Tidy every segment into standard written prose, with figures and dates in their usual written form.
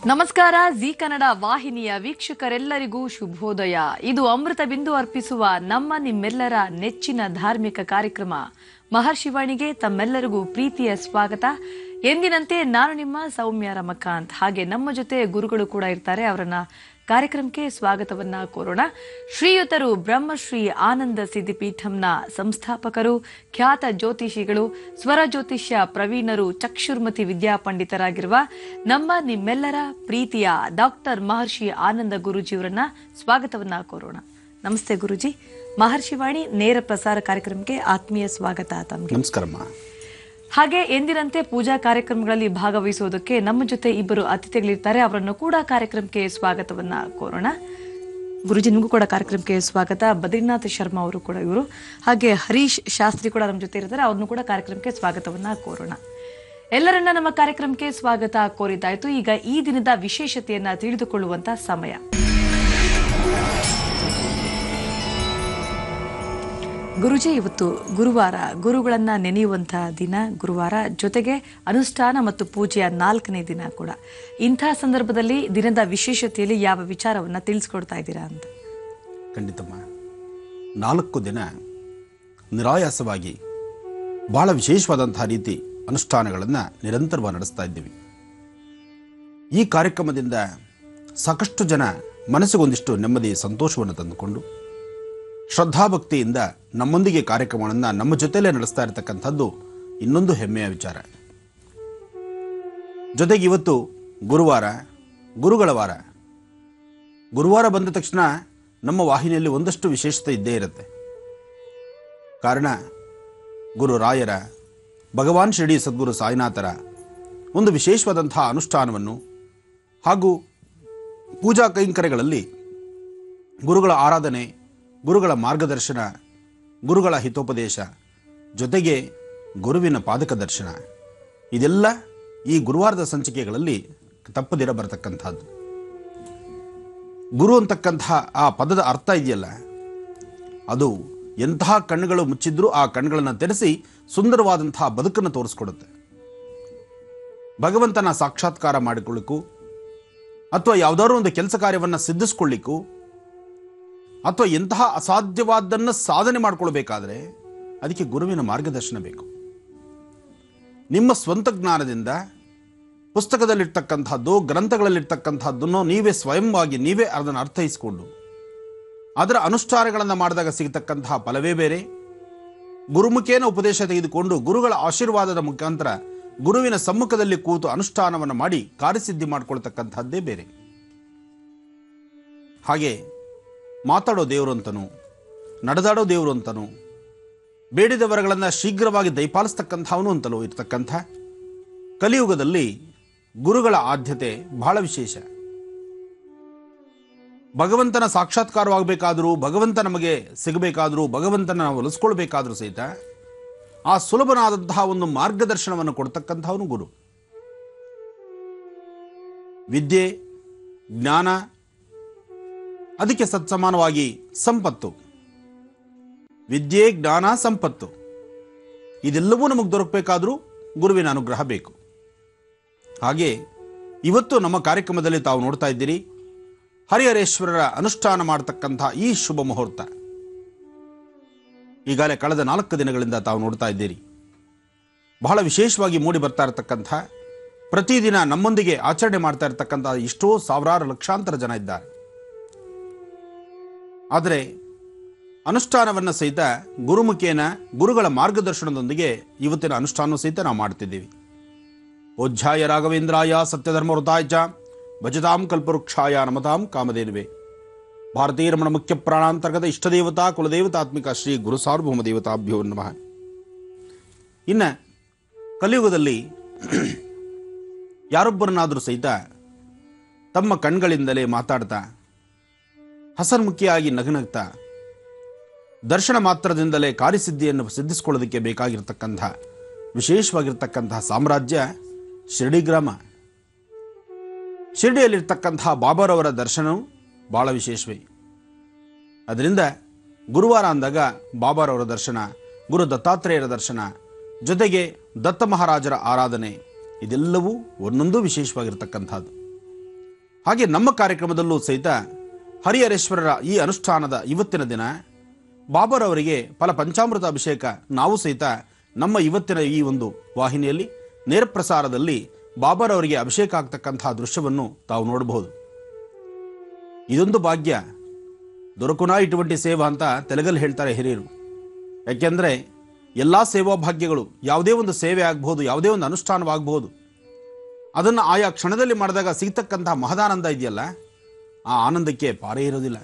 ನಮಸ್ಕಾರ. ಜಿ ಕನ್ನಡ ವಾಹಿನಿಯ ವೀಕ್ಷಕರೆಲ್ಲರಿಗೂ ಶುಭೋದಯ. ಇದು ಅಮೃತ ಬಿಂದು ಅರ್ಪಿಸುವ ನಿಮ್ಮೆಲ್ಲರ ನೆಚ್ಚಿನ ಧಾರ್ಮಿಕ ಕಾರ್ಯಕ್ರಮ ಮಹರ್ಷಿವಾಣಿಗೆ ತಮ್ಮೆಲ್ಲರಿಗೂ ಪ್ರೀತಿಯ ಸ್ವಾಗತ. ಎಂದಿನಂತೆ ನಾನು ನಿಮ್ಮ ಸೌಮ್ಯ ರಮಕಾಂತ್. ಹಾಗೆ ನಮ್ಮ ಜೊತೆ ಗುರುಗಳು ಕೂಡ ಇರ್ತಾರೆ. ಅವರನ್ನ ಕಾರ್ಯಕ್ರಮಕ್ಕೆ ಸ್ವಾಗತವನ್ನ ಕೋರೋಣ. ಶ್ರೀಯುತರು ಬ್ರಹ್ಮಶ್ರೀ ಆನಂದ ಸಿದ್ಧಿಪೀಠಂನ ಸಂಸ್ಥಾಪಕರು, ಖ್ಯಾತ ಜ್ಯೋತಿಷಿಗಳು, ಸ್ವರ ಜ್ಯೋತಿಷ್ಯ ಪ್ರವೀಣರು, ಚಕ್ಷುರ್ಮತಿ ವಿದ್ಯಾಪಂಡಿತರಾಗಿರುವ ನಿಮ್ಮೆಲ್ಲರ ಪ್ರೀತಿಯ ಡಾಕ್ಟರ್ ಮಹರ್ಷಿ ಆನಂದ ಗುರುಜಿಯವರನ್ನ ಸ್ವಾಗತವನ್ನ ಕೋರೋಣ. ನಮಸ್ತೆ ಗುರುಜಿ. ಮಹರ್ಷಿವಾಣಿ ನೇರ ಪ್ರಸಾರ ಕಾರ್ಯಕ್ರಮಕ್ಕೆ ಆತ್ಮೀಯ ಸ್ವಾಗತ ತಮಗೆ. ನಮಸ್ಕಾರಮ್ಮ. ಹಾಗೆ ಎಂದಿನಂತೆ ಪೂಜಾ ಕಾರ್ಯಕ್ರಮಗಳಲ್ಲಿ ಭಾಗವಹಿಸುವುದಕ್ಕೆ ನಮ್ಮ ಜೊತೆ ಇಬ್ಬರು ಅತಿಥಿಗಳಿರ್ತಾರೆ. ಅವರನ್ನು ಕೂಡ ಕಾರ್ಯಕ್ರಮಕ್ಕೆ ಸ್ವಾಗತವನ್ನ ಕೋರೋಣ. ಗುರುಜಿ, ನಿಮಗೂ ಕೂಡ ಕಾರ್ಯಕ್ರಮಕ್ಕೆ ಸ್ವಾಗತ. ಬದ್ರಿನಾಥ್ ಶರ್ಮಾ ಅವರು ಕೂಡ ಇವರು, ಹಾಗೆ ಹರೀಶ್ ಶಾಸ್ತ್ರಿ ಕೂಡ ನಮ್ಮ ಜೊತೆ ಇರ್ತಾರೆ. ಅವ್ರನ್ನು ಕೂಡ ಕಾರ್ಯಕ್ರಮಕ್ಕೆ ಸ್ವಾಗತವನ್ನ ಕೋರೋಣ. ಎಲ್ಲರನ್ನ ನಮ್ಮ ಕಾರ್ಯಕ್ರಮಕ್ಕೆ ಸ್ವಾಗತ ಕೋರಿದ್ದಾಯ್ತು. ಈಗ ಈ ದಿನದ ವಿಶೇಷತೆಯನ್ನ ತಿಳಿದುಕೊಳ್ಳುವಂತ ಸಮಯ. ಗುರುಜಿ, ಇವತ್ತು ಗುರುವಾರ, ಗುರುಗಳನ್ನ ನೆನೆಯುವಂತಹ ದಿನ ಗುರುವಾರ, ಜೊತೆಗೆ ಅನುಷ್ಠಾನ ಮತ್ತು ಪೂಜೆಯ 4ನೇ ದಿನ ಕೂಡ. ಇಂಥ ಸಂದರ್ಭದಲ್ಲಿ ದಿನದ ವಿಶೇಷತೆಯಲ್ಲಿ ಯಾವ ವಿಚಾರವನ್ನ ತಿಳಿಸ್ಕೊಡ್ತಾ ಇದ್ದೀರಾ ಅಂತ? ಖಂಡಿತಮ್ಮ. 4 ದಿನ ನಿರಾಯಾಸವಾಗಿ ಬಹಳ ವಿಶೇಷವಾದಂತಹ ರೀತಿ ಅನುಷ್ಠಾನಗಳನ್ನು ನಿರಂತರವಾಗಿ ನಡೆಸ್ತಾ ಇದ್ದೀವಿ. ಈ ಕಾರ್ಯಕ್ರಮದಿಂದ ಸಾಕಷ್ಟು ಜನ ಮನಸ್ಸಿಗೊಂದಿಷ್ಟು ನೆಮ್ಮದಿ, ಸಂತೋಷವನ್ನು ತಂದುಕೊಂಡು ಶ್ರದ್ಧಾಭಕ್ತಿಯಿಂದ ನಮ್ಮೊಂದಿಗೆ ಕಾರ್ಯಕ್ರಮಗಳನ್ನು ನಮ್ಮ ಜೊತೆಯಲ್ಲೇ ನಡೆಸ್ತಾ ಇರತಕ್ಕಂಥದ್ದು ಇನ್ನೊಂದು ಹೆಮ್ಮೆಯ ವಿಚಾರ. ಜೊತೆಗೆ ಇವತ್ತು ಗುರುವಾರ, ಗುರುಗಳ ವಾರ. ಗುರುವಾರ ಬಂದ ತಕ್ಷಣ ನಮ್ಮ ವಾಹಿನಿಯಲ್ಲಿ ಒಂದಷ್ಟು ವಿಶೇಷತೆ ಇದ್ದೇ ಇರುತ್ತೆ. ಕಾರಣ, ಗುರು ರಾಯರ, ಭಗವಾನ್ ಶಿರಡಿ ಸದ್ಗುರು ಸಾಯಿನಾಥರ ಒಂದು ವಿಶೇಷವಾದಂತಹ ಅನುಷ್ಠಾನವನ್ನು ಹಾಗೂ ಪೂಜಾ ಕೈಂಕರ್ಯಗಳಲ್ಲಿ ಗುರುಗಳ ಆರಾಧನೆ, ಗುರುಗಳ ಮಾರ್ಗದರ್ಶನ, ಗುರುಗಳ ಹಿತೋಪದೇಶ, ಜೊತೆಗೆ ಗುರುವಿನ ಪಾದಕ ದರ್ಶನ, ಇದೆಲ್ಲ ಈ ಗುರುವಾರದ ಸಂಚಿಕೆಗಳಲ್ಲಿ ತಪ್ಪದಿರ ಬರತಕ್ಕಂಥದ್ದು. ಗುರು ಅಂತಕ್ಕಂತಹ ಆ ಪದದ ಅರ್ಥ ಇದೆಯಲ್ಲ, ಅದು ಎಂತಹ ಕಣ್ಣುಗಳು ಮುಚ್ಚಿದ್ರೂ ಆ ಕಣ್ಣುಗಳನ್ನು ತೆರೆಸಿ ಸುಂದರವಾದಂತಹ ಬದುಕನ್ನು ತೋರಿಸ್ಕೊಡುತ್ತೆ. ಭಗವಂತನ ಸಾಕ್ಷಾತ್ಕಾರ ಮಾಡಿಕೊಳ್ಳಿಕ್ಕೂ, ಅಥವಾ ಯಾವುದಾದ್ರೂ ಒಂದು ಕೆಲಸ ಕಾರ್ಯವನ್ನು ಸಿದ್ಧಿಸ್ಕೊಳ್ಳಿಕ್ಕೂ, ಅಥವಾ ಎಂತಹ ಅಸಾಧ್ಯವಾದ್ದನ್ನು ಸಾಧನೆ ಮಾಡಿಕೊಳ್ಬೇಕಾದ್ರೆ ಅದಕ್ಕೆ ಗುರುವಿನ ಮಾರ್ಗದರ್ಶನ ಬೇಕು. ನಿಮ್ಮ ಸ್ವಂತ ಜ್ಞಾನದಿಂದ ಪುಸ್ತಕದಲ್ಲಿರ್ತಕ್ಕಂಥದ್ದು, ಗ್ರಂಥಗಳಲ್ಲಿರ್ತಕ್ಕಂಥದ್ದನ್ನು ನೀವೇ ಸ್ವಯಂವಾಗಿ ನೀವೇ ಅದನ್ನು ಅರ್ಥೈಸಿಕೊಂಡು ಅದರ ಅನುಷ್ಠಾನಗಳನ್ನು ಮಾಡಿದಾಗ ಸಿಗತಕ್ಕಂತಹ ಫಲವೇ ಬೇರೆ. ಗುರುಮುಖೇನ ಉಪದೇಶ ತೆಗೆದುಕೊಂಡು ಗುರುಗಳ ಆಶೀರ್ವಾದದ ಮುಖಾಂತರ ಗುರುವಿನ ಸಮ್ಮುಖದಲ್ಲಿ ಕೂತು ಅನುಷ್ಠಾನವನ್ನು ಮಾಡಿ ಕಾರ್ಯಸಿದ್ಧಿ ಮಾಡಿಕೊಳ್ತಕ್ಕಂಥದ್ದೇ ಬೇರೆ. ಹಾಗೆ ಮಾತಾಡೋ ದೇವರು ಅಂತನೂ, ನಡೆದಾಡೋ ದೇವರು ಅಂತನೂ, ಬೇಡಿದವರಗಳನ್ನು ಶೀಘ್ರವಾಗಿ ದಯಪಾಲಿಸ್ತಕ್ಕಂಥವನು ಅಂತಲೂ ಇರ್ತಕ್ಕಂಥ ಕಲಿಯುಗದಲ್ಲಿ ಗುರುಗಳ ಆದ್ಯತೆ ಬಹಳ ವಿಶೇಷ. ಭಗವಂತನ ಸಾಕ್ಷಾತ್ಕಾರವಾಗಬೇಕಾದರೂ, ಭಗವಂತ ನಮಗೆ ಸಿಗಬೇಕಾದರೂ, ಭಗವಂತನ ನಾವು ಒಲಿಸ್ಕೊಳ್ಬೇಕಾದ್ರೂ ಸಹಿತ ಆ ಸುಲಭನಾದಂತಹ ಒಂದು ಮಾರ್ಗದರ್ಶನವನ್ನು ಕೊಡ್ತಕ್ಕಂಥವನು ಗುರು. ವಿದ್ಯೆ, ಜ್ಞಾನ, ಅದಕ್ಕೆ ಸತ್ಸಮಾನವಾಗಿ ಸಂಪತ್ತು. ವಿದ್ಯೆ, ಜ್ಞಾನ, ಸಂಪತ್ತು ಇದೆಲ್ಲವೂ ನಮಗೆ ದೊರಕಬೇಕಾದರೂ ಗುರುವಿನ ಅನುಗ್ರಹ ಬೇಕು. ಹಾಗೆ ಇವತ್ತು ನಮ್ಮ ಕಾರ್ಯಕ್ರಮದಲ್ಲಿ ತಾವು ನೋಡ್ತಾ ಇದ್ದೀರಿ, ಹರಿಹರೇಶ್ವರರ ಅನುಷ್ಠಾನ ಮಾಡತಕ್ಕಂಥ ಈ ಶುಭ ಮುಹೂರ್ತ. ಈಗಾಗಲೇ ಕಳೆದ 4 ದಿನಗಳಿಂದ ತಾವು ನೋಡ್ತಾ ಇದ್ದೀರಿ, ಬಹಳ ವಿಶೇಷವಾಗಿ ಮೂಡಿ ಬರ್ತಾ ಇರತಕ್ಕಂಥ, ಪ್ರತಿದಿನ ನಮ್ಮೊಂದಿಗೆ ಆಚರಣೆ ಮಾಡ್ತಾ ಇರತಕ್ಕಂಥ ಎಷ್ಟೋ ಸಾವಿರಾರು ಲಕ್ಷಾಂತರ ಜನ ಇದ್ದಾರೆ. ಆದರೆ ಅನುಷ್ಠಾನವನ್ನು ಸಹಿತ ಗುರುಮುಖೇನ, ಗುರುಗಳ ಮಾರ್ಗದರ್ಶನದೊಂದಿಗೆ ಇವತ್ತಿನ ಅನುಷ್ಠಾನ ಸಹಿತ ನಾವು ಮಾಡ್ತಿದ್ದೀವಿ. ಓಜ್ಜಾಯ ರಾಘವೇಂದ್ರಾಯ ಸತ್ಯಧರ್ಮವೃತಾಯ ಚ ಭಜತಾಂ ಕಲ್ಪವೃಕ್ಷಾಯ ನಮತಾಂ ಕಾಮಧೇನುವೆ. ಭಾರತೀಯ ರಮಣ ಮುಖ್ಯ ಪ್ರಾಣಾಂತರ್ಗತ ಇಷ್ಟದೇವತಾ ಕುಲದೇವತಾತ್ಮಿಕ ಶ್ರೀ ಗುರು ಸಾರ್ವಭೌಮ ದೇವತಾಭ್ಯೋ ನಮಃ. ಇನ್ನು ಕಲಿಯುಗದಲ್ಲಿ ಯಾರೊಬ್ಬರನ್ನಾದರೂ ಸಹಿತ ತಮ್ಮ ಕಣ್ಗಳಿಂದಲೇ ಮಾತಾಡ್ತಾ, ಹಸನ್ಮುಖಿಯಾಗಿ ನಗನಗ್ತಾ, ದರ್ಶನ ಮಾತ್ರದಿಂದಲೇ ಕಾರ್ಯಸಿದ್ಧಿಯನ್ನು ಸಿದ್ಧಿಸಿಕೊಳ್ಳೋದಕ್ಕೆ ಬೇಕಾಗಿರ್ತಕ್ಕಂಥ ವಿಶೇಷವಾಗಿರ್ತಕ್ಕಂತಹ ಸಾಮ್ರಾಜ್ಯ ಶಿರಡಿ ಗ್ರಾಮ. ಶಿರಡಿಯಲ್ಲಿರ್ತಕ್ಕಂತಹ ಬಾಬಾರವರ ದರ್ಶನವು ಬಹಳ ವಿಶೇಷವೇ. ಅದರಿಂದ ಗುರುವಾರ ಅಂದಾಗ ಬಾಬಾರವರ ದರ್ಶನ, ಗುರು ದತ್ತಾತ್ರೇಯರ ದರ್ಶನ, ಜೊತೆಗೆ ದತ್ತ ಮಹಾರಾಜರ ಆರಾಧನೆ, ಇದೆಲ್ಲವೂ ಒಂದೊಂದು ವಿಶೇಷವಾಗಿರ್ತಕ್ಕಂಥದ್ದು. ಹಾಗೆ ನಮ್ಮ ಕಾರ್ಯಕ್ರಮದಲ್ಲೂ ಸಹಿತ ಹರಿಹರೇಶ್ವರರ ಈ ಅನುಷ್ಠಾನದ ಇವತ್ತಿನ ದಿನ ಬಾಬಾರವರಿಗೆ ಫಲ ಪಂಚಾಮೃತ ಅಭಿಷೇಕ ನಾವು ಸಹಿತ ನಮ್ಮ ಇವತ್ತಿನ ಈ ಒಂದು ವಾಹಿನಿಯಲ್ಲಿ ನೇರ ಪ್ರಸಾರದಲ್ಲಿ ಬಾಬಾರವರಿಗೆ ಅಭಿಷೇಕ ಆಗ್ತಕ್ಕಂತಹ ದೃಶ್ಯವನ್ನು ತಾವು ನೋಡಬಹುದು. ಇದೊಂದು ಭಾಗ್ಯ, ದೊರಕುನಾ ಇటువంటి ಸೇವಾ ಅಂತ ತೆಲುಗಲ್ಲಿ ಹೇಳ್ತಾರೆ ಹಿರಿಯರು. ಯಾಕೆಂದರೆ ಎಲ್ಲ ಸೇವಾ ಭಾಗ್ಯಗಳು, ಯಾವುದೇ ಒಂದು ಸೇವೆ ಆಗಬಹುದು, ಯಾವುದೇ ಒಂದು ಅನುಷ್ಠಾನವಾಗಬಹುದು, ಅದನ್ನು ಆಯಾ ಕ್ಷಣದಲ್ಲಿ ಮಾಡಿದಾಗ ಸಿಗ್ತಕ್ಕಂತಹ ಮಹದಾನಂದ ಇದೆಯಲ್ಲ, ಆ ಆನಂದಕ್ಕೆ ಪಾರೇ ಇರೋದಿಲ್ಲ.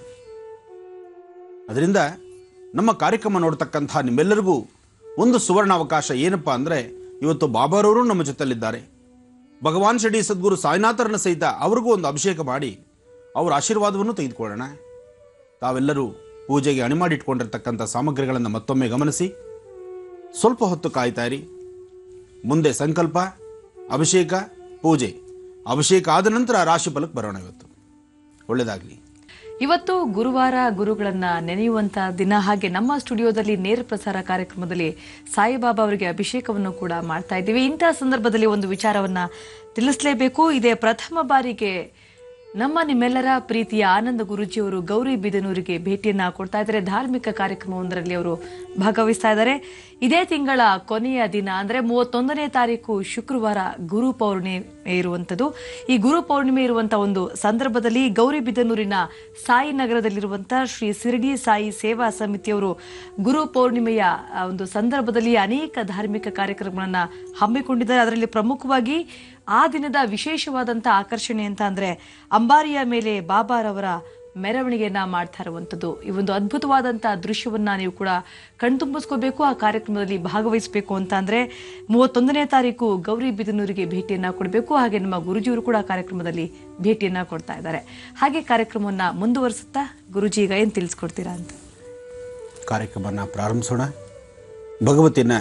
ಅದರಿಂದ ನಮ್ಮ ಕಾರ್ಯಕ್ರಮ ನೋಡ್ತಕ್ಕಂಥ ನಿಮ್ಮೆಲ್ಲರಿಗೂ ಒಂದು ಸುವರ್ಣ ಅವಕಾಶ ಏನಪ್ಪ ಅಂದರೆ, ಇವತ್ತು ಬಾಬಾರವರು ನಮ್ಮ ಜೊತೆಲಿದ್ದಾರೆ. ಭಗವಾನ್ ಶಿರಡಿ ಸದ್ಗುರು ಸಾಯಿನಾಥರನ್ನ ಸಹಿತ ಅವ್ರಿಗೂ ಒಂದು ಅಭಿಷೇಕ ಮಾಡಿ ಅವರ ಆಶೀರ್ವಾದವನ್ನು ತೆಗೆದುಕೊಳ್ಳೋಣ. ತಾವೆಲ್ಲರೂ ಪೂಜೆಗೆ ಅಣಿ ಮಾಡಿಟ್ಕೊಂಡಿರ್ತಕ್ಕಂಥ ಸಾಮಗ್ರಿಗಳನ್ನು ಮತ್ತೊಮ್ಮೆ ಗಮನಿಸಿ ಸ್ವಲ್ಪ ಹೊತ್ತು ಕಾಯ್ತಾ ಇರಿ. ಮುಂದೆ ಸಂಕಲ್ಪ, ಅಭಿಷೇಕ, ಪೂಜೆ. ಅಭಿಷೇಕ ಆದ ನಂತರ ರಾಶಿ ಫಲಕ್ಕೆ ಬರೋಣ. ಇವತ್ತು ಒಳ್ಳೆಯದಾಗಲಿ. ಇವತ್ತು ಗುರುವಾರ, ಗುರುಗಳನ್ನ ನೆನೆಯುವಂತ ದಿನ. ಹಾಗೆ ನಮ್ಮ ಸ್ಟುಡಿಯೋದಲ್ಲಿ ನೇರ ಪ್ರಸಾರ ಕಾರ್ಯಕ್ರಮದಲ್ಲಿ ಸಾಯಿಬಾಬಾ ಅವರಿಗೆ ಅಭಿಷೇಕವನ್ನು ಕೂಡ ಮಾಡ್ತಾ ಇದ್ದೀವಿ. ಇಂತಹ ಸಂದರ್ಭದಲ್ಲಿ ಒಂದು ವಿಚಾರವನ್ನ ತಿಳಿಸಲೇಬೇಕು. ಇದೇ ಪ್ರಥಮ ಬಾರಿಗೆ ನಮ್ಮ ನಿಮ್ಮೆಲ್ಲರ ಪ್ರೀತಿಯ ಆನಂದ ಗುರೂಜಿಯವರು ಗೌರಿಬಿದನೂರಿಗೆ ಭೇಟಿಯನ್ನ ಕೊಡ್ತಾ ಇದ್ದಾರೆ. ಧಾರ್ಮಿಕ ಕಾರ್ಯಕ್ರಮವೊಂದರಲ್ಲಿ ಅವರು ಭಾಗವಹಿಸ್ತಾ ಇದ್ದಾರೆ. ಇದೇ ತಿಂಗಳ ಕೊನೆಯ ದಿನ ಅಂದ್ರೆ 31ನೇ ತಾರೀಕು ಶುಕ್ರವಾರ ಗುರು ಪೌರ್ಣಿಮೆ ಇರುವಂತದ್ದು. ಈ ಗುರು ಪೌರ್ಣಿಮೆ ಇರುವಂತಹ ಒಂದು ಸಂದರ್ಭದಲ್ಲಿ ಗೌರಿಬಿದನೂರಿನ ಸಾಯಿ ನಗರದಲ್ಲಿರುವಂತಹ ಶ್ರೀ ಶಿರಡಿ ಸಾಯಿ ಸೇವಾ ಸಮಿತಿಯವರು ಗುರು ಪೌರ್ಣಿಮೆಯ ಒಂದು ಸಂದರ್ಭದಲ್ಲಿ ಅನೇಕ ಧಾರ್ಮಿಕ ಕಾರ್ಯಕ್ರಮಗಳನ್ನ ಹಮ್ಮಿಕೊಂಡಿದ್ದಾರೆ. ಅದರಲ್ಲಿ ಪ್ರಮುಖವಾಗಿ ಆ ದಿನದ ವಿಶೇಷವಾದಂತಹ ಆಕರ್ಷಣೆ ಅಂತ ಅಂದ್ರೆ ಅಂಬಾರಿಯ ಮೇಲೆ ಬಾಬಾರವರ ಮೆರವಣಿಗೆಯನ್ನ ಮಾಡ್ತಾ ಇರುವಂತದ್ದು. ಈ ಒಂದು ಅದ್ಭುತವಾದಂತಹ ದೃಶ್ಯವನ್ನ ನೀವು ಕೂಡ ಕಣ್ತುಂಬಿಸ್ಕೋಬೇಕು. ಆ ಕಾರ್ಯಕ್ರಮದಲ್ಲಿ ಭಾಗವಹಿಸಬೇಕು ಅಂತ ಅಂದ್ರೆ 31ನೇ ತಾರೀಕು ಗೌರಿಬಿದನೂರಿಗೆ ಭೇಟಿಯನ್ನ ಕೊಡಬೇಕು. ಹಾಗೆ ನಮ್ಮ ಗುರುಜಿಯವರು ಕೂಡ ಕಾರ್ಯಕ್ರಮದಲ್ಲಿ ಭೇಟಿಯನ್ನ ಕೊಡ್ತಾ ಇದ್ದಾರೆ. ಹಾಗೆ ಕಾರ್ಯಕ್ರಮವನ್ನ ಮುಂದುವರಿಸುತ್ತಾ ಗುರುಜಿ ಈಗ ಏನ್ ತಿಳಿಸ್ಕೊಡ್ತೀರಾ ಅಂತ ಕಾರ್ಯಕ್ರಮನ ಪ್ರಾರಂಭಿಸೋಣ. ಭಗವತಿನ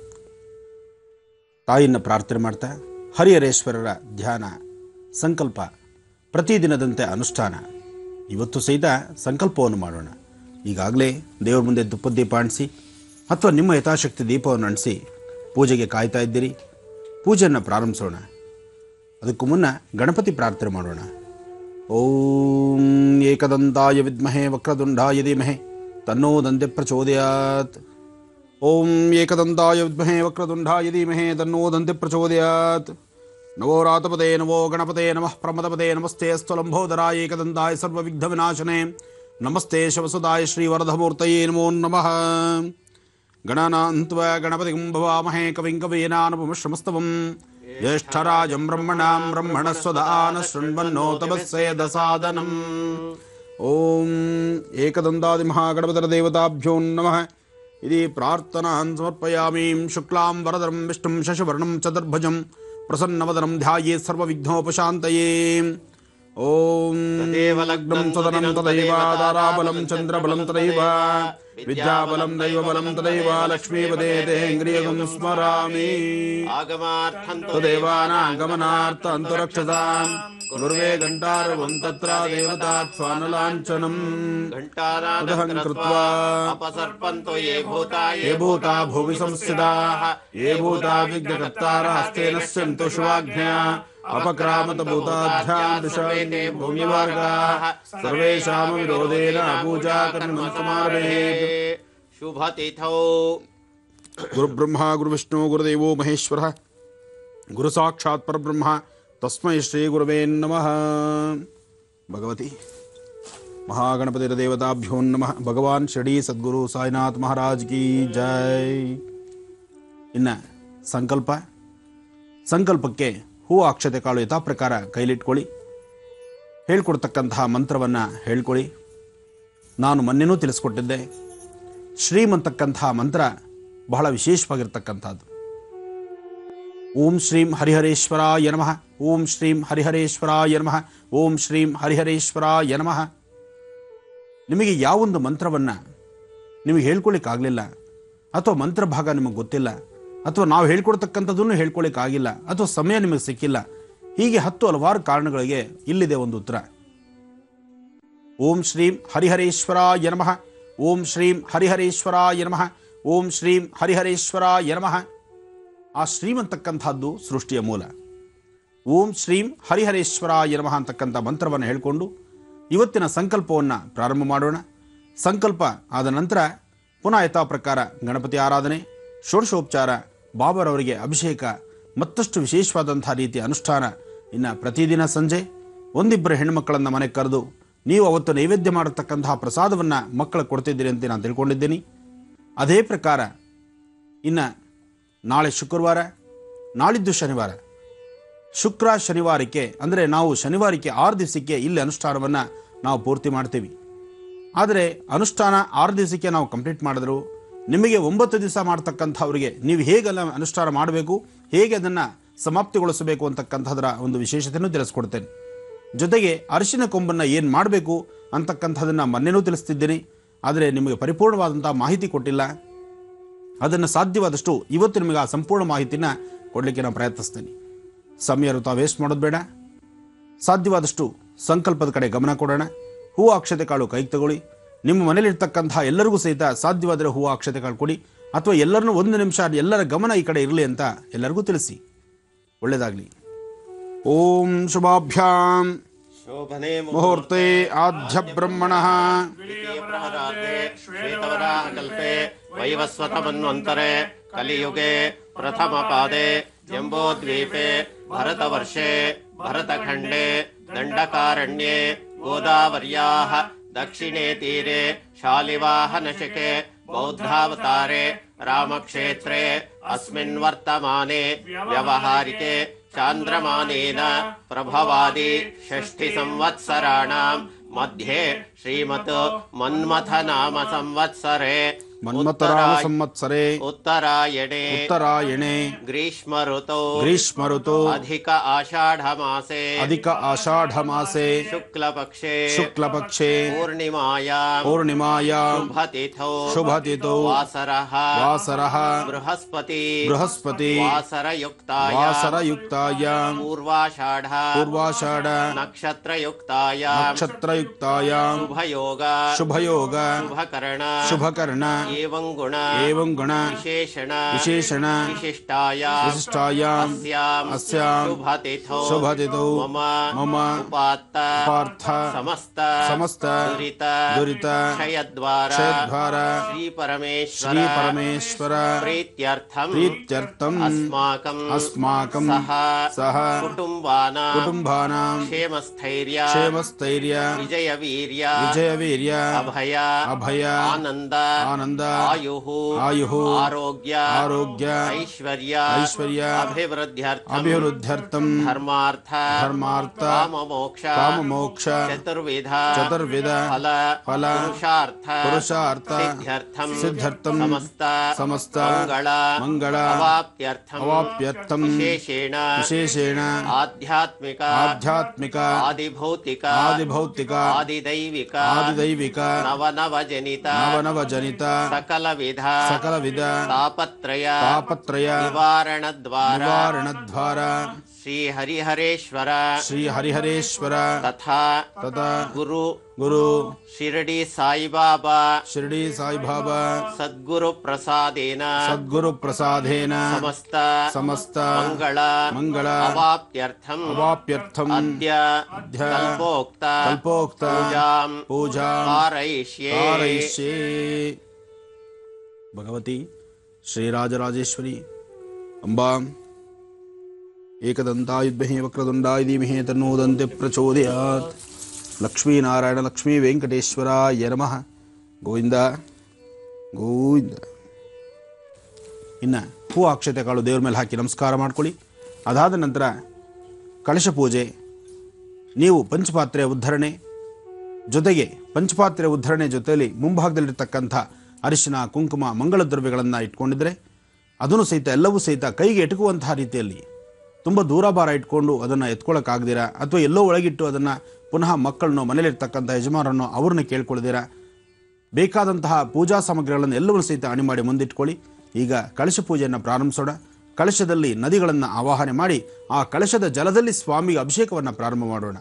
ತಾಯಿನ ಪ್ರಾರ್ಥನೆ ಮಾಡ್ತಾ ಹರಿಹರೇಶ್ವರರ ಧ್ಯಾನ, ಸಂಕಲ್ಪ, ಪ್ರತಿದಿನದಂತೆ ಅನುಷ್ಠಾನ. ಇವತ್ತು ಸಹಿತ ಸಂಕಲ್ಪವನ್ನು ಮಾಡೋಣ. ಈಗಾಗಲೇ ದೇವರ ಮುಂದೆ ತುಪ್ಪದ ದೀಪ ಅಂಟಿಸಿ ಅಥವಾ ನಿಮ್ಮ ಯಥಾಶಕ್ತಿ ದೀಪವನ್ನು ಅಂಟಿಸಿ ಪೂಜೆಗೆ ಕಾಯ್ತಾ ಇದ್ದೀರಿ. ಪೂಜೆಯನ್ನು ಪ್ರಾರಂಭಿಸೋಣ. ಅದಕ್ಕೂ ಮುನ್ನ ಗಣಪತಿ ಪ್ರಾರ್ಥನೆ ಮಾಡೋಣ. ಓಂ ಏಕದಂತಾಯ ವಿದ್ಮಹೇ ವಕ್ರತುಂಡಾಯ ಧೀಮಹಿ ತನ್ನೋ ದಂತೆ ಪ್ರಚೋದಯಾತ್. ಓಂ ಏಕದಂತಾಯ ವಿದ್ಮಹೇ ವಕ್ರತುಂಡಾಯ ಧೀಮಹಿ ತನ್ನೋ ದಂತೆ ಪ್ರಚೋದಯಾತ್. ನವೋ ರಾತಪದೇ ನವೋ ಗಣಪತೆ ನಮಃ ಪ್ರಮದಪದೇ ನಮಸ್ತೆ ಸ್ಥಲಂಬೋದರಾಯ ಏಕದಂತಾಯ ಸರ್ವವಿಘ್ನ ವಿನಾಶನೆ ನಮಸ್ತೆ ಶವಸುದಾಯ ಶ್ರೀವರದಮೂರ್ತಯೇ ನಮೋ ನಮಃ. ಗಣನಾನ್ತ್ವ ಗಣಪತಿಂ ಭವಾಮಹೇ ಕವಿಂ ಕವೀನಾನುಪಮಶ್ರಮಸ್ತವಂ ಜ್ಯೇಷ್ಠರಾಜಂ ಬ್ರಹ್ಮಣಾಂ ಬ್ರಹ್ಮಣಸ್ವದಾನ ಶೃಣ್ವನ್ನೋತಮಸ್ಸೇದಸಾದನಂ. ಓಂ ಏಕದಂತಾದಿ ಮಹಾಗಣಪತರ ದೇವತಾಭ್ಯೋ ನಮಃ. ಇದಿ ಪ್ರಾರ್ಥನಾನ್ ಸಮರ್ಪಯಾಮಿ. ಶುಕ್ಲಾಂ ವರದರಂ ವಿಷ್ಣುಂ ಶಶಿವರ್ಣಂ ಚತುರ್ಭುಜಂ ಪ್ರಸನ್ನವದನಂ ಧ್ಯಾಯೇತ್ ಸರ್ವವಿಘ್ನೋಪಶಾಂತಯೇ. ಓಂ ತದೇವ ಲಗ್ನಂ ತದನಂ ತದೈವ ತಾರಾಬಲಂ ಚಂದ್ರಬಲಂ ತದೈವ ವಿದ್ಯಾಬಲಂ ದೈವಬಲಂ ತದೈವ ಲಕ್ಷ್ಮೀಪದೇಂಗ್ರಿಯಗಂ ಸ್ಮರಾಮಿ. ತದೇವಾನಾಗಮನಾರ್ಥ ಅಂತರಕ್ಷತಾಂ ಗುರುವೇ ಘಂಟಾರವಂ ತತ್ರ ದೇವತಾತ್ ಸ್ವಾನಲಾಂಛನಂ ಘಂಟಾರಾಧಂ ಕೃತ್ವಾ ಅಪಸರ್ಪಂತೋ ಯೇ ಭೂತಾ ಭುವಿ ಸಂಸ್ಥಿತಾಃ ಯೇ ಭೂತಾ ವಿಘ್ನಕರ್ತಾರಃ ಹಸ್ತೇನ ಸ್ಯಂತು ಶಿವಾಜ್ಞಯಾ ಅಪಕ್ರಾಮತ ಭೂತಾಭ್ಯಾಂ ದಿಶಾಂತೆ ಭೂಮಿಮಾರ್ಗಾಃ ಸರ್ವೇಷಾಂ ವಿರೋಧೇನ ಪೂಜಾ ಕರ್ಮಂ ಸಮಾರಭೇತ್. ಶುಭತಿಥೌ ಗುರುಬ್ರಹ್ಮ ಗುರುವಿಷ್ಣು ಗುರುದೇವೋ ಮಹೇಶ್ವರಃ ಗುರು ಸಾಕ್ಷಾತ್ ಪರಬ್ರಹ್ಮ ತಸ್ಮೈ ಶ್ರೀ ಗುರುವೇ ನಮಃ. ಭಗವತಿ ಮಹಾಗಣಪತಿರ ದೇವತಾಭ್ಯೋ ನಮಃ. ಭಗವಾನ್ ಶಿರಡಿ ಸದ್ಗುರು ಸಾಯಿನಾಥ್ ಮಹಾರಾಜ್ ಕಿ ಜೈ. ಇನ್ನು ಸಂಕಲ್ಪಕ್ಕೆ ಹೂ ಅಕ್ಷತೆ ಕಾಳು ಯಥಾ ಪ್ರಕಾರ ಕೈಲಿಟ್ಕೊಳ್ಳಿ. ಹೇಳ್ಕೊಡ್ತಕ್ಕಂತಹ ಮಂತ್ರವನ್ನು ಹೇಳ್ಕೊಳ್ಳಿ. ನಾನು ಮೊನ್ನೆನೂ ತಿಳಿಸ್ಕೊಟ್ಟಿದ್ದೆ, ಶ್ರೀಮ್ ಅಂತಕ್ಕಂತಹ ಮಂತ್ರ ಬಹಳ ವಿಶೇಷವಾಗಿರ್ತಕ್ಕಂಥದ್ದು. ಓಂ ಶ್ರೀಂ ಹರಿಹರೇಶ್ವರಾಯ ನಮಃ. ಓಂ ಶ್ರೀಂ ಹರಿಹರೇಶ್ವರಾಯ ನಮಃ. ಓಂ ಶ್ರೀಂ ಹರಿಹರೇಶ್ವರಾಯ ನಮಃ. ನಿಮಗೆ ಯಾವೊಂದು ಮಂತ್ರವನ್ನು ನಿಮಗೆ ಹೇಳ್ಕೊಳ್ಳಿಕ್ಕಾಗಲಿಲ್ಲ, ಅಥವಾ ಮಂತ್ರ ಭಾಗ ನಿಮಗೆ ಗೊತ್ತಿಲ್ಲ, ಅಥವಾ ನಾವು ಹೇಳ್ಕೊಡ್ತಕ್ಕಂಥದ್ದನ್ನು ಹೇಳ್ಕೊಳ್ಳಿಕ್ಕಾಗಿಲ್ಲ, ಅಥವಾ ಸಮಯ ನಿಮಗೆ ಸಿಕ್ಕಿಲ್ಲ, ಹೀಗೆ 10 ಹಲವಾರು ಕಾರಣಗಳಿಗೆ ಇಲ್ಲಿದೆ ಒಂದು ಉತ್ತರ. ಓಂ ಶ್ರೀಂ ಹರಿಹರೇಶ್ವರಾಯ ನಮಃ. ಓಂ ಶ್ರೀಂ ಹರಿಹರೇಶ್ವರಾಯ ನಮಃ. ಓಂ ಶ್ರೀಂ ಹರಿಹರೇಶ್ವರಾಯ ನಮಃ. ಆ ಶ್ರೀಮ್ ಅಂತಕ್ಕಂಥದ್ದು ಸೃಷ್ಟಿಯ ಮೂಲ. ಓಂ ಶ್ರೀಂ ಹರಿಹರೇಶ್ವರಾಯ ನಮಃ ಅಂತಕ್ಕಂಥ ಮಂತ್ರವನ್ನು ಹೇಳಿಕೊಂಡು ಇವತ್ತಿನ ಸಂಕಲ್ಪವನ್ನು ಪ್ರಾರಂಭ ಮಾಡೋಣ. ಸಂಕಲ್ಪ ಆದ ನಂತರ ಪುನಃ ಯಥಾ ಪ್ರಕಾರ ಗಣಪತಿ ಆರಾಧನೆ, ಷೋಡಶೋಪಚಾರ, ಬಾಬರವರಿಗೆ ಅಭಿಷೇಕ, ಮತ್ತಷ್ಟು ವಿಶೇಷವಾದಂಥ ರೀತಿಯ ಅನುಷ್ಠಾನ. ಇನ್ನು ಪ್ರತಿದಿನ ಸಂಜೆ ಒಂದಿಬ್ಬರು ಹೆಣ್ಣುಮಕ್ಕಳನ್ನು ಮನೆಗೆ ಕರೆದು ನೀವು ಅವತ್ತು ನೈವೇದ್ಯ ಮಾಡತಕ್ಕಂತಹ ಪ್ರಸಾದವನ್ನು ಮಕ್ಕಳು ಕೊಡ್ತಿದ್ದೀರಿ ಅಂತ ನಾನು ತಿಳ್ಕೊಂಡಿದ್ದೀನಿ. ಅದೇ ಪ್ರಕಾರ ಇನ್ನು ನಾಳೆ ಶುಕ್ರವಾರ, ನಾಳಿದ್ದು ಶನಿವಾರ, ಶುಕ್ರ ಶನಿವಾರಕ್ಕೆ ಅಂದರೆ ನಾವು ಶನಿವಾರಕ್ಕೆ 6 ದಿವಸಕ್ಕೆ ಇಲ್ಲಿ ಅನುಷ್ಠಾನವನ್ನು ನಾವು ಪೂರ್ತಿ ಮಾಡ್ತೀವಿ. ಆದರೆ ಅನುಷ್ಠಾನ 6 ದಿವಸಕ್ಕೆ ನಾವು ಕಂಪ್ಲೀಟ್ ಮಾಡಿದ್ರು ನಿಮಗೆ 9 ದಿವಸ ಮಾಡ್ತಕ್ಕಂಥವ್ರಿಗೆ ನೀವು ಹೇಗೆಲ್ಲ ಅನುಷ್ಠಾನ ಮಾಡಬೇಕು, ಹೇಗೆ ಅದನ್ನು ಸಮಾಪ್ತಿಗೊಳಿಸಬೇಕು ಅಂತಕ್ಕಂಥದ್ರ ಒಂದು ವಿಶೇಷತೆಯನ್ನು ತಿಳಿಸ್ಕೊಡ್ತೇನೆ. ಜೊತೆಗೆ ಅರಿಶಿನ ಕೊಂಬನ್ನು ಏನು ಮಾಡಬೇಕು ಅಂತಕ್ಕಂಥದ್ದನ್ನು ಮೊನ್ನೆನೂ ತಿಳಿಸ್ತಿದ್ದೀನಿ. ಆದರೆ ನಿಮಗೆ ಪರಿಪೂರ್ಣವಾದಂಥ ಮಾಹಿತಿ ಕೊಟ್ಟಿಲ್ಲ. ಅದನ್ನು ಸಾಧ್ಯವಾದಷ್ಟು ಇವತ್ತು ನಿಮಗೆ ಆ ಸಂಪೂರ್ಣ ಮಾಹಿತಿನ ಕೊಡಲಿಕ್ಕೆ ನಾನು ಪ್ರಯತ್ನಿಸ್ತೇನೆ. ಸಮಯ ವೃಥ ವೇಸ್ಟ್ ಮಾಡೋದು ಬೇಡ. ಸಾಧ್ಯವಾದಷ್ಟು ಸಂಕಲ್ಪದ ಕಡೆ ಗಮನ ಕೊಡೋಣ. ಹೂವು ಅಕ್ಷತೆ ಕಾಳು ಕೈಗೆ ತಗೊಳ್ಳಿ. ನಿಮ್ಮ ಮನೇಲಿರ್ತಕ್ಕಂತಹ ಎಲ್ಲರಿಗೂ ಸಹಿತ ಸಾಧ್ಯವಾದರೆ ಹೂವು ಅಕ್ಷತೆ ಕಾಳು ಕೊಡಿ, ಅಥವಾ ಎಲ್ಲರನ್ನೂ 1 ನಿಮಿಷ ಎಲ್ಲರ ಗಮನ ಈ ಕಡೆ ಇರಲಿ ಅಂತ ಎಲ್ಲರಿಗೂ ತಿಳಿಸಿ. ಒಳ್ಳೆಯದಾಗಲಿ. ಓಂ ಶುಭಾಭ್ಯಾಂ ಶೋಭನೆ ಮುಹೂರ್ತೆ ಆದ್ಯ ಬ್ರಹ್ಮಣಃ ಶ್ವೇತವರಾಹಕಲ್ಪೆ ವೈವಸ್ವತ ಮನ್ವಂತರೆ ಕಲಿಯುಗೆ ಪ್ರಥಮ ಪಾದೆ ಜಂಬೋದ್ವೀಪೆ ಭರತವರ್ಷೆ ಭರತಖಂಡೆ ದಂಡಕಾರಣ್ಯೆ ಗೋದಾವರ್ಯಾಃ ದಕ್ಷಿಣೇ ತೀರೆ ಶಾಲಿವಾಹನಶಕೆ ಬೌದ್ಧಾವತಾರೆ ರಾಮಕ್ಷೇತ್ರೆ ಅಸ್ಮಿನ್ ವರ್ತಮಾನೆ ವ್ಯವಹಾರಿಕೆ ಚಾಂದ್ರಮಾನೇನ ಪ್ರಭವಾದಿ 6 ಸಂವತ್ಸರಾಣಾಂ ಮಧ್ಯೆ ಶ್ರೀಮತ್ ಮನ್ಮಥ ನಾಮ ಸಂವತ್ಸರೆ ಮನ್ಮಥರಾಮ ಸಂವತ್ಸರೆ ಉತ್ತರಾಯಣೆ ಗ್ರೀಷ್ಮ ಋತೌ ಅಧಿಕ ಆಷಾಢ ಮಾಸೆ ಶುಕ್ಲಪಕ್ಷೆ ಪೂರ್ಣಿಮಾಯಾಂ ಶುಭತಿಥೌ ವಾಸರಃ ಬೃಹಸ್ಪತಿ ವಾಸರಯುಕ್ತಾಯಾಂ ಪೂರ್ವಾಷಾಢ ನಕ್ಷತ್ರಯುಕ್ತಾಯಾಂ ಶುಭಯೋಗ ಶುಭಕರ್ಣ ಏವಂ ಗುಣ ವಿಶೇಷಣ ವಿಶಿಷ್ಟಾಯಾಂ ಅಸ್ಯಾಂ ಶುಭತಿಥೌ ಮಮ ಉಪಾತ್ತ ಸಮಸ್ತ ದುರಿತ ಕ್ಷಯದ್ವಾರ ಶ್ರೀ ಪರಮೇಶ್ವರ ಪ್ರೀತ್ಯರ್ಥಂ ಅಸ್ಮಾಕಂ ಸಹ ಕುಟುಂಬಾನಾಂ ಕ್ಷೇಮಸ್ಥೈರ್ಯ ವಿಜಯವೀರ್ಯ ಅಭಯ ಆನಂದ ಆಯುಃ ಆರೋಗ್ಯ ಐಶ್ವರ್ಯ ಅಭಿವೃದ್ಧ್ಯರ್ಥಂ ಧರ್ಮಾರ್ಥ ಕಾಮಮೋಕ್ಷ ಚತುರ್ವಿಧ ಫಲ ಪುರುಷಾರ್ಥ ಸಿದ್ಧ್ಯರ್ಥಂ ಸಮಸ್ತ ಮಂಗಳ ಅವಾಪ್ಯರ್ಥಂ ವಿಶೇಷೇಣ ಆಧ್ಯಾತ್ಮಿಕ ಆದಿಭೌತಿಕ ಆದಿದೈವಿಕ ನವನವಜನಿತ ಸಕಲ ವಿಧ ತಾಪತ್ರಯ ನಿವಾರಣದ್ವಾರ ಶ್ರೀ ಹರಿಹರೇಶ್ವರ ತಥಾ ಗುರು ಶಿರಡಿ ಸಾಯಿಬಾಬಾ ಸದ್ಗುರು ಪ್ರಸಾದೇನ ಸಮಸ್ತ ಮಂಗಳ ಅವಾಪ್ಯರ್ಥಂ ಅದ್ಯ ಕಲ್ಪೋಕ್ತ ಪೂಜಾ ಪಾರಯಿಷ್ಯೇ. ಭಗವತಿ ಶ್ರೀರಾಜರಾಜೇಶ್ವರಿ ಅಂಬಾಂ ಏಕದಂತಾಯುಧ್ಮಹೇ ವಕ್ರತುಂಡಾಯ ಧೀಮಹಿ ತನ್ನೋ ದಂತೆ ಪ್ರಚೋದಯಾತ್. ಲಕ್ಷ್ಮೀನಾರಾಯಣ ಲಕ್ಷ್ಮೀ ವೆಂಕಟೇಶ್ವರಾಯ ನಮಃ. ಗೋವಿಂದ ಗೋವಿಂದ. ಇನ್ನು ಹೂ ಅಕ್ಷತೆ ಕಾಳು ದೇವ್ರ ಮೇಲೆ ಹಾಕಿ ನಮಸ್ಕಾರ ಮಾಡ್ಕೊಳ್ಳಿ. ಅದಾದ ನಂತರ ಕಳಶ ಪೂಜೆ, ನೀವು ಪಂಚಪಾತ್ರೆಯ ಉದ್ಧರಣೆ ಜೊತೆಗೆ ಜೊತೆಯಲ್ಲಿ ಮುಂಭಾಗದಲ್ಲಿರ್ತಕ್ಕಂಥ ಅರಿಶಿನ ಕುಂಕುಮ ಮಂಗಳ ದ್ರವ್ಯಗಳನ್ನು ಇಟ್ಕೊಂಡಿದ್ರೆ ಅದನ್ನು ಸಹಿತ ಎಲ್ಲವೂ ಸಹಿತ ಕೈಗೆ ಎಟುಕುವಂತಹ ರೀತಿಯಲ್ಲಿ ತುಂಬ ದೂರ ಭಾರ ಇಟ್ಕೊಂಡು ಅದನ್ನು ಎತ್ಕೊಳ್ಳೋಕ್ಕಾಗ್ದಿರ ಅಥವಾ ಎಲ್ಲೋ ಒಳಗಿಟ್ಟು ಅದನ್ನು ಪುನಃ ಮಕ್ಕಳನ್ನು ಮನೇಲಿರ್ತಕ್ಕಂಥ ಯಜಮಾನರನ್ನು ಅವ್ರನ್ನ ಕೇಳ್ಕೊಳ್ದಿರ ಬೇಕಾದಂತಹ ಪೂಜಾ ಸಾಮಗ್ರಿಗಳನ್ನು ಎಲ್ಲವನ್ನೂ ಸಹಿತ ಅಣಿ ಮಾಡಿ ಮುಂದಿಟ್ಕೊಳ್ಳಿ. ಈಗ ಕಳಶ ಪೂಜೆಯನ್ನು ಪ್ರಾರಂಭಿಸೋಣ. ಕಳಶದಲ್ಲಿ ನದಿಗಳನ್ನು ಆವಾಹನೆ ಮಾಡಿ ಆ ಕಳಶದ ಜಲದಲ್ಲಿ ಸ್ವಾಮಿಗೆ ಅಭಿಷೇಕವನ್ನು ಪ್ರಾರಂಭ ಮಾಡೋಣ.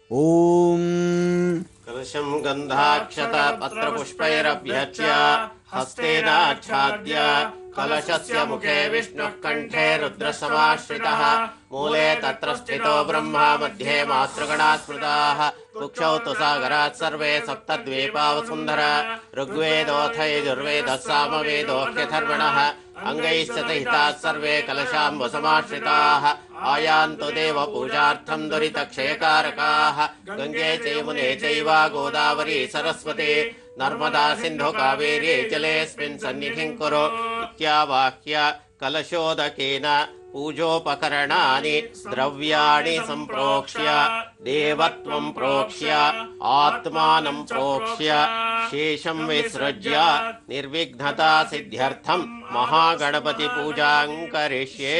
ಓಂ ಕಲಶಂ ಗಂಧಾಕ್ಷತ ಪತ್ರ ಪುಷ್ಪೈರಭ್ಯಚ್ಯ हस्तेनाच्छाद्य कलशस्य मुखे विष्णुः कंठे रुद्रसमाश्रितः मूले तत्र स्थितो ब्रह्मा मध्ये मातृगणाः स्मृताः कुक्षौ तु सागरात् सर्वे सप्तद्वीपा वसुन्धरा ऋग्वेदोऽथ यजुर्वेदः सामवेदोऽह्यथर्वणः अङ्गैश्च सहिताः सर्वे कलशाम्बुसमाश्रिताः आयान्तु देवपूजार्थं दुरितक्षयकारकाः गङ्गे च यमुने चैव गोदावरी सरस्वती नर्मदा सिन्धु कावेरी जलेऽस्मिन् सन्निधिं कुरु इत्यावाह्य कलशोदकेन पूजोपकरणानि द्रव्याणि सम्प्रोक्ष्य देवत्वं प्रोक्ष्य आत्मानं प्रोक्ष्य शेषं विसृज्य निर्विघ्नता सिद्ध्यर्थं महागणपति पूजां करिष्ये.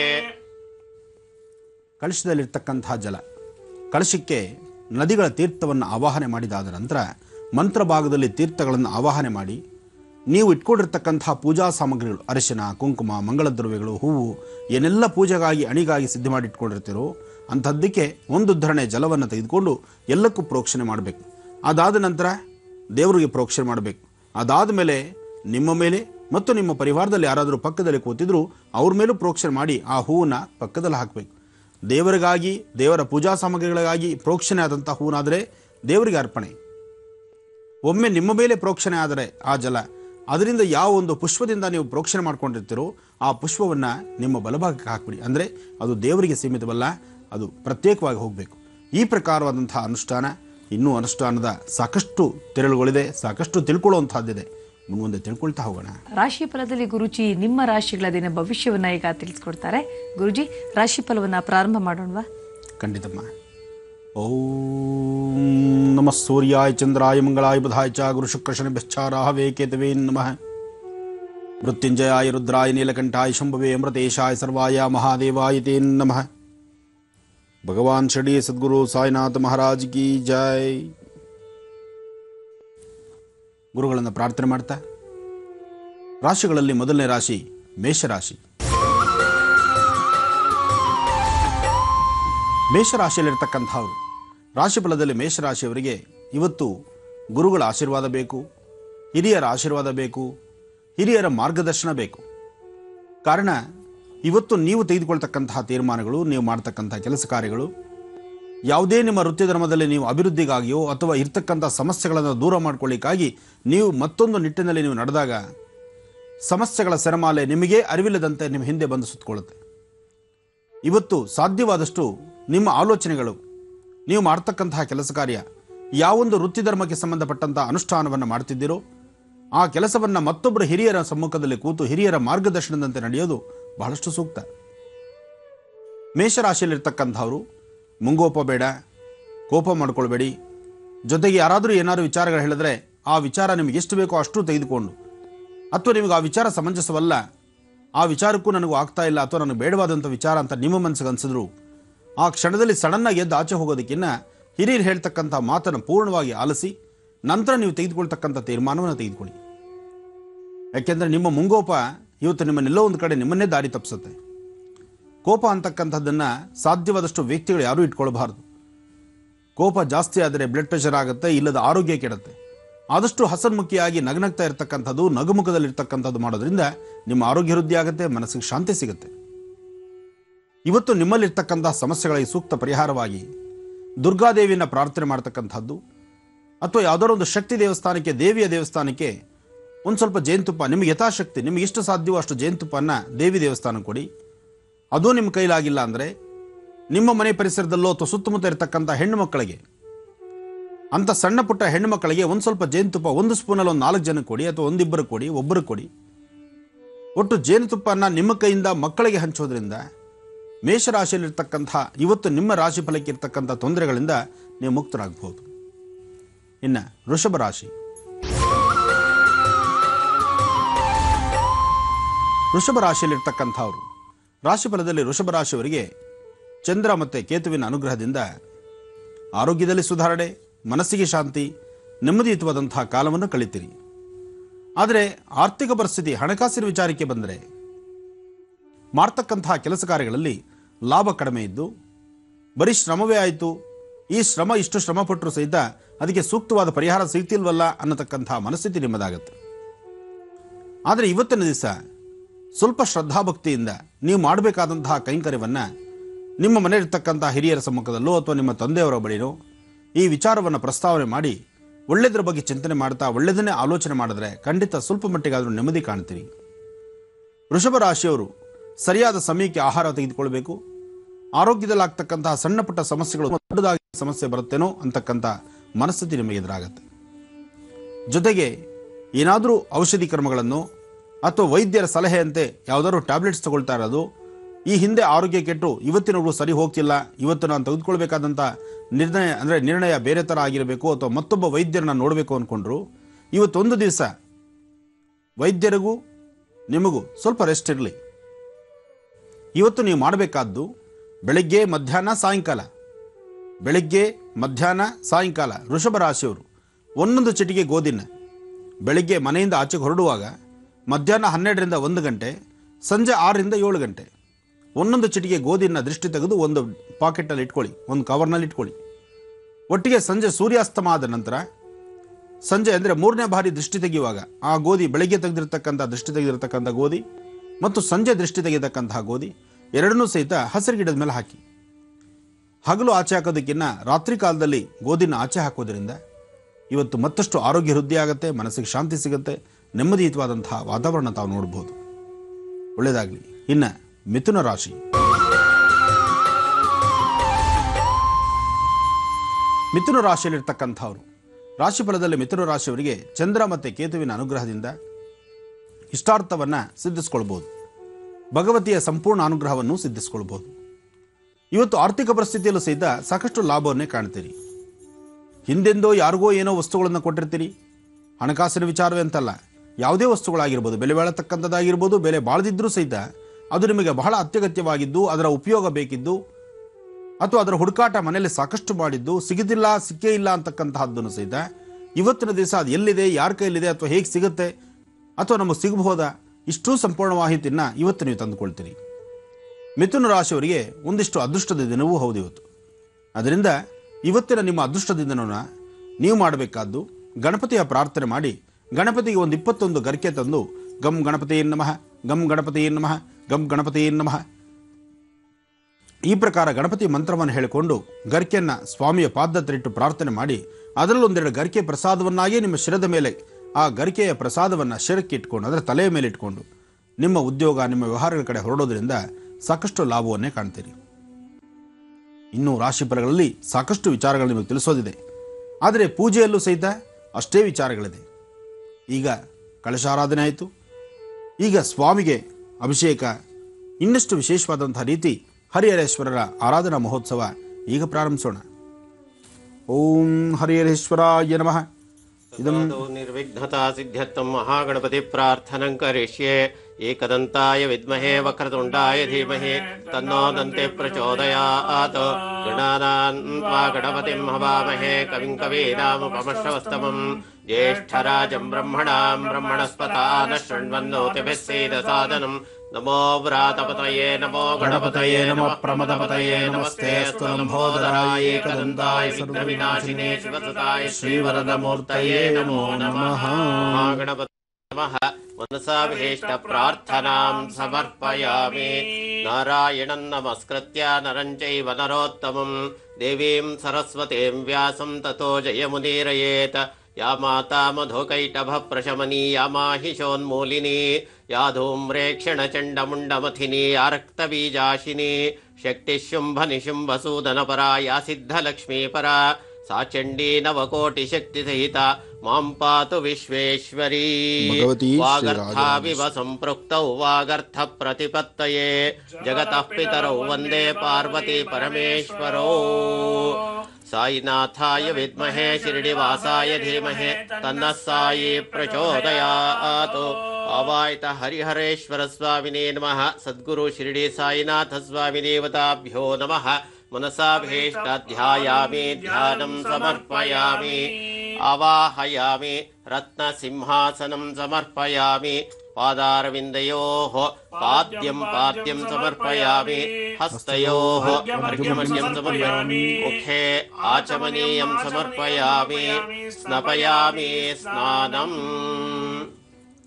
ಕಲಶದಲ್ಲಿರ್ತಕ್ಕಂತಹ ಜಲ, ಕಲಶಕ್ಕೆ ನದಿಗಳ ತೀರ್ಥವನ್ನು ಆವಾಹನೆ ಮಾಡಿದಾದ ನಂತರ ಮಂತ್ರ ಭಾಗದಲ್ಲಿ ತೀರ್ಥಗಳನ್ನು ಆವಾಹನೆ ಮಾಡಿ ನೀವು ಇಟ್ಕೊಂಡಿರ್ತಕ್ಕಂತಹ ಪೂಜಾ ಸಾಮಗ್ರಿಗಳು ಅರಿಶಿನ, ಕುಂಕುಮ, ಮಂಗಳ ದ್ರವ್ಯಗಳು, ಹೂವು ಏನೆಲ್ಲ ಪೂಜೆಗಾಗಿ ಅಣಿಗಾಗಿ ಸಿದ್ಧ ಮಾಡಿ ಇಟ್ಕೊಂಡಿರ್ತೀರೋ ಅಂಥದ್ದಕ್ಕೆ ಒಂದು ಧರಣೆ ಜಲವನ್ನು ತೆಗೆದುಕೊಂಡು ಎಲ್ಲಕ್ಕೂ ಪ್ರೋಕ್ಷಣೆ ಮಾಡಬೇಕು. ಅದಾದ ನಂತರ ದೇವರಿಗೆ ಪ್ರೋಕ್ಷಣೆ ಮಾಡಬೇಕು. ಅದಾದ ಮೇಲೆ ನಿಮ್ಮ ಮೇಲೆ ಮತ್ತು ನಿಮ್ಮ ಪರಿವಾರದಲ್ಲಿ ಯಾರಾದರೂ ಪಕ್ಕದಲ್ಲಿ ಕೂತಿದ್ರು ಅವ್ರ ಮೇಲೂ ಪ್ರೋಕ್ಷಣೆ ಮಾಡಿ ಆ ಹೂವನ್ನು ಪಕ್ಕದಲ್ಲಿ ಹಾಕಬೇಕು. ದೇವರಿಗಾಗಿ, ದೇವರ ಪೂಜಾ ಸಾಮಗ್ರಿಗಳಿಗಾಗಿ ಪ್ರೋಕ್ಷಣೆ ಆದಂಥ ಹೂನಾದರೆ ದೇವರಿಗೆ ಅರ್ಪಣೆ. ಒಮ್ಮೆ ನಿಮ್ಮ ಮೇಲೆ ಪ್ರೋಕ್ಷಣೆ ಆದರೆ ಆ ಜಲ, ಅದರಿಂದ ಯಾವ ಒಂದು ಪುಷ್ಪದಿಂದ ನೀವು ಪ್ರೋಕ್ಷಣೆ ಮಾಡ್ಕೊಂಡಿರ್ತೀರೋ ಆ ಪುಷ್ಪವನ್ನು ನಿಮ್ಮ ಬಲಭಾಗಕ್ಕೆ ಹಾಕಿಬಿಡಿ. ಅಂದರೆ ಅದು ದೇವರಿಗೆ ಸೀಮಿತವಲ್ಲ, ಅದು ಪ್ರತ್ಯೇಕವಾಗಿ ಹೋಗಬೇಕು. ಈ ಪ್ರಕಾರವಾದಂಥ ಅನುಷ್ಠಾನ, ಇನ್ನೂ ಅನುಷ್ಠಾನದ ಸಾಕಷ್ಟು ತೆರಳುಗಳಿದೆ, ಸಾಕಷ್ಟು ತಿಳ್ಕೊಳ್ಳುವಂಥದ್ದಿದೆ. ಮುಂದೆ ತಿಳ್ಕೊಳ್ತಾ ಹೋಗೋಣ. ರಾಶಿ ಫಲದಲ್ಲಿ ಗುರುಜಿ ನಿಮ್ಮ ರಾಶಿಗಳ ದಿನ ಭವಿಷ್ಯವನ್ನ ಈಗ ತಿಳಿಸ್ಕೊಡ್ತಾರೆ. ಗುರುಜಿ, ರಾಶಿ ಫಲವನ್ನ ಪ್ರಾರಂಭ ಮಾಡೋಣವಾ? ಖಂಡಿತಮ್ಮ. ಓಂ ನಮಃ ಸೂರ್ಯಾಯ ಚಂದ್ರಾಯ ಮಂಗಳಾಯ ಬುಧಾಯ ಚ ಗುರು ಶುಕ್ರ ಶನಿಭ್ಯಶ್ಚ ರಾಹವೇ ಕೇತವೇ ನಮಃ. ಮೃತ್ಯುಂಜಯಾಯ ರುದ್ರಾಯ ನೀಲಕಂಠಾಯ ಶಂಭವೇ ಅಮೃತೇಶಾಯ ಸರ್ವಾಯ ಮಹಾದೇವಾಯ ತೇ ನಮಃ. ಭಗವಾನ್ ಶ್ರೀ ಸದ್ಗುರು ಸಾಯಿನಾಥ ಮಹಾರಾಜ್ ಕಿ ಜೈ. ಗುರುಗಳನ್ನು ಪ್ರಾರ್ಥನೆ ಮಾಡ್ತಾ, ರಾಶಿಗಳಲ್ಲಿ ಮೊದಲನೇ ರಾಶಿ ಮೇಷರಾಶಿ. ಮೇಷರಾಶಿಯಲ್ಲಿರ್ತಕ್ಕಂಥವ್ರು, ರಾಶಿ ಫಲದಲ್ಲಿ ಮೇಷರಾಶಿಯವರಿಗೆ ಇವತ್ತು ಗುರುಗಳ ಆಶೀರ್ವಾದ ಬೇಕು, ಹಿರಿಯರ ಆಶೀರ್ವಾದ ಬೇಕು, ಹಿರಿಯರ ಮಾರ್ಗದರ್ಶನ ಬೇಕು. ಕಾರಣ ಇವತ್ತು ನೀವು ತೆಗೆದುಕೊಳ್ತಕ್ಕಂತಹ ತೀರ್ಮಾನಗಳು, ನೀವು ಮಾಡ್ತಕ್ಕಂಥ ಕೆಲಸ ಕಾರ್ಯಗಳು, ಯಾವುದೇ ನಿಮ್ಮ ವೃತ್ತಿ ಧರ್ಮದಲ್ಲಿ ನೀವು ಅಭಿವೃದ್ಧಿಗಾಗಿಯೋ ಅಥವಾ ಇರ್ತಕ್ಕಂಥ ಸಮಸ್ಯೆಗಳನ್ನು ದೂರ ಮಾಡ್ಕೊಳ್ಳಿಕ್ಕಾಗಿ ನೀವು ಮತ್ತೊಂದು ನಿಟ್ಟಿನಲ್ಲಿ ನೀವು ನಡೆದಾಗ ಸಮಸ್ಯೆಗಳ ಸೆರಮಾಲೆ ನಿಮಗೆ ಅರಿವಿಲ್ಲದಂತೆ ನಿಮ್ಮ ಹಿಂದೆ ಬಂದು ಸುತ್ತಕೊಳ್ಳುತ್ತೆ. ಇವತ್ತು ಸಾಧ್ಯವಾದಷ್ಟು ನಿಮ್ಮ ಆಲೋಚನೆಗಳು, ನೀವು ಮಾಡ್ತಕ್ಕಂತಹ ಕೆಲಸ ಕಾರ್ಯ, ಯಾವೊಂದು ವೃತ್ತಿ ಧರ್ಮಕ್ಕೆ ಸಂಬಂಧಪಟ್ಟಂಥ ಅನುಷ್ಠಾನವನ್ನು ಮಾಡ್ತಿದ್ದೀರೋ ಆ ಕೆಲಸವನ್ನು ಮತ್ತೊಬ್ಬರು ಹಿರಿಯರ ಸಮ್ಮುಖದಲ್ಲಿ ಕೂತು ಹಿರಿಯರ ಮಾರ್ಗದರ್ಶನದಂತೆ ನಡೆಯೋದು ಬಹಳಷ್ಟು ಸೂಕ್ತ. ಮೇಷರಾಶಿಯಲ್ಲಿರ್ತಕ್ಕಂಥವರು ಮುಂಗೋಪ ಬೇಡ, ಕೋಪ ಮಾಡ್ಕೊಳ್ಬೇಡಿ. ಜೊತೆಗೆ ಯಾರಾದರೂ ಏನಾದರೂ ವಿಚಾರಗಳು ಹೇಳಿದ್ರೆ ಆ ವಿಚಾರ ನಿಮಗೆ ಎಷ್ಟು ಬೇಕೋ ಅಷ್ಟು ತೆಗೆದುಕೊಂಡು, ಅಥವಾ ನಿಮಗೆ ಆ ವಿಚಾರ ಸಮಂಜಸವಲ್ಲ, ಆ ವಿಚಾರಕ್ಕೂ ನನಗೂ ಆಗ್ತಾ ಇಲ್ಲ ಅಥವಾ ನನಗೆ ಬೇಡವಾದಂಥ ವಿಚಾರ ಅಂತ ನಿಮ್ಮ ಮನಸ್ಸಿಗೆ ಅನಿಸಿದ್ರು ಆ ಕ್ಷಣದಲ್ಲಿ ಸಡನ್ನಾಗಿ ಎದ್ದು ಆಚೆ ಹೋಗೋದಕ್ಕಿಂತ ಹಿರಿಯರು ಹೇಳ್ತಕ್ಕಂಥ ಮಾತನ್ನು ಪೂರ್ಣವಾಗಿ ಆಲಿಸಿ ನಂತರ ನೀವು ತೆಗೆದುಕೊಳ್ತಕ್ಕಂಥ ತೀರ್ಮಾನವನ್ನು ತೆಗೆದುಕೊಳ್ಳಿ. ಯಾಕೆಂದರೆ ನಿಮ್ಮ ಮುಂಗೋಪ ಇವತ್ತು ನಿಮ್ಮನ್ನೆಲ್ಲೋ ಒಂದು ಕಡೆ ನಿಮ್ಮನ್ನೇ ದಾರಿ ತಪ್ಪಿಸುತ್ತೆ. ಕೋಪ ಅಂತಕ್ಕಂಥದ್ದನ್ನು ಸಾಧ್ಯವಾದಷ್ಟು ವ್ಯಕ್ತಿಗಳು ಯಾರೂ ಇಟ್ಕೊಳ್ಬಾರ್ದು. ಕೋಪ ಜಾಸ್ತಿ ಆದರೆ ಬ್ಲಡ್ ಪ್ರೆಷರ್ ಆಗುತ್ತೆ, ಇಲ್ಲದ ಆರೋಗ್ಯ ಕೆಡುತ್ತೆ. ಆದಷ್ಟು ಹಸನ್ಮುಖಿಯಾಗಿ ನಗನಗ್ತಾ ಇರತಕ್ಕಂಥದ್ದು, ನಗುಮುಖದಲ್ಲಿರ್ತಕ್ಕಂಥದ್ದು ಮಾಡೋದ್ರಿಂದ ನಿಮ್ಮ ಆರೋಗ್ಯ ವೃದ್ಧಿ ಆಗುತ್ತೆ, ಮನಸ್ಸಿಗೆ ಶಾಂತಿ ಸಿಗುತ್ತೆ. ಇವತ್ತು ನಿಮ್ಮಲ್ಲಿರ್ತಕ್ಕಂಥ ಸಮಸ್ಯೆಗಳಿಗೆ ಸೂಕ್ತ ಪರಿಹಾರವಾಗಿ ದುರ್ಗಾದೇವಿಯನ್ನು ಪ್ರಾರ್ಥನೆ ಮಾಡ್ತಕ್ಕಂಥದ್ದು, ಅಥವಾ ಯಾವುದಾದ್ರು ಒಂದು ಶಕ್ತಿ ದೇವಸ್ಥಾನಕ್ಕೆ, ದೇವಿಯ ದೇವಸ್ಥಾನಕ್ಕೆ ಒಂದು ಸ್ವಲ್ಪ ಜೇನುತುಪ್ಪ, ನಿಮಗೆ ಯಥಾಶಕ್ತಿ ನಿಮಗೆ ಎಷ್ಟು ಸಾಧ್ಯವೋ ಅಷ್ಟು ಜೇನುತುಪ್ಪನ್ನು ದೇವಿ ದೇವಸ್ಥಾನಕ್ಕೆ ಕೊಡಿ. ಅದೂ ನಿಮ್ಮ ಕೈಲಾಗಿಲ್ಲ ಅಂದರೆ ನಿಮ್ಮ ಮನೆ ಪರಿಸರದಲ್ಲೋ ಅಥವಾ ಸುತ್ತಮುತ್ತ ಇರತಕ್ಕಂಥ ಹೆಣ್ಣು ಮಕ್ಕಳಿಗೆ, ಅಂಥ ಸಣ್ಣ ಪುಟ್ಟ ಹೆಣ್ಣು ಮಕ್ಕಳಿಗೆ ಒಂದು ಸ್ವಲ್ಪ ಜೇನುತುಪ್ಪ, ಒಂದು ಸ್ಪೂನಲ್ಲಿ ಒಂದು 4 ಜನಕ್ಕೆ ಕೊಡಿ, ಅಥವಾ ಒಂದಿಬ್ಬರು ಕೊಡಿ, ಒಬ್ಬರು ಕೊಡಿ. ಒಟ್ಟು ಜೇನುತುಪ್ಪನ್ನು ನಿಮ್ಮ ಕೈಯಿಂದ ಮಕ್ಕಳಿಗೆ ಹಂಚೋದ್ರಿಂದ ಮೇಷರಾಶಿಯಲ್ಲಿರ್ತಕ್ಕಂಥ ಇವತ್ತು ನಿಮ್ಮ ರಾಶಿ ಫಲಕ್ಕೆ ಇರ್ತಕ್ಕಂಥ ತೊಂದರೆಗಳಿಂದ ನೀವು ಮುಕ್ತರಾಗಬಹುದು. ಇನ್ನು ವೃಷಭ ರಾಶಿ. ವೃಷಭ ರಾಶಿಯಲ್ಲಿರ್ತಕ್ಕಂಥವ್ರು, ರಾಶಿ ಫಲದಲ್ಲಿ ವೃಷಭ ರಾಶಿಯವರಿಗೆ ಚಂದ್ರ ಮತ್ತು ಕೇತುವಿನ ಅನುಗ್ರಹದಿಂದ ಆರೋಗ್ಯದಲ್ಲಿ ಸುಧಾರಣೆ, ಮನಸ್ಸಿಗೆ ಶಾಂತಿ, ನೆಮ್ಮದಿಯುತವಾದಂತಹ ಕಾಲವನ್ನು ಕಳೀತೀರಿ. ಆದರೆ ಆರ್ಥಿಕ ಪರಿಸ್ಥಿತಿ, ಹಣಕಾಸಿನ ವಿಚಾರಕ್ಕೆ ಬಂದರೆ ಮಾಡ್ತಕ್ಕಂತಹ ಕೆಲಸ ಕಾರ್ಯಗಳಲ್ಲಿ ಲಾಭ ಕಡಿಮೆ ಇದ್ದು ಬರೀ ಶ್ರಮವೇ ಆಯಿತು, ಈ ಶ್ರಮ ಇಷ್ಟು ಶ್ರಮಪಟ್ಟರೂ ಸಹಿತ ಅದಕ್ಕೆ ಸೂಕ್ತವಾದ ಪರಿಹಾರ ಸಿಗ್ತಿಲ್ವಲ್ಲ ಅನ್ನತಕ್ಕಂತಹ ಮನಸ್ಥಿತಿ ನಿಮ್ಮದಾಗುತ್ತೆ. ಆದರೆ ಇವತ್ತಿನ ದಿವಸ ಸ್ವಲ್ಪ ಶ್ರದ್ಧಾಭಕ್ತಿಯಿಂದ ನೀವು ಮಾಡಬೇಕಾದಂತಹ ಕೈಂಕರ್ಯವನ್ನು ನಿಮ್ಮ ಮನೆಯಲ್ಲಿರ್ತಕ್ಕಂಥ ಹಿರಿಯರ ಸಮ್ಮುಖದಲ್ಲೋ ಅಥವಾ ನಿಮ್ಮ ತಂದೆಯವರ ಬಳಿನೋ ಈ ವಿಚಾರವನ್ನು ಪ್ರಸ್ತಾವನೆ ಮಾಡಿ ಒಳ್ಳೆಯದ್ರ ಬಗ್ಗೆ ಚಿಂತನೆ ಮಾಡ್ತಾ ಒಳ್ಳೆಯದನ್ನೇ ಆಲೋಚನೆ ಮಾಡಿದ್ರೆ ಖಂಡಿತ ಸ್ವಲ್ಪ ಮಟ್ಟಿಗಾದರೂ ನೆಮ್ಮದಿ ಕಾಣ್ತೀರಿ. ವೃಷಭ ರಾಶಿಯವರು ಸರಿಯಾದ ಸಮಯಕ್ಕೆ ಆಹಾರ ತೆಗೆದುಕೊಳ್ಬೇಕು. ಆರೋಗ್ಯದಲ್ಲಾಗ್ತಕ್ಕಂತಹ ಸಣ್ಣ ಪುಟ್ಟ ಸಮಸ್ಯೆಗಳು ದೊಡ್ಡದಾಗಿ ಸಮಸ್ಯೆ ಬರುತ್ತೇನೋ ಅಂತಕ್ಕಂಥ ಮನಸ್ಥಿತಿ ನಿಮಗೆ ಎದುರಾಗುತ್ತೆ. ಜೊತೆಗೆ ಏನಾದರೂ ಔಷಧಿ ಕ್ರಮಗಳನ್ನು ಅಥವಾ ವೈದ್ಯರ ಸಲಹೆಯಂತೆ ಯಾವುದಾದ್ರು ಟ್ಯಾಬ್ಲೆಟ್ಸ್ ತಗೊಳ್ತಾ ಇರೋದು, ಈ ಹಿಂದೆ ಆರೋಗ್ಯ ಕೆಟ್ಟು ಇವತ್ತಿನವರು ಸರಿ ಹೋಗ್ತಿಲ್ಲ, ಇವತ್ತು ನಾನು ತೆಗೆದುಕೊಳ್ಬೇಕಾದಂಥ ನಿರ್ಣಯ ಬೇರೆ ಥರ ಆಗಿರಬೇಕು ಅಥವಾ ಮತ್ತೊಬ್ಬ ವೈದ್ಯರನ್ನ ನೋಡಬೇಕು ಅಂದ್ಕೊಂಡ್ರು, ಇವತ್ತೊಂದು ದಿವಸ ವೈದ್ಯರಿಗೂ ನಿಮಗೂ ಸ್ವಲ್ಪ ರೆಸ್ಟ್ ಇರಲಿ. ಇವತ್ತು ನೀವು ಮಾಡಬೇಕಾದ್ದು ಬೆಳಗ್ಗೆ ಮಧ್ಯಾಹ್ನ ಸಾಯಂಕಾಲ ವೃಷಭ ರಾಶಿಯವರು ಒಂದೊಂದು ಚಿಟಿಕೆ ಗೋಧಿನ ಬೆಳಗ್ಗೆ ಮನೆಯಿಂದ ಆಚೆಗೆ ಹೊರಡುವಾಗ ಮಧ್ಯಾಹ್ನ 12ರಿಂದ 1 ಗಂಟೆ, ಸಂಜೆ 6ರಿಂದ 7 ಗಂಟೆ ಒಂದೊಂದು ಚಿಟಿಕೆ ಗೋಧಿನ ದೃಷ್ಟಿ ತೆಗೆದು ಒಂದು ಪಾಕೆಟಲ್ಲಿ ಇಟ್ಕೊಳ್ಳಿ, ಒಂದು ಕವರ್ನಲ್ಲಿ ಇಟ್ಕೊಳ್ಳಿ. ಒಟ್ಟಿಗೆ ಸಂಜೆ ಸೂರ್ಯಾಸ್ತಮ ಆದ ನಂತರ ಸಂಜೆ ಅಂದರೆ 3ನೇ ಬಾರಿ ದೃಷ್ಟಿ ತೆಗೆಯುವಾಗ ಆ ಗೋಧಿ ಬೆಳಗ್ಗೆ ದೃಷ್ಟಿ ತೆಗೆದಿರ್ತಕ್ಕಂಥ ಗೋಧಿ ಮತ್ತು ಸಂಜೆ ದೃಷ್ಟಿ ತೆಗೆಯತಕ್ಕಂತಹ ಗೋಧಿ ಎರಡನ್ನೂ ಸಹಿತ ಹಸಿರು ಗಿಡದ ಮೇಲೆ ಹಾಕಿ. ಹಗಲು ಆಚೆ ಹಾಕೋದಕ್ಕಿಂತ ರಾತ್ರಿ ಕಾಲದಲ್ಲಿ ಗೋಧಿನ ಆಚೆ ಹಾಕೋದ್ರಿಂದ ಇವತ್ತು ಮತ್ತಷ್ಟು ಆರೋಗ್ಯ ವೃದ್ಧಿ ಆಗುತ್ತೆ, ಮನಸ್ಸಿಗೆ ಶಾಂತಿ ಸಿಗುತ್ತೆ, ನೆಮ್ಮದಿಯುತವಾದಂತಹ ವಾತಾವರಣ ತಾವು ನೋಡಬಹುದು. ಒಳ್ಳೆಯದಾಗಲಿ. ಇನ್ನು ಮಿಥುನ ರಾಶಿ. ಮಿಥುನ ರಾಶಿಯಲ್ಲಿರ್ತಕ್ಕಂಥವ್ರು ರಾಶಿ ಫಲದಲ್ಲಿ ಮಿಥುನ ರಾಶಿಯವರಿಗೆ ಚಂದ್ರ ಮತ್ತು ಕೇತುವಿನ ಅನುಗ್ರಹದಿಂದ ಇಷ್ಟಾರ್ಥವನ್ನು ಸಿದ್ಧಿಸ್ಕೊಳ್ಬೋದು. ಭಗವತಿಯ ಸಂಪೂರ್ಣ ಅನುಗ್ರಹವನ್ನು ಸಿದ್ಧಿಸ್ಕೊಳ್ಬೋದು. ಇವತ್ತು ಆರ್ಥಿಕ ಪರಿಸ್ಥಿತಿಯಲ್ಲೂ ಸಹಿತ ಸಾಕಷ್ಟು ಲಾಭವನ್ನೇ ಕಾಣ್ತೀರಿ. ಹಿಂದೆಂದೋ ಯಾರಿಗೋ ಏನೋ ವಸ್ತುಗಳನ್ನು ಕೊಟ್ಟಿರ್ತೀರಿ. ಹಣಕಾಸಿನ ವಿಚಾರವೇ ಅಂತಲ್ಲ, ಯಾವುದೇ ವಸ್ತುಗಳಾಗಿರ್ಬೋದು, ಬೆಲೆ ಬಾಳತಕ್ಕಂಥದ್ದಾಗಿರ್ಬೋದು, ಬೆಲೆ ಬಾಳದಿದ್ದರೂ ಸಹಿತ ಅದು ನಿಮಗೆ ಬಹಳ ಅತ್ಯಗತ್ಯವಾಗಿದ್ದು, ಅದರ ಉಪಯೋಗ ಬೇಕಿದ್ದು ಅಥವಾ ಅದರ ಹುಡುಕಾಟ ಮನೆಯಲ್ಲಿ ಸಾಕಷ್ಟು ಮಾಡಿದ್ದು ಸಿಕ್ಕೇ ಇಲ್ಲ ಅಂತಕ್ಕಂತಹದ್ದನ್ನು ಸಹಿತ ಇವತ್ತಿನ ದಿವಸ ಅದು ಎಲ್ಲಿದೆ, ಯಾರ ಕೈಯಲ್ಲಿದೆ ಅಥವಾ ಹೇಗೆ ಸಿಗುತ್ತೆ ಅಥವಾ ನಮಗೆ ಸಿಗಬಹುದಾ, ಇಷ್ಟೂ ಸಂಪೂರ್ಣ ಮಾಹಿತಿಯನ್ನು ಇವತ್ತು ನೀವು ತಂದುಕೊಳ್ತೀರಿ. ಮಿಥುನ ರಾಶಿಯವರಿಗೆ ಒಂದಿಷ್ಟು ಅದೃಷ್ಟದ ದಿನವೂ ಹೌದು ಇವತ್ತು. ಅದರಿಂದ ಇವತ್ತಿನ ನಿಮ್ಮ ಅದೃಷ್ಟದ ದಿನವನ್ನು ನೀವು ಮಾಡಬೇಕಾದ್ದು ಗಣಪತಿಯ ಪ್ರಾರ್ಥನೆ ಮಾಡಿ ಗಣಪತಿಗೆ ಒಂದು 21 ಗರಿಕೆ ತಂದು ಗಂ ಗಣಪತಿಯೇ ನಮಃ, ಗಂ ಗಣಪತಿಯೇ ನಮಃ, ಗಂ ಗಣಪತಿಯೇ ನಮಃ ಈ ಪ್ರಕಾರ ಗಣಪತಿ ಮಂತ್ರವನ್ನು ಹೇಳಿಕೊಂಡು ಗರಿಕೆಯನ್ನು ಸ್ವಾಮಿಯ ಪಾದದಲ್ಲಿಟ್ಟು ಪ್ರಾರ್ಥನೆ ಮಾಡಿ ಅದರಲ್ಲೊಂದೆರಡು ಗರಿಕೆ ಪ್ರಸಾದವನ್ನಾಗಿ ನಿಮ್ಮ ಶಿರದ ಮೇಲೆ ಆ ಗರಿಕೆಯ ಪ್ರಸಾದವನ್ನು ಶಿರಕ್ಕೆ ಇಟ್ಕೊಂಡು ಅದರ ತಲೆಯ ಮೇಲೆ ಇಟ್ಕೊಂಡು ನಿಮ್ಮ ಉದ್ಯೋಗ, ನಿಮ್ಮ ವ್ಯವಹಾರಗಳ ಕಡೆ ಹೊರಡೋದ್ರಿಂದ ಸಾಕಷ್ಟು ಲಾಭವನ್ನೇ ಕಾಣ್ತೀರಿ. ಇನ್ನು ರಾಶಿ ಫಲಗಳಲ್ಲಿ ಸಾಕಷ್ಟು ವಿಚಾರಗಳು ನಿಮಗೆ ತಿಳಿಸೋದಿದೆ. ಆದರೆ ಪೂಜೆಯಲ್ಲೂ ಸಹಿತ ಅಷ್ಟೇ ವಿಚಾರಗಳಿದೆ. ಈಗ ಕಳಶಾರಾಧನೆ ಆಯಿತು, ಈಗ ಸ್ವಾಮಿಗೆ ಅಭಿಷೇಕ, ಇನ್ನಷ್ಟು ವಿಶೇಷವಾದಂಥ ರೀತಿ ಹರಿಹರೇಶ್ವರರ ಆರಾಧನಾ ಮಹೋತ್ಸವ ಈಗ ಪ್ರಾರಂಭಿಸೋಣ. ಓಂ ಹರಿಹರೇಶ್ವರಾಯ ನಮಃ. ಇದಂ ನಿರ್ವಿಘ್ನತಾ ಸಿದ್ಧ್ಯರ್ಥಂ ಮಹಾಗಣಪತಿ ಪ್ರಾರ್ಥನಂ ಕರಿಷ್ಯೆ. ಏಕದಂತಾಯ ವಿದ್ಮಹೇ ವಕ್ರತುಂಡಾಯ ಧೀಮಹಿ ತನ್ನೋ ದಂತೆ ಪ್ರಚೋದಯಾತ್. ಗಣಾನಾನ್ ತ್ವಾ ಗಣಪತಿಂ ಹವಾಮಹೇ ಕವಿಂ ಕವೀನಾಮುಪಮಶ್ರವಸ್ತಮಂ. ಜ್ಯೇಷ್ಠರಾಜಂ ಬ್ರಹ್ಮಣಾಂ ಬ್ರಹ್ಮಣಸ್ಪತಾನ ಶೃಣ್ವನ್ನೋತಿಭಿಃ ಸೇದಸಾದನಂ. ನಮೋ ವ್ರಾತಪತಯೇ ನಮೋ ಗಣಪತಯೇ ನಮಃ ಪ್ರಮದಪತಯೇ ನಮಸ್ತೆಸ್ತು ಲಂಬೋದರಾಯ ಏಕದಂತಾಯ ವಿಘ್ನವಿನಾಶಿನೇ ಶಿವಸುತಾಯ ಶ್ರೀವರದಮೂರ್ತಯೇ ನಮೋ ನಮಃ. ಗಣಪತಿ ನಮಃ. ಮನಸಾಭೀಷ್ಟ ಪ್ರಾರ್ಥನಾಂ ಸಮರ್ಪಯಾಮಿ. ನಾರಾಯಣಂ ನಮಸ್ಕೃತ್ಯ ನರಂ ಚೈವ ನರೋತ್ತಮಂ ದೇವೀಂ ಸರಸ್ವತೀಂ ವ್ಯಾಸಂ ತತೋ ಜಯಮುದೀರಯೇತ್. ಯಾ ಮಾತಾ ಮಧುಕೈಟಭ ಪ್ರಶಮನೀಯಾ ಮಾಹಿಷೋನ್ಮೂಲಿನಿ. ಯಾ ಧೂಮ್ರೇಕ್ಷಣ ಚಂಡಮುಂಡಮಥಿನಿ. ಯಾ ರಕ್ತಬೀಜಾಶಿನಿ. ಶಕ್ತಿಶುಂಭ ನಿಶುಂಭಸೂದನಪರಾ. ಯಾ ಸಿದ್ಧಲಕ್ಷ್ಮೀಪರಾ. ಸಾ ಚಂಡೀ ನವಕೋಟಿ ಸಹಿತ ಮಾಂ ಪಾತು ವಿಶ್ವೇಶ್ವರೀ. ವಾಗರ್ಥಾವಿವ ಸಂಪೃಕ್ತೌ ವಾಗರ್ಥ ಪ್ರತಿಪತ್ತಯೇ. ಜಗತಃ ಪಿತರೌ ವಂದೇ ಪಾರ್ವತಿ ಪರಮೇಶ್ವರೌ. ಸಾಯಿನಾಥಾಯ ವಿದ್ಮಹೇ ಶಿರಡಿವಾಸಾಯ ಧೀಮಹಿ ತನ್ನಃ ಸಾಯಿ ಪ್ರಚೋದಯಾತ್. ಆವಾಯಿತ ಹರಿಹರೇಶ್ವರ ಸ್ವಾಮಿನೇ ನಮಃ. ಸದ್ಗುರು ಶಿರಡಿ ಸಾಯಿನಾಥ ಸ್ವಾಮಿ ದೇವತಾಭ್ಯೋ ನಮಃ. ಮನಸಾಭೀಷ್ಟ ಧ್ಯಾಯಾಮಿ ಧ್ಯಾನಂ ಸಮರ್ಪಯಾಮಿ. ಆವಾಹಯಾಮಿ ರತ್ನ ಸಿಂಹಾಸನಂ ಸಮರ್ಪಯಾಮಿ. ಪಾದಾರವಿಂದಯೋಃ ಪಾದ್ಯಂ ಸಮರ್ಪಯಾಮಿ. ಹಸ್ತಯೋಃ ಅರ್ಘ್ಯಮರ್ಘ್ಯಂ ಸಮರ್ಪಯಾಮಿ. ಮುಖೇ ಆಚಮನೀಯಂ ಸಮರ್ಪಯಾಮಿ. ಸ್ನಪಯಾಮಿ ಸ್ನಾನಂ.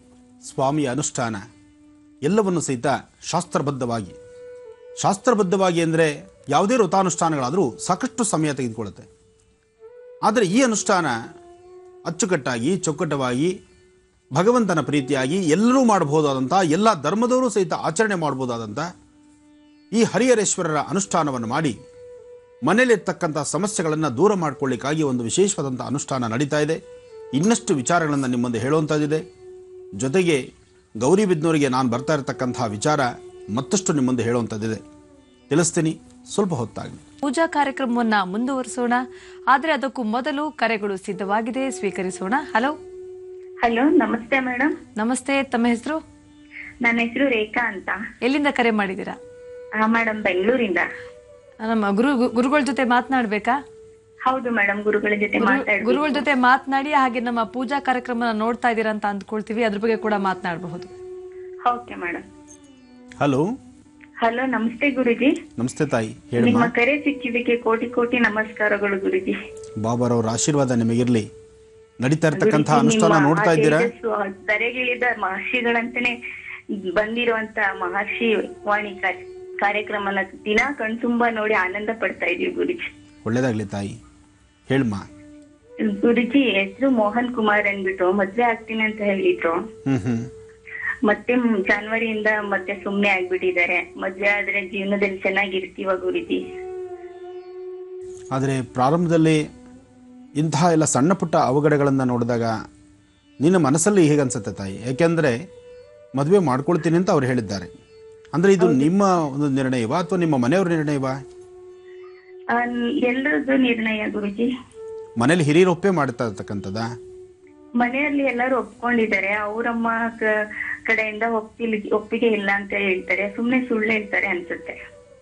ಸ್ವಾಮಿಯ ಅನುಷ್ಠಾನ ಎಲ್ಲವನ್ನು ಸಹಿತ ಶಾಸ್ತ್ರಬದ್ಧವಾಗಿ ಅಂದರೆ ಯಾವುದೇ ವ್ರತಾನುಷ್ಠಾನಗಳಾದರೂ ಸಾಕಷ್ಟು ಸಮಯ ತೆಗೆದುಕೊಳ್ಳುತ್ತೆ. ಆದರೆ ಈ ಅನುಷ್ಠಾನ ಅಚ್ಚುಕಟ್ಟಾಗಿ ಚೊಕ್ಕಟವಾಗಿ ಭಗವಂತನ ಪ್ರೀತಿಯಾಗಿ ಎಲ್ಲರೂ ಮಾಡಬಹುದಾದಂಥ, ಎಲ್ಲ ಧರ್ಮದವರು ಸಹಿತ ಆಚರಣೆ ಮಾಡಬಹುದಾದಂಥ ಈ ಹರಿಹರೇಶ್ವರರ ಅನುಷ್ಠಾನವನ್ನು ಮಾಡಿ ಮನೆಯಲ್ಲಿರ್ತಕ್ಕಂಥ ಸಮಸ್ಯೆಗಳನ್ನು ದೂರ ಮಾಡಿಕೊಳ್ಳಿಕ್ಕಾಗಿ ಒಂದು ವಿಶೇಷವಾದಂಥ ಅನುಷ್ಠಾನ ನಡೀತಾ ಇದೆ. ಇನ್ನಷ್ಟು ವಿಚಾರಗಳನ್ನು ನಿಮ್ಮ ಮುಂದೆ ಹೇಳುವಂಥದ್ದಿದೆ. ಜೊತೆಗೆ ಗೌರಿಬಿದನೂರಿಗೆ ನಾನು ಬರ್ತಾ ಇರತಕ್ಕಂಥ ವಿಚಾರ ಮತ್ತಷ್ಟು ನಿಮ್ಮ ಮುಂದೆ ಹೇಳುವಂಥದ್ದಿದೆ. ತಿಳಿಸ್ತೀನಿ, ಸ್ವಲ್ಪ ಹೊತ್ತಾಗಲಿ. ಪೂಜಾ ಕಾರ್ಯಕ್ರಮವನ್ನ ಮುಂದುವರಿಸೋಣ. ಆದರೆ ಅದಕ್ಕೂ ಮೊದಲು ಕರೆಗಳು ಸಿದ್ಧವಾಗಿದೆ, ಸ್ವೀಕರಿಸೋಣ. ಹಲೋ. ಹಲೋ, ನಮಸ್ತೆ ಮೇಡಮ್. ನಮಸ್ತೆ, ತಮ್ಮ ಹೆಸರು? ನನ್ನ ಹೆಸರು ರೇಖಾ ಅಂತ. ಎಲ್ಲಿಂದ ಕರೆ ಮಾಡಿದ್ದೀರಾ? ಮೇಡಮ್, ಬೆಂಗಳೂರಿಂದ. ನಮ್ಮ ಗುರುಗಳ ಜೊತೆ ಮಾತನಾಡ್ಬೇಕಾ? ಹೌದು ಮೇಡಮ್, ಗುರುಗಳ ಜೊತೆ ಮಾತನಾಡಿ, ಹಾಗೆ ನಮ್ಮ ಪೂಜಾ ಕಾರ್ಯಕ್ರಮ ನೋಡ್ತಾ ಇದ್ದೀರಾ ಅಂತ ಅಂದ್ಕೊಳ್ತೀವಿ, ಅದ್ರ ಬಗ್ಗೆ ಕೂಡ ಮಾತನಾಡಬಹುದು. Okay madam. ಹಲೋ. ಹಲೋ, ನಮಸ್ತೆ ಗುರುಜಿ. ನಮಸ್ತೆ ತಾಯಿ, ನಿಮ್ಮ ಕರೆ ಸಿಕ್ಕಿದ್ದಕ್ಕೆ ಕೋಟಿ ಕೋಟಿ ನಮಸ್ಕಾರಗಳು ಗುರುಜಿ. ಬಾಬಾರವರ ಆಶೀರ್ವಾದ ನಿಮಗಿರ್ಲಿ. ನಡೀತಾ ಇರತಕ್ಕಂಥ ಅನುಷ್ಠಾನ ನೋಡ್ತಾ ಇದ್ದೀರಾ? ಧರೆಗಿಳಿದ ಮಹರ್ಷಿಗಳಂತಾನೆ ಬಂದಿರುವಂತ ಮಹರ್ಷಿ ವಾಣಿ ಕಾರ್ಯಕ್ರಮನ ದಿನ ಕಣ್ತುಂಬಾ ನೋಡಿ ಆನಂದ ಪಡ್ತಾ ಇದೀವಿ ಗುರುಜಿ. ಒಳ್ಳೇದಾಗ್ಲಿ ತಾಯಿ, ಹೇಳಮ್ಮ. ಗುರುಜಿ, ಹೆಸರು ಮೋಹನ್ ಕುಮಾರ್ ಅಂದ್ಬಿಟ್ಟು ಮದ್ವೆ ಆಗ್ತೀನಿ ಅಂತ ಹೇಳಿದ್ರು. ಮತ್ತೆ ಜನವರಿಯಿಂದ ಮತ್ತೆ ಸುಮ್ನೆ ಆಗ್ಬಿಟ್ಟಿದ್ದಾರೆ. ಮದ್ವೆ ಆದ್ರೆ ಜೀವನದಲ್ಲಿ ಚೆನ್ನಾಗಿರ್ತೀವ ಗುರುಜಿ? ಆದರೆ ಪ್ರಾರಂಭದಲ್ಲಿ ಇಂತಹ ಎಲ್ಲ ಸಣ್ಣ ಪುಟ್ಟ ಅವಘಡಗಳನ್ನು ನೋಡಿದಾಗ ನಿನ್ನ ಮನಸ್ಸಲ್ಲಿ ಹೇಗನ್ಸುತ್ತೆ ತಾಯಿ? ಯಾಕೆಂದರೆ ಮದುವೆ ಮಾಡ್ಕೊಳ್ತೀನಿ ಅಂತ ಅವ್ರು ಹೇಳಿದ್ದಾರೆ. ಅಂದರೆ ಇದು ನಿಮ್ಮ ಒಂದು ನಿರ್ಣಯವಾ ಅಥವಾ ನಿಮ್ಮ ಮನೆಯವ್ರ ನಿರ್ಣಯವಾ? ಎಲ್ಲರದ್ದು ನಿರ್ಣಯ ಗುರುಜಿ. ಮನೇಲಿ ಹಿರಿಯರು ಒಪ್ಪೇ ಮಾಡ್ತಾ ಇರ್ತಕ್ಕಂಥದ್ದ? ಮನೆಯಲ್ಲಿ ಎಲ್ಲರೂ ಒಪ್ಕೊಂಡಿದ್ದಾರೆ. ಅವರಮ್ಮ ಕಡೆಯಿಂದ ಒಪ್ಪಿಗೆ ಇಲ್ಲ ಅಂತ ಹೇಳ್ತಾರೆ. ಸುಮ್ನೆ ಸುಳ್ಳು ಹೇಳ್ತಾರೆ ಅನ್ಸುತ್ತೆ.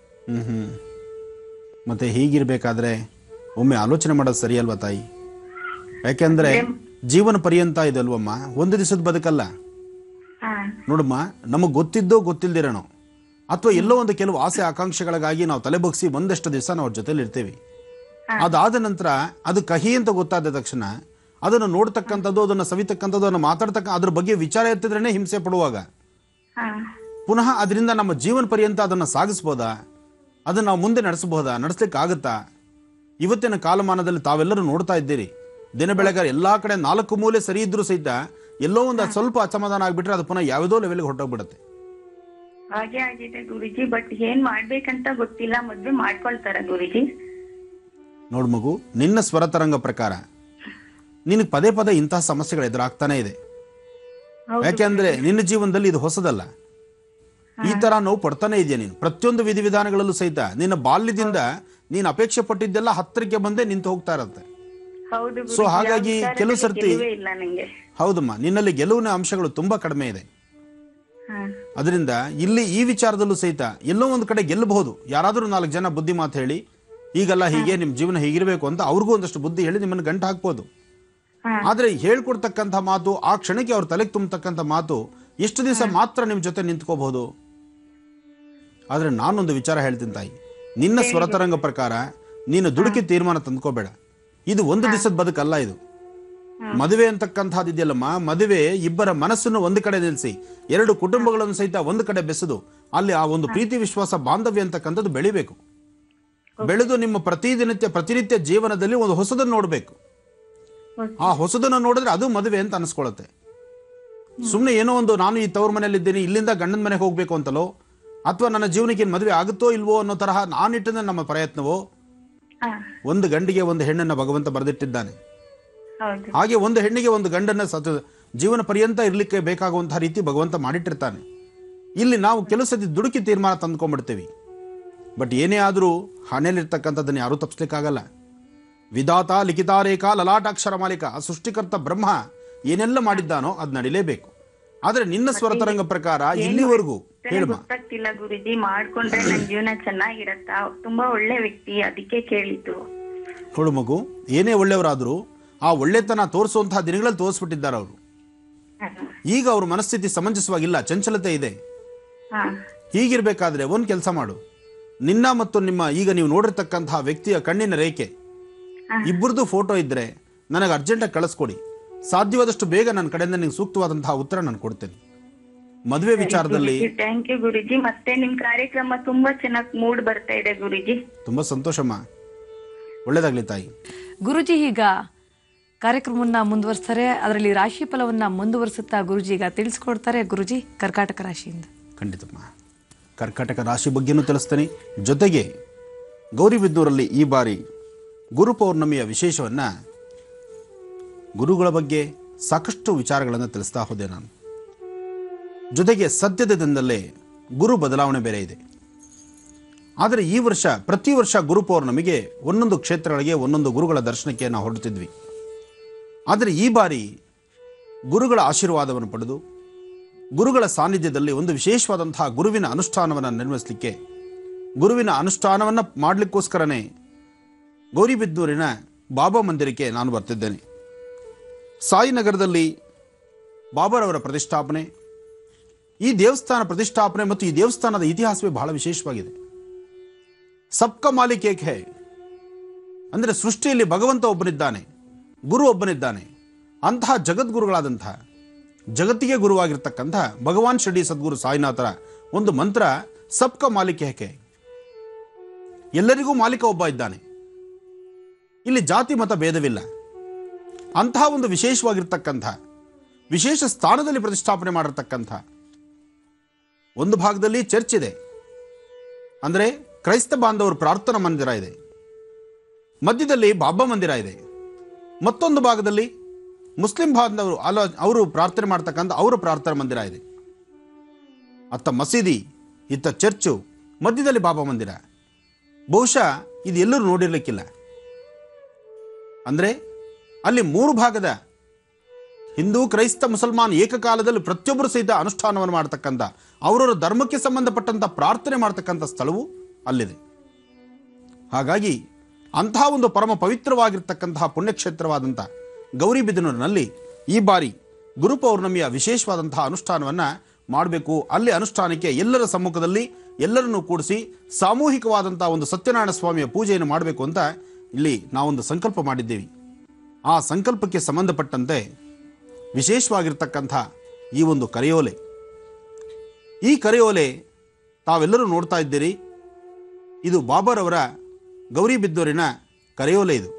ಮತ್ತೆ ಹೀಗಿರ್ಬೇಕಾದ್ರೆ ಒಮ್ಮೆ ಆಲೋಚನೆ ಮಾಡೋದು ಸರಿ ಅಲ್ವಾ ತಾಯಿ? ಯಾಕೆಂದ್ರೆ ಜೀವನ ಪರ್ಯಂತ ಇದಲ್ವಮ್ಮ, ಒಂದು ದಿವಸದ ಬದುಕಲ್ಲ. ನೋಡಮ್ಮ, ನಮಗ್ ಗೊತ್ತಿದ್ದೋ ಗೊತ್ತಿಲ್ದಿರೋಣ ಅಥವಾ ಎಲ್ಲೋ ಒಂದು ಕೆಲವು ಆಸೆ ಆಕಾಂಕ್ಷೆಗಳಿಗಾಗಿ ನಾವು ತಲೆ ಬಗ್ಸಿ ಒಂದಷ್ಟು ದಿವಸ ನಾವು ಅವ್ರ ಜೊತೆಲಿ ಇರ್ತೀವಿ. ಅದಾದ ನಂತರ ಅದು ಕಹಿ ಅಂತ ಗೊತ್ತಾದ ತಕ್ಷಣ ಅದನ್ನು ನೋಡ್ತಕ್ಕಂಥದ್ದು, ಅದನ್ನು ಸವಿತಕ್ಕಂಥದ್ದು, ಅದನ್ನು ಅದ್ರ ಬಗ್ಗೆ ವಿಚಾರ ಎತ್ತಿದ್ರೇನೆ ಹಿಂಸೆ ಪಡುವಾಗ ಪುನಃ ಅದರಿಂದ ನಮ್ಮ ಜೀವನ ಪರ್ಯಂತ ಅದನ್ನು ಸಾಗಿಸ್ಬೋದಾ? ಅದನ್ನು ನಾವು ಮುಂದೆ ನಡೆಸಬಹುದಾ? ನಡೆಸ್ಲಿಕ್ಕೆ ಆಗುತ್ತಾ? ಇವತ್ತಿನ ಕಾಲಮಾನದಲ್ಲಿ ತಾವೆಲ್ಲರೂ ನೋಡ್ತಾ ಇದ್ದೀರಿ, ದಿನ ಬೆಳಗಾರ ಎಲ್ಲಾ ಕಡೆ 4 ಮೂಲೆ ಸರಿ ಇದ್ರೂ ಸಹಿತ ಎಲ್ಲೋ ಒಂದು ಸ್ವಲ್ಪ ಅಸಮಾಧಾನ ಆಗ್ಬಿಟ್ರೆ ಅದು ಪುನಃ ಯಾವುದೋ ಲೆವೆಲ್ಗೆ ಹೊರಟೋಗ್ಬಿಡುತ್ತೆ. ಹಾಗೆ ಆಗಿದೆ ಗುರುಜಿ. ಬಟ್ ಏನ್ ಮಾಡ್ಬೇಕಂತ ಗೊತ್ತಿಲ್ಲ. ಮದ್ವೆ ಮಾಡ್ಕೊಳ್ತಾರ ಗುರುಜಿ? ನೋಡ್ ಮಗು, ನಿನ್ನ ಸ್ವರತರಂಗ ಪ್ರಕಾರ ನಿನಗೆ ಪದೇ ಪದೇ ಇಂತಹ ಸಮಸ್ಯೆಗಳು ಎದುರಾಗ್ತಾನೆ ಇದೆ. ಯಾಕೆಂದ್ರೆ ನಿನ್ನ ಜೀವನದಲ್ಲಿ ಇದು ಹೊಸದಲ್ಲ. ಈ ತರ ನೋವು ಪಡ್ತಾನೆ ಇದೆಯಾ ನೀನು ಪ್ರತಿಯೊಂದು ವಿಧಿವಿಧಾನಗಳಲ್ಲೂ ಸಹಿತ. ನಿನ್ನ ಬಾಲ್ಯದಿಂದ ನೀನು ಅಪೇಕ್ಷೆ ಪಟ್ಟಿದ್ದೆಲ್ಲ ಹತ್ತಿರಕ್ಕೆ ಬಂದೇ ನಿಂತು ಹೋಗ್ತಾ ಇರುತ್ತೆ. ಸೊ ಹಾಗಾಗಿ ಕೆಲವು ಸರ್ತಿ ಹೌದಮ್ಮ, ನಿನ್ನಲ್ಲಿ ಗೆಲುವಿನ ಅಂಶಗಳು ತುಂಬಾ ಕಡಿಮೆ ಇದೆ. ಅದರಿಂದ ಇಲ್ಲಿ ಈ ವಿಚಾರದಲ್ಲೂ ಸಹಿತ ಎಲ್ಲೋ ಒಂದು ಕಡೆ ಗೆಲ್ಲಬಹುದು. ಯಾರಾದ್ರೂ 4 ಜನ ಬುದ್ಧಿ ಮಾತು ಹೇಳಿ ಹೀಗಲ್ಲ, ಹೀಗೆ ನಿಮ್ ಜೀವನ ಹೀಗಿರ್ಬೇಕು ಅಂತ ಅವ್ರಿಗೂ ಒಂದಷ್ಟು ಬುದ್ಧಿ ಹೇಳಿ ನಿಮ್ಮನ್ನು ಗಂಟು ಹಾಕ್ಬೋದು. ಆದ್ರೆ ಹೇಳ್ಕೊಡ್ತಕ್ಕಂಥ ಮಾತು, ಆ ಕ್ಷಣಕ್ಕೆ ಅವ್ರ ತಲೆಗೆ ತುಂಬತಕ್ಕಂಥ ಮಾತು ಎಷ್ಟು ದಿವಸ ಮಾತ್ರ ನಿಮ್ ಜೊತೆ ನಿಂತ್ಕೋಬಹುದು. ಆದ್ರೆ ನಾನೊಂದು ವಿಚಾರ ಹೇಳ್ತೀನಿ ತಾಯಿ, ನಿನ್ನ ಸ್ವರತರಂಗ ಪ್ರಕಾರ ನೀನು ದುಡುಕಿ ತೀರ್ಮಾನ ತಂದ್ಕೋಬೇಡ. ಇದು ಒಂದು ದಿವಸದ ಬದುಕಲ್ಲ. ಇದು ಮದುವೆ ಅಂತಕ್ಕಂಥದ್ದು ಇದೆಯಲ್ಲಮ್ಮ, ಮದುವೆ ಇಬ್ಬರ ಮನಸ್ಸನ್ನು ಒಂದು ಕಡೆ ನಿಲ್ಲಿಸಿ 2 ಕುಟುಂಬಗಳನ್ನು ಸಹಿತ ಒಂದು ಕಡೆ ಬೆಸೆದು ಅಲ್ಲಿ ಆ ಒಂದು ಪ್ರೀತಿ ವಿಶ್ವಾಸ ಬಾಂಧವ್ಯ ಅಂತಕ್ಕಂಥದ್ದು ಬೆಳಿಬೇಕು. ಬೆಳೆದು ನಿಮ್ಮ ಪ್ರತಿನಿತ್ಯ ಜೀವನದಲ್ಲಿ ಒಂದು ಹೊಸದನ್ನು ನೋಡ್ಬೇಕು. ಆ ಹೊಸದನ್ನು ನೋಡಿದ್ರೆ ಅದು ಮದುವೆ ಅಂತ ಅನಿಸ್ಕೊಳ್ಳುತ್ತೆ. ಸುಮ್ಮನೆ ಏನೋ ಒಂದು ನಾನು ಈ ತವ್ರ ಮನೇಲಿ ಇದ್ದೀನಿ, ಇಲ್ಲಿಂದ ಗಂಡನ ಮನೆಗೆ ಹೋಗ್ಬೇಕು ಅಂತಲೋ ಅಥವಾ ನನ್ನ ಜೀವನಕ್ಕೆ ಮದುವೆ ಆಗುತ್ತೋ ಇಲ್ವೋ ಅನ್ನೋ ತರಹ ನಾನಿಟ್ಟಿದ್ದ ನಮ್ಮ ಪ್ರಯತ್ನವೋ. ಒಂದು ಗಂಡಿಗೆ ಒಂದು ಹೆಣ್ಣನ್ನ ಭಗವಂತ ಬರೆದಿಟ್ಟಿದ್ದಾನೆ. ಹಾಗೆ ಒಂದು ಹೆಣ್ಣಿಗೆ ಒಂದು ಗಂಡನ್ನ ಜೀವನ ಪರ್ಯಂತ ಇರ್ಲಿಕ್ಕೆ ಬೇಕಾಗುವಂತಹ ರೀತಿ ಭಗವಂತ ಮಾಡಿಟ್ಟಿರ್ತಾನೆ. ಇಲ್ಲಿ ನಾವು ಕೆಲವು ಸತಿ ದುಡುಕಿ ತೀರ್ಮಾನ ತಂದ್ಕೊಂಡ್ಬಿಡ್ತೇವೆ. ಬಟ್ ಏನೇ ಆದರೂ ಹಣೆಯಲ್ಲಿರ್ತಕ್ಕಂಥದ್ದನ್ನು ಯಾರೂ ತಪ್ಪಿಸ್ಲಿಕ್ಕಾಗಲ್ಲ. ವಿಧಾತ ಲಿಖಿತಾರೇಖಾ ಲಲಾಟಾಕ್ಷರ ಮಾಲಿಕ, ಆ ಸೃಷ್ಟಿಕರ್ತ ಬ್ರಹ್ಮ ಏನೆಲ್ಲ ಮಾಡಿದ್ದಾನೋ ಅದು ನಡಿಲೇಬೇಕು. ಆದ್ರೆ ನಿನ್ನ ಸ್ವರತರಂಗ ಪ್ರಕಾರ ಇಲ್ಲಿವರೆಗೂ ಗೊತ್ತಾಗ್ತಿಲ್ಲ ಗುರುಜಿ. ಮಾಡ್ಕೊಂಡ್ರೆ ನನ್ನ ಜೀವನ ಚೆನ್ನಾಗಿರತ್ತಾ? ತುಂಬಾ ಒಳ್ಳೆ ವ್ಯಕ್ತಿ, ಅದಕ್ಕೆ ಕೇಳಿದ್ದು. ನೋಡು ಮಗು, ಏನೇ ಒಳ್ಳೆಯವರಾದ್ರೂ ಆ ಒಳ್ಳೆತನ ತೋರಿಸುವಂತಹ ದಿನಗಳಲ್ಲಿ ತೋರಿಸ್ಬಿಟ್ಟಿದ್ದಾರೆ ಅವರು. ಈಗ ಅವ್ರ ಮನಸ್ಥಿತಿ ಸಮಂಜಸವಾಗಿಲ್ಲ, ಚಂಚಲತೆ ಇದೆ. ಹೀಗಿರ್ಬೇಕಾದ್ರೆ ಒಂದ್ ಕೆಲಸ ಮಾಡು, ನಿನ್ನ ಮತ್ತು ನಿಮ್ಮ ಈಗ ನೀವು ನೋಡಿರ್ತಕ್ಕಂತಹ ವ್ಯಕ್ತಿಯ ಕಣ್ಣಿನ ರೇಖೆ ಇಬ್ಬರದು ಫೋಟೋ ಇದ್ರೆ ನನಗೆ ಅರ್ಜೆಂಟಾಗಿ ಕಳಿಸ್ಕೊಡಿ. ಸಾಧ್ಯವಾದಷ್ಟು ಬೇಗ ನನ್ನ ಕಡೆಯಿಂದ ನಿಮ್ಗೆ ಸೂಕ್ತವಾದಂತಹ ಉತ್ತರ ನಾನು ಕೊಡ್ತೇನೆ. ಮದುವೆ ವಿಚಾರದಲ್ಲಿ ಥ್ಯಾಂಕ್ ಯು ಗುರುಜಿ. ಮತ್ತೆ ನಿಮ್ ಕಾರ್ಯಕ್ರಮ ತುಂಬಾ ಚೆನ್ನಾಗಿ ಮೂಡ್ ಬರ್ತಾ ಇದೆ ಗುರುಜಿ. ತುಂಬಾ ಸಂತೋಷಮ್ಮ, ಒಳ್ಳೇದಾಗ್ಲಿ ತಾಯಿ. ಗುರುಜಿ ಈಗ ಕಾರ್ಯಕ್ರಮವನ್ನ ಮುಂದುವರಿಸ್ತಾರೆ, ಅದರಲ್ಲಿ ರಾಶಿ ಫಲವನ್ನ ಮುಂದುವರಿಸುತ್ತಾ ಗುರುಜಿ ಈಗ ತಿಳಿಸ್ಕೊಡ್ತಾರೆ. ಗುರುಜಿ ಕರ್ಕಾಟಕ ರಾಶಿಯಿಂದ. ಖಂಡಿತಮ್ಮ, ಕರ್ಕಾಟಕ ರಾಶಿ ಬಗ್ಗೆನೂ ತಿಳಿಸ್ತೇನೆ. ಜೊತೆಗೆ ಗೌರಿಬಿದನೂರಲ್ಲಿ ಈ ಬಾರಿ ಗುರು ಪೌರ್ಣಮಿಯ ವಿಶೇಷವನ್ನು, ಗುರುಗಳ ಬಗ್ಗೆ ಸಾಕಷ್ಟು ವಿಚಾರಗಳನ್ನು ತಿಳಿಸ್ತಾ ಹೋದೆ ನಾನು. ಜೊತೆಗೆ ಸದ್ಯದ ದಿನದಲ್ಲೇ ಗುರು ಬದಲಾವಣೆ ಬೇರೆ ಇದೆ. ಆದರೆ ಈ ವರ್ಷ ಪ್ರತಿ ವರ್ಷ ಗುರು ಪೌರ್ಣಮಿಗೆ ಒಂದೊಂದು ಕ್ಷೇತ್ರಗಳಿಗೆ ಒಂದೊಂದು ಗುರುಗಳ ದರ್ಶನಕ್ಕೆ ನಾವು ಹೊರಡ್ತಿದ್ವಿ. ಆದರೆ ಈ ಬಾರಿ ಗುರುಗಳ ಆಶೀರ್ವಾದವನ್ನು ಪಡೆದು ಗುರುಗಳ ಸಾನ್ನಿಧ್ಯದಲ್ಲಿ ಒಂದು ವಿಶೇಷವಾದಂತಹ ಗುರುವಿನ ಅನುಷ್ಠಾನವನ್ನು ನಿರ್ಮಿಸಲಿಕ್ಕೆ, ಗುರುವಿನ ಅನುಷ್ಠಾನವನ್ನು ಮಾಡಲಿಕ್ಕೋಸ್ಕರನೇ ಗೌರಿಬಿದನೂರಿನ ಬಾಬಾ ಮಂದಿರಕ್ಕೆ ನಾನು ಬರ್ತಿದ್ದೇನೆ. ಸಾಯಿನಗರದಲ್ಲಿ ಬಾಬಾರವರ ಪ್ರತಿಷ್ಠಾಪನೆ, ಈ ದೇವಸ್ಥಾನ ಪ್ರತಿಷ್ಠಾಪನೆ ಮತ್ತು ಈ ದೇವಸ್ಥಾನದ ಇತಿಹಾಸವೇ ಬಹಳ ವಿಶೇಷವಾಗಿದೆ. ಸಬ್ಕ ಮಾಲಿಕ್ ಏಕ್ ಹೈ ಅಂದರೆ ಸೃಷ್ಟಿಯಲ್ಲಿ ಭಗವಂತ ಒಬ್ಬನಿದ್ದಾನೆ, ಗುರು ಒಬ್ಬನಿದ್ದಾನೆ. ಅಂತಹ ಜಗದ್ಗುರುಗಳಾದಂತಹ, ಜಗತ್ತಿಗೆ ಗುರುವಾಗಿರ್ತಕ್ಕಂತಹ ಭಗವಾನ್ ಶಿರ್ಡಿ ಸದ್ಗುರು ಸಾಯಿನಾಥರ ಒಂದು ಮಂತ್ರ ಸಬ್ಕ ಮಾಲಿಕ್ ಏಕ್ ಹೈ, ಎಲ್ಲರಿಗೂ ಮಾಲೀಕ ಒಬ್ಬ ಇದ್ದಾನೆ, ಇಲ್ಲಿ ಜಾತಿ ಮತ ಭೇದವಿಲ್ಲ. ಅಂತಹ ಒಂದು ವಿಶೇಷವಾಗಿರ್ತಕ್ಕಂಥ ವಿಶೇಷ ಸ್ಥಾನದಲ್ಲಿ ಪ್ರತಿಷ್ಠಾಪನೆ ಮಾಡಿರ್ತಕ್ಕಂಥ ಒಂದು ಭಾಗದಲ್ಲಿ ಚರ್ಚ್ ಇದೆ, ಅಂದರೆ ಕ್ರೈಸ್ತ ಬಾಂಧವರು ಪ್ರಾರ್ಥನಾ ಮಂದಿರ ಇದೆ. ಮಧ್ಯದಲ್ಲಿ ಬಾಬಾ ಮಂದಿರ ಇದೆ. ಮತ್ತೊಂದು ಭಾಗದಲ್ಲಿ ಮುಸ್ಲಿಂ ಬಾಂಧವರು ಅವರು ಪ್ರಾರ್ಥನೆ ಮಾಡ್ತಕ್ಕಂಥ ಅವರ ಪ್ರಾರ್ಥನಾ ಮಂದಿರ ಇದೆ. ಅತ್ತ ಮಸೀದಿ, ಇತ್ತ ಚರ್ಚು, ಮಧ್ಯದಲ್ಲಿ ಬಾಬಾ ಮಂದಿರ. ಬಹುಶಃ ಇದು ಎಲ್ಲರೂ ನೋಡಿರ್ಲಿಕ್ಕಿಲ್ಲ. ಅಂದರೆ ಅಲ್ಲಿ ಮೂರು ಭಾಗದ ಹಿಂದೂ ಕ್ರೈಸ್ತ ಮುಸಲ್ಮಾನ್ ಏಕಕಾಲದಲ್ಲಿ ಪ್ರತಿಯೊಬ್ಬರು ಸಹಿತ ಅನುಷ್ಠಾನವನ್ನು ಮಾಡ್ತಕ್ಕಂಥ, ಅವರವರ ಧರ್ಮಕ್ಕೆ ಸಂಬಂಧಪಟ್ಟಂಥ ಪ್ರಾರ್ಥನೆ ಮಾಡ್ತಕ್ಕಂಥ ಸ್ಥಳವು ಅಲ್ಲಿದೆ. ಹಾಗಾಗಿ ಅಂತಹ ಒಂದು ಪರಮ ಪವಿತ್ರವಾಗಿರ್ತಕ್ಕಂತಹ ಪುಣ್ಯಕ್ಷೇತ್ರವಾದಂಥ ಗೌರಿಬಿದನೂರಿನಲ್ಲಿ ಈ ಬಾರಿ ಗುರು ಪೌರ್ಣಮಿಯ ವಿಶೇಷವಾದಂತಹ ಅನುಷ್ಠಾನವನ್ನು ಮಾಡಬೇಕು. ಅಲ್ಲಿ ಅನುಷ್ಠಾನಕ್ಕೆ ಎಲ್ಲರ ಸಮ್ಮುಖದಲ್ಲಿ ಎಲ್ಲರನ್ನೂ ಕೂಡಿಸಿ ಸಾಮೂಹಿಕವಾದಂಥ ಒಂದು ಸತ್ಯನಾರಾಯಣ ಸ್ವಾಮಿಯ ಪೂಜೆಯನ್ನು ಮಾಡಬೇಕು ಅಂತ ಇಲ್ಲಿ ನಾವೊಂದು ಸಂಕಲ್ಪ ಮಾಡಿದ್ದೇವೆ. ಆ ಸಂಕಲ್ಪಕ್ಕೆ ಸಂಬಂಧಪಟ್ಟಂತೆ ವಿಶೇಷವಾಗಿರ್ತಕ್ಕಂಥ ಈ ಒಂದು ಕರೆಯೋಲೆ, ಈ ಕರೆಯೋಲೆ ತಾವೆಲ್ಲರೂ ನೋಡ್ತಾ ಇದ್ದೀರಿ. ಇದು ಬಾಬಾರವರ ಗೌರಿಬಿದನೂರಿನ ಕರೆಯೋಲೆ. ಇದು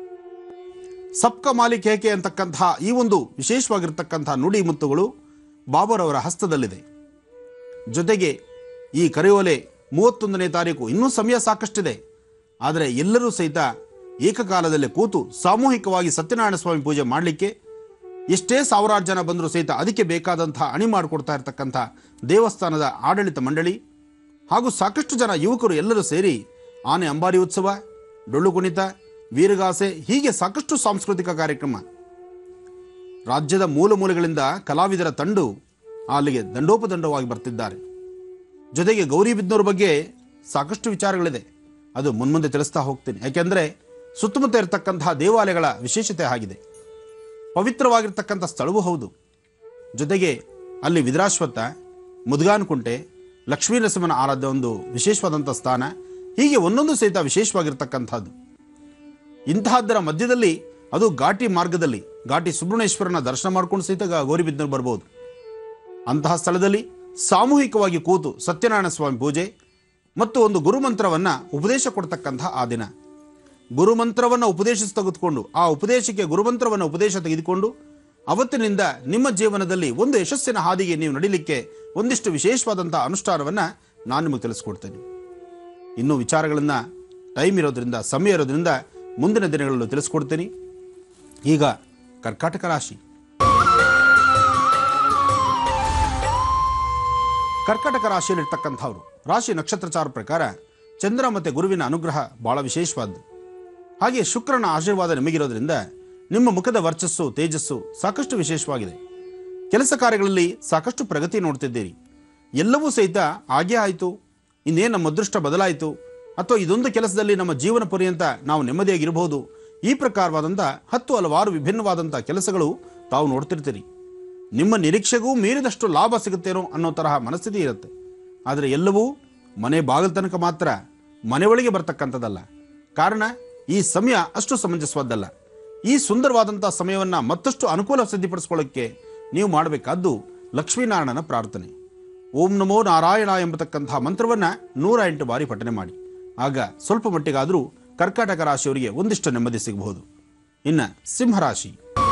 ಸಬ್ಕ ಮಾಲಿಕ್ ಏಕೆ ಅಂತಕ್ಕಂತಹ ಈ ಒಂದು ವಿಶೇಷವಾಗಿರ್ತಕ್ಕಂಥ ನುಡಿ ಮುತ್ತುಗಳು ಬಾಬಾರವರ ಹಸ್ತದಲ್ಲಿದೆ. ಜೊತೆಗೆ ಈ ಕರೆಯೋಲೆ 31ನೇ ತಾರೀಕು, ಇನ್ನೂ ಸಮಯ ಸಾಕಷ್ಟಿದೆ. ಆದರೆ ಎಲ್ಲರೂ ಸಹಿತ ಏಕಕಾಲದಲ್ಲಿ ಕೂತು ಸಾಮೂಹಿಕವಾಗಿ ಸತ್ಯನಾರಾಯಣ ಸ್ವಾಮಿ ಪೂಜೆ ಮಾಡಲಿಕ್ಕೆ ಎಷ್ಟೇ ಸಾವಿರಾರು ಜನ ಬಂದರೂ ಸಹಿತ ಅದಕ್ಕೆ ಬೇಕಾದಂತಹ ಅಣಿ ಮಾಡಿಕೊಡ್ತಾ ಇರತಕ್ಕಂಥ ದೇವಸ್ಥಾನದ ಆಡಳಿತ ಮಂಡಳಿ ಹಾಗೂ ಸಾಕಷ್ಟು ಜನ ಯುವಕರು ಎಲ್ಲರೂ ಸೇರಿ ಆನೆ ಅಂಬಾರಿ ಉತ್ಸವ, ಡೊಳ್ಳು ಕುಣಿತ, ವೀರಗಾಸೆ, ಹೀಗೆ ಸಾಕಷ್ಟು ಸಾಂಸ್ಕೃತಿಕ ಕಾರ್ಯಕ್ರಮ, ರಾಜ್ಯದ ಮೂಲ ಮೂಲೆಗಳಿಂದ ಕಲಾವಿದರ ತಂಡು ಅಲ್ಲಿಗೆ ದಂಡೋಪದಂಡವಾಗಿ ಬರ್ತಿದ್ದಾರೆ. ಜೊತೆಗೆ ಗೌರಿಬಿದನೂರು ಬಗ್ಗೆ ಸಾಕಷ್ಟು ವಿಚಾರಗಳಿದೆ, ಅದು ಮುನ್ಮುಂದೆ ತಿಳಿಸ್ತಾ ಹೋಗ್ತೀನಿ. ಯಾಕೆಂದರೆ ಸುತ್ತಮುತ್ತ ಇರತಕ್ಕಂತಹ ದೇವಾಲಯಗಳ ವಿಶೇಷತೆ ಆಗಿದೆ. ಪವಿತ್ರವಾಗಿರ್ತಕ್ಕಂಥ ಸ್ಥಳವೂ ಹೌದು. ಜೊತೆಗೆ ಅಲ್ಲಿ ವಿದ್ರಾಶ್ವತ್ಥ, ಮುದ್ಗಾನ್ಕುಂಟೆ, ಲಕ್ಷ್ಮೀ ನರಸಿಂಹನ ಆರಾಧ್ಯ ಒಂದು ವಿಶೇಷವಾದಂಥ ಸ್ಥಾನ, ಹೀಗೆ ಒಂದೊಂದು ಸಹಿತ ವಿಶೇಷವಾಗಿರ್ತಕ್ಕಂಥದ್ದು. ಇಂತಹದ್ದರ ಮಧ್ಯದಲ್ಲಿ, ಅದು ಘಾಟಿ ಮಾರ್ಗದಲ್ಲಿ ಘಾಟಿ ಸುಬ್ರಹ್ಮಣ್ಯೇಶ್ವರನ ದರ್ಶನ ಮಾಡ್ಕೊಂಡು ಸಹಿತ ಗೌರಿಬಿದನೂರು ಬರ್ಬೋದು. ಅಂತಹ ಸ್ಥಳದಲ್ಲಿ ಸಾಮೂಹಿಕವಾಗಿ ಕೂತು ಸತ್ಯನಾರಾಯಣ ಸ್ವಾಮಿ ಪೂಜೆ ಮತ್ತು ಒಂದು ಗುರುಮಂತ್ರವನ್ನು ಉಪದೇಶ ಕೊಡ್ತಕ್ಕಂಥ ಆ ದಿನ. ಗುರುಮಂತ್ರವನ್ನು ಉಪದೇಶ ತೆಗೆದುಕೊಂಡು, ಆ ಉಪದೇಶಕ್ಕೆ ಗುರುಮಂತ್ರವನ್ನು ಉಪದೇಶ ತೆಗೆದುಕೊಂಡು ಅವತ್ತಿನಿಂದ ನಿಮ್ಮ ಜೀವನದಲ್ಲಿ ಒಂದು ಯಶಸ್ಸಿನ ಹಾದಿಗೆ ನೀವು ನಡೀಲಿಕ್ಕೆ ಒಂದಿಷ್ಟು ವಿಶೇಷವಾದಂಥ ಅನುಷ್ಠಾನವನ್ನು ನಾನು ನಿಮಗೆ ತಿಳಿಸ್ಕೊಡ್ತೇನೆ. ಇನ್ನೂ ವಿಚಾರಗಳನ್ನು ಟೈಮ್ ಇರೋದ್ರಿಂದ, ಸಮಯ ಇರೋದ್ರಿಂದ ಮುಂದಿನ ದಿನಗಳಲ್ಲೂ ತಿಳಿಸ್ಕೊಡ್ತೀನಿ. ಈಗ ಕರ್ಕಾಟಕ ರಾಶಿ. ಕರ್ಕಾಟಕ ರಾಶಿಯಲ್ಲಿರ್ತಕ್ಕಂಥವ್ರು, ರಾಶಿ ನಕ್ಷತ್ರಚಾರ ಪ್ರಕಾರ ಚಂದ್ರ ಮತ್ತು ಗುರುವಿನ ಅನುಗ್ರಹ ಬಹಳ ವಿಶೇಷವಾದ್ದು. ಹಾಗೆ ಶುಕ್ರನ ಆಶೀರ್ವಾದ ನಿಮಗಿರೋದ್ರಿಂದ ನಿಮ್ಮ ಮುಖದ ವರ್ಚಸ್ಸು, ತೇಜಸ್ಸು ಸಾಕಷ್ಟು ವಿಶೇಷವಾಗಿದೆ. ಕೆಲಸ ಕಾರ್ಯಗಳಲ್ಲಿ ಸಾಕಷ್ಟು ಪ್ರಗತಿ ನೋಡ್ತಿದ್ದೀರಿ. ಎಲ್ಲವೂ ಸಹಿತ ಹಾಗೇ ಆಯಿತು, ಇನ್ನೇನು ನಮ್ಮ ಅದೃಷ್ಟ ಬದಲಾಯಿತು, ಅಥವಾ ಇದೊಂದು ಕೆಲಸದಲ್ಲಿ ನಮ್ಮ ಜೀವನ ಪರ್ಯಂತ ನಾವು ನೆಮ್ಮದಿಯಾಗಿರಬಹುದು, ಈ ಪ್ರಕಾರವಾದಂಥ 10 ಹಲವಾರು ವಿಭಿನ್ನವಾದಂಥ ಕೆಲಸಗಳು ತಾವು ನೋಡ್ತಿರ್ತೀರಿ. ನಿಮ್ಮ ನಿರೀಕ್ಷೆಗೂ ಮೀರಿದಷ್ಟು ಲಾಭ ಸಿಗುತ್ತೇನೋ ಅನ್ನೋ ತರಹ ಮನಸ್ಥಿತಿ ಇರುತ್ತೆ. ಆದರೆ ಎಲ್ಲವೂ ಮನೆ ಬಾಗಿಲು ತನಕ ಮಾತ್ರ, ಮನೆ ಒಳಗೆ ಬರ್ತಕ್ಕಂಥದ್ದಲ್ಲ. ಕಾರಣ ಈ ಸಮಯ ಅಷ್ಟು ಸಮಂಜಸವಾದ್ದಲ್ಲ. ಈ ಸುಂದರವಾದಂಥ ಸಮಯವನ್ನು ಮತ್ತಷ್ಟು ಅನುಕೂಲ ಸಿದ್ಧಪಡಿಸ್ಕೊಳ್ಳೋಕ್ಕೆ ನೀವು ಮಾಡಬೇಕಾದ್ದು ಲಕ್ಷ್ಮೀನಾರಾಯಣನ ಪ್ರಾರ್ಥನೆ. ಓಂ ನಮೋ ನಾರಾಯಣ ಎಂಬತಕ್ಕಂತಹ ಮಂತ್ರವನ್ನು 108 ಬಾರಿ ಪಠನೆ ಮಾಡಿ. ಆಗ ಸ್ವಲ್ಪ ಮಟ್ಟಿಗಾದರೂ ಕರ್ಕಾಟಕ ರಾಶಿಯವರಿಗೆ ಒಂದಿಷ್ಟು ನೆಮ್ಮದಿ ಸಿಗಬಹುದು. ಇನ್ನು ಸಿಂಹರಾಶಿ.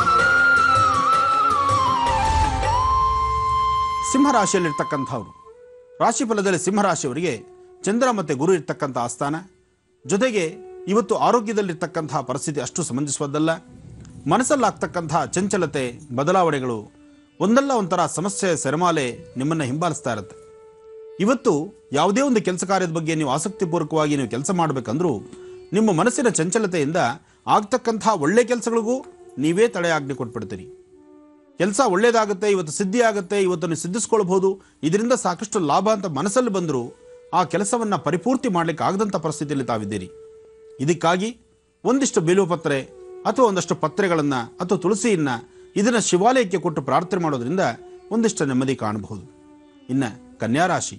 ಸಿಂಹರಾಶಿಯಲ್ಲಿರ್ತಕ್ಕಂಥವ್ರು ರಾಶಿ ಫಲದಲ್ಲಿ ಸಿಂಹರಾಶಿಯವರಿಗೆ ಚಂದ್ರ ಮತ್ತು ಗುರು ಇರ್ತಕ್ಕಂಥ ಆಸ್ಥಾನ. ಜೊತೆಗೆ ಇವತ್ತು ಆರೋಗ್ಯದಲ್ಲಿರ್ತಕ್ಕಂತಹ ಪರಿಸ್ಥಿತಿ ಅಷ್ಟು ಸಮಂಜಸವಾದ್ದಲ್ಲ. ಮನಸ್ಸಲ್ಲಾಗ್ತಕ್ಕಂತಹ ಚಂಚಲತೆ, ಬದಲಾವಣೆಗಳು, ಒಂದಲ್ಲ ಒಂಥರ ಸಮಸ್ಯೆಯ ಸೆರಮಾಲೆ ನಿಮ್ಮನ್ನು ಹಿಂಬಾಲಿಸ್ತಾ ಇರುತ್ತೆ. ಇವತ್ತು ಯಾವುದೇ ಒಂದು ಕೆಲಸ ಕಾರ್ಯದ ಬಗ್ಗೆ ನೀವು ಆಸಕ್ತಿಪೂರ್ವಕವಾಗಿ ನೀವು ಕೆಲಸ ಮಾಡಬೇಕಂದ್ರೂ ನಿಮ್ಮ ಮನಸ್ಸಿನ ಚಂಚಲತೆಯಿಂದ ಆಗ್ತಕ್ಕಂಥ ಒಳ್ಳೆ ಕೆಲಸಗಳಿಗೂ ನೀವೇ ತಡೆಯಾಜ್ಞೆ ಕೊಟ್ಬಿಡ್ತೀರಿ. ಕೆಲಸ ಒಳ್ಳೇದಾಗುತ್ತೆ, ಇವತ್ತು ಸಿದ್ಧಿ ಆಗುತ್ತೆ, ಇವತ್ತು ನೀವು ಸಿದ್ಧಿಸ್ಕೊಳ್ಬಹುದು, ಇದರಿಂದ ಸಾಕಷ್ಟು ಲಾಭ ಅಂತ ಮನಸ್ಸಲ್ಲಿ ಬಂದರೂ ಆ ಕೆಲಸವನ್ನು ಪರಿಪೂರ್ತಿ ಮಾಡಲಿಕ್ಕೆ ಆಗದಂಥ ಪರಿಸ್ಥಿತಿಯಲ್ಲಿ ತಾವಿದ್ದೀರಿ. ಇದಕ್ಕಾಗಿ ಒಂದಿಷ್ಟು ಬಿಲ್ವಪತ್ರೆ ಅಥವಾ ಒಂದಷ್ಟು ಪತ್ರೆಗಳನ್ನು ಅಥವಾ ತುಳಸಿಯನ್ನು ಇದನ್ನು ಶಿವಾಲಯಕ್ಕೆ ಕೊಟ್ಟು ಪ್ರಾರ್ಥನೆ ಮಾಡೋದ್ರಿಂದ ಒಂದಿಷ್ಟು ನೆಮ್ಮದಿ ಕಾಣಬಹುದು. ಇನ್ನು ಕನ್ಯಾರಾಶಿ.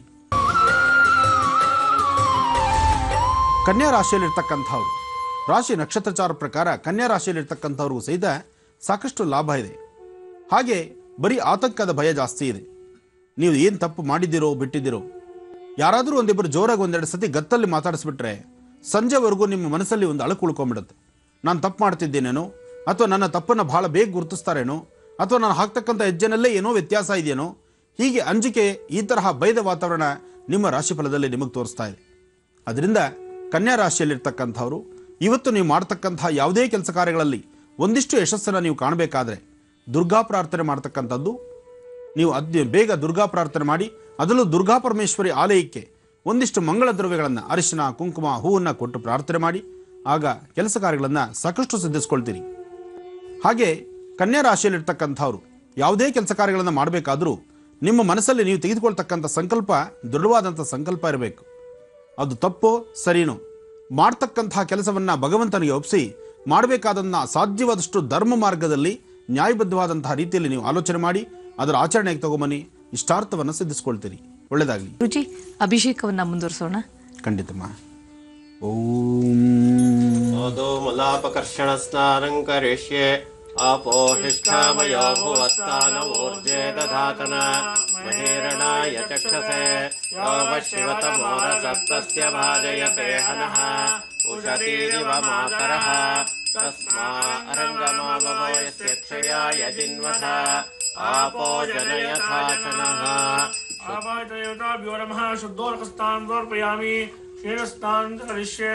ಕನ್ಯಾರಾಶಿಯಲ್ಲಿರ್ತಕ್ಕಂಥವ್ರು ರಾಶಿ ನಕ್ಷತ್ರಚಾರ ಪ್ರಕಾರ ಕನ್ಯಾರಾಶಿಯಲ್ಲಿರ್ತಕ್ಕಂಥವ್ರಿಗೂ ಸಹಿತ ಸಾಕಷ್ಟು ಲಾಭ ಇದೆ. ಹಾಗೆ ಬರೀ ಆತಂಕದ ಭಯ ಜಾಸ್ತಿ ಇದೆ. ನೀವು ಏನು ತಪ್ಪು ಮಾಡಿದ್ದೀರೋ ಬಿಟ್ಟಿದ್ದೀರೋ, ಯಾರಾದರೂ ಒಂದಿಬ್ಬರು ಜೋರಾಗಿ ಒಂದೆರಡು ಸತಿ ಗತ್ತಲ್ಲಿ ಮಾತಾಡಿಸ್ಬಿಟ್ರೆ ಸಂಜೆವರೆಗೂ ನಿಮ್ಮ ಮನಸ್ಸಲ್ಲಿ ಒಂದು ಅಳಕು ಉಳ್ಕೊಂಡ್ಬಿಡುತ್ತೆ. ನಾನು ತಪ್ಪು ಮಾಡ್ತಿದ್ದೇನೇನೋ, ಅಥವಾ ನನ್ನ ತಪ್ಪನ್ನು ಬಹಳ ಬೇಗ ಗುರುತಿಸ್ತಾರೇನೋ, ಅಥವಾ ನಾನು ಹಾಕ್ತಕ್ಕಂಥ ಹೆಜ್ಜೆನಲ್ಲೇ ಏನೋ ವ್ಯತ್ಯಾಸ ಇದೆಯೇನೋ, ಹೀಗೆ ಅಂಜಿಕೆ, ಈ ತರಹ ಭಯದ ವಾತಾವರಣ ನಿಮ್ಮ ರಾಶಿಫಲದಲ್ಲಿ ನಿಮಗೆ ತೋರಿಸ್ತಾ ಇದೆ. ಅದರಿಂದ ಕನ್ಯಾ ರಾಶಿಯಲ್ಲಿರ್ತಕ್ಕಂಥವ್ರು ಇವತ್ತು ನೀವು ಮಾಡ್ತಕ್ಕಂಥ ಯಾವುದೇ ಕೆಲಸ ಕಾರ್ಯಗಳಲ್ಲಿ ಒಂದಿಷ್ಟು ಯಶಸ್ಸನ್ನು ನೀವು ಕಾಣಬೇಕಾದ್ರೆ ದುರ್ಗಾ ಪ್ರಾರ್ಥನೆ ಮಾಡ್ತಕ್ಕಂಥದ್ದು. ನೀವು ಬೇಗ ದುರ್ಗಾ ಪ್ರಾರ್ಥನೆ ಮಾಡಿ, ಅದರಲ್ಲೂ ದುರ್ಗಾ ಪರಮೇಶ್ವರಿ ಆಲಯಕ್ಕೆ ಒಂದಿಷ್ಟು ಮಂಗಳ ದ್ರವ್ಯಗಳನ್ನು, ಅರಿಶಿನ, ಕುಂಕುಮ, ಹೂವನ್ನು ಕೊಟ್ಟು ಪ್ರಾರ್ಥನೆ ಮಾಡಿ. ಆಗ ಕೆಲಸ ಕಾರ್ಯಗಳನ್ನು ಸಾಕಷ್ಟು ಸಿದ್ಧಿಸ್ಕೊಳ್ತೀರಿ. ಹಾಗೆ ಕನ್ಯಾ ರಾಶಿಯಲ್ಲಿರ್ತಕ್ಕಂಥವ್ರು ಯಾವುದೇ ಕೆಲಸ ಕಾರ್ಯಗಳನ್ನು ಮಾಡಬೇಕಾದ್ರೂ ನಿಮ್ಮ ಮನಸ್ಸಲ್ಲಿ ನೀವು ತೆಗೆದುಕೊಳ್ತಕ್ಕಂಥ ಸಂಕಲ್ಪ ದೃಢವಾದಂಥ ಸಂಕಲ್ಪ ಇರಬೇಕು. ಅದು ತಪ್ಪೋ ಸರಿನೋ ಮಾಡ್ತಕ್ಕಂಥ ಕೆಲಸವನ್ನು ಭಗವಂತನಿಗೆ ಒಪ್ಪಿಸಿ ಮಾಡಬೇಕಾದನ್ನ ಸಾಧ್ಯವಾದಷ್ಟು ಧರ್ಮ ಮಾರ್ಗದಲ್ಲಿ ನ್ಯಾಯಬದ್ಧವಾದಂತಹ ರೀತಿಯಲ್ಲಿ ನೀವು ಆಲೋಚನೆ ಮಾಡಿ ಅದರ ಆಚರಣೆಗೆ ತಗೊಂಬನ್ನಿ. ಇಷ್ಟಾರ್ಥವನ್ನು ಸಿದ್ಧಿಸ್ಕೊಳ್ತೀರಿ. ಒಳ್ಳೆಯದಾಗಲಿ. ರುಚಿ, ಅಭಿಷೇಕವನ್ನ ಮುಂದುವರಿಸೋಣ. ಖಂಡಿತಮ್ಮ. ಓಂ ಮಲಾಪಕರ್ಷಣ ಸ್ನಾನಂ ಕರಿಷ್ಯೆ ಆಪೋಹಿಷ್ಠಾಮಯೋ ಭುವಸ್ಥಾನ ಊರ್ಜೆ ದಧಾತನ ಮಹೇರಣಾಯ ಚಕ್ಷಸೆ ಯೋವ ಶಿವತಮೋರ ಸಪ್ತಸ್ಯ ಭಾಜಯತೆ ಹನಃ ಉಷತೀರಿವ ಮಾತರಃ ತಸ್ಮಾ ಅರಂಗಮಾವಮೋ ಯಸ್ಯ ಕ್ಷಯಾಯ ಜಿನ್ವಥ ಆಪೋ ಜನಯಥಾಚನಃ. ಆಪಾಯತಯೋತಾಭ್ಯೋ ನಮಃ. ಶುದ್ಧೋರ್ಕಸ್ತಾನ್ ಸಮರ್ಪಯಾಮಿ. ಕ್ಷೀರಸ್ನಾನಂ ಕರಿಷ್ಯೆ.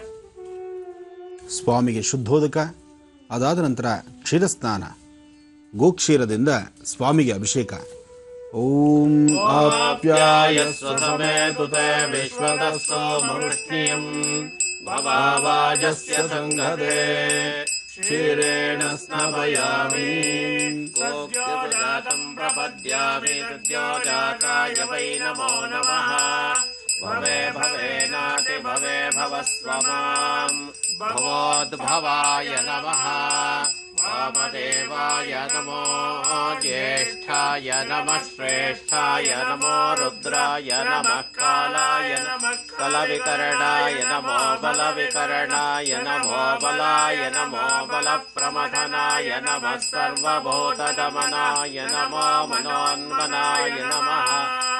ಸ್ವಾಮಿಗೆ ಶುದ್ಧೋದಕ, ಅದಾದ ನಂತರ ಕ್ಷೀರಸ್ನಾನ, ಗೋಕ್ಷೀರದಿಂದ ಸ್ವಾಮಿಗೆ ಅಭಿಷೇಕ. ಓಂ ಆಪ್ಯಾಯಸ್ವ ಸಮೇತುತೆ ವಿಶ್ವದಸ್ಸೋ ಮೃಷ್ಣಿಯಂ ಭವಾವಾಜಸ್ಯ ಸಂಘದೆ ಕ್ಷೀರೇಣ ಸ್ನಪಯಾಮಿ. ಗೋಪ್ಯಜಾತಂ ಪ್ರಪದ್ಯಾಮಿ ಸದ್ಯೋ ಜಾತಾಯ ವೈ ನಮೋ ನಮಃ. ಭವೆ ಭವೇನಾತಿ ಭವೆ ಭವಸ್ವ ಮಾಂ. ಭವೋದ್ಭವಾಯ ನಮಃ. ವಾಮದೇವಾಯ ನಮೋ ಜ್ಯೇಷ್ಠಾಯ ನಮಃ. ಶ್ರೇಷ್ಠಾಯ ನಮೋ ರುದ್ರಾಯ ನಮಃ. ಕಾಲಾಯ ನಮಃ. ಕಲವಿಕರಣಾಯ ನಮೋ ಬಲವಿಕರಣಾಯ ನಮೋ ಬಲಾಯ ನಮೋ ಬಲಪ್ರಮಥನಾಯ ನಮಃ. ಸರ್ವಭೂತದಮನಾಯ ನಮೋ ಮನೋನ್ಮನಾಯ ನಮಃ.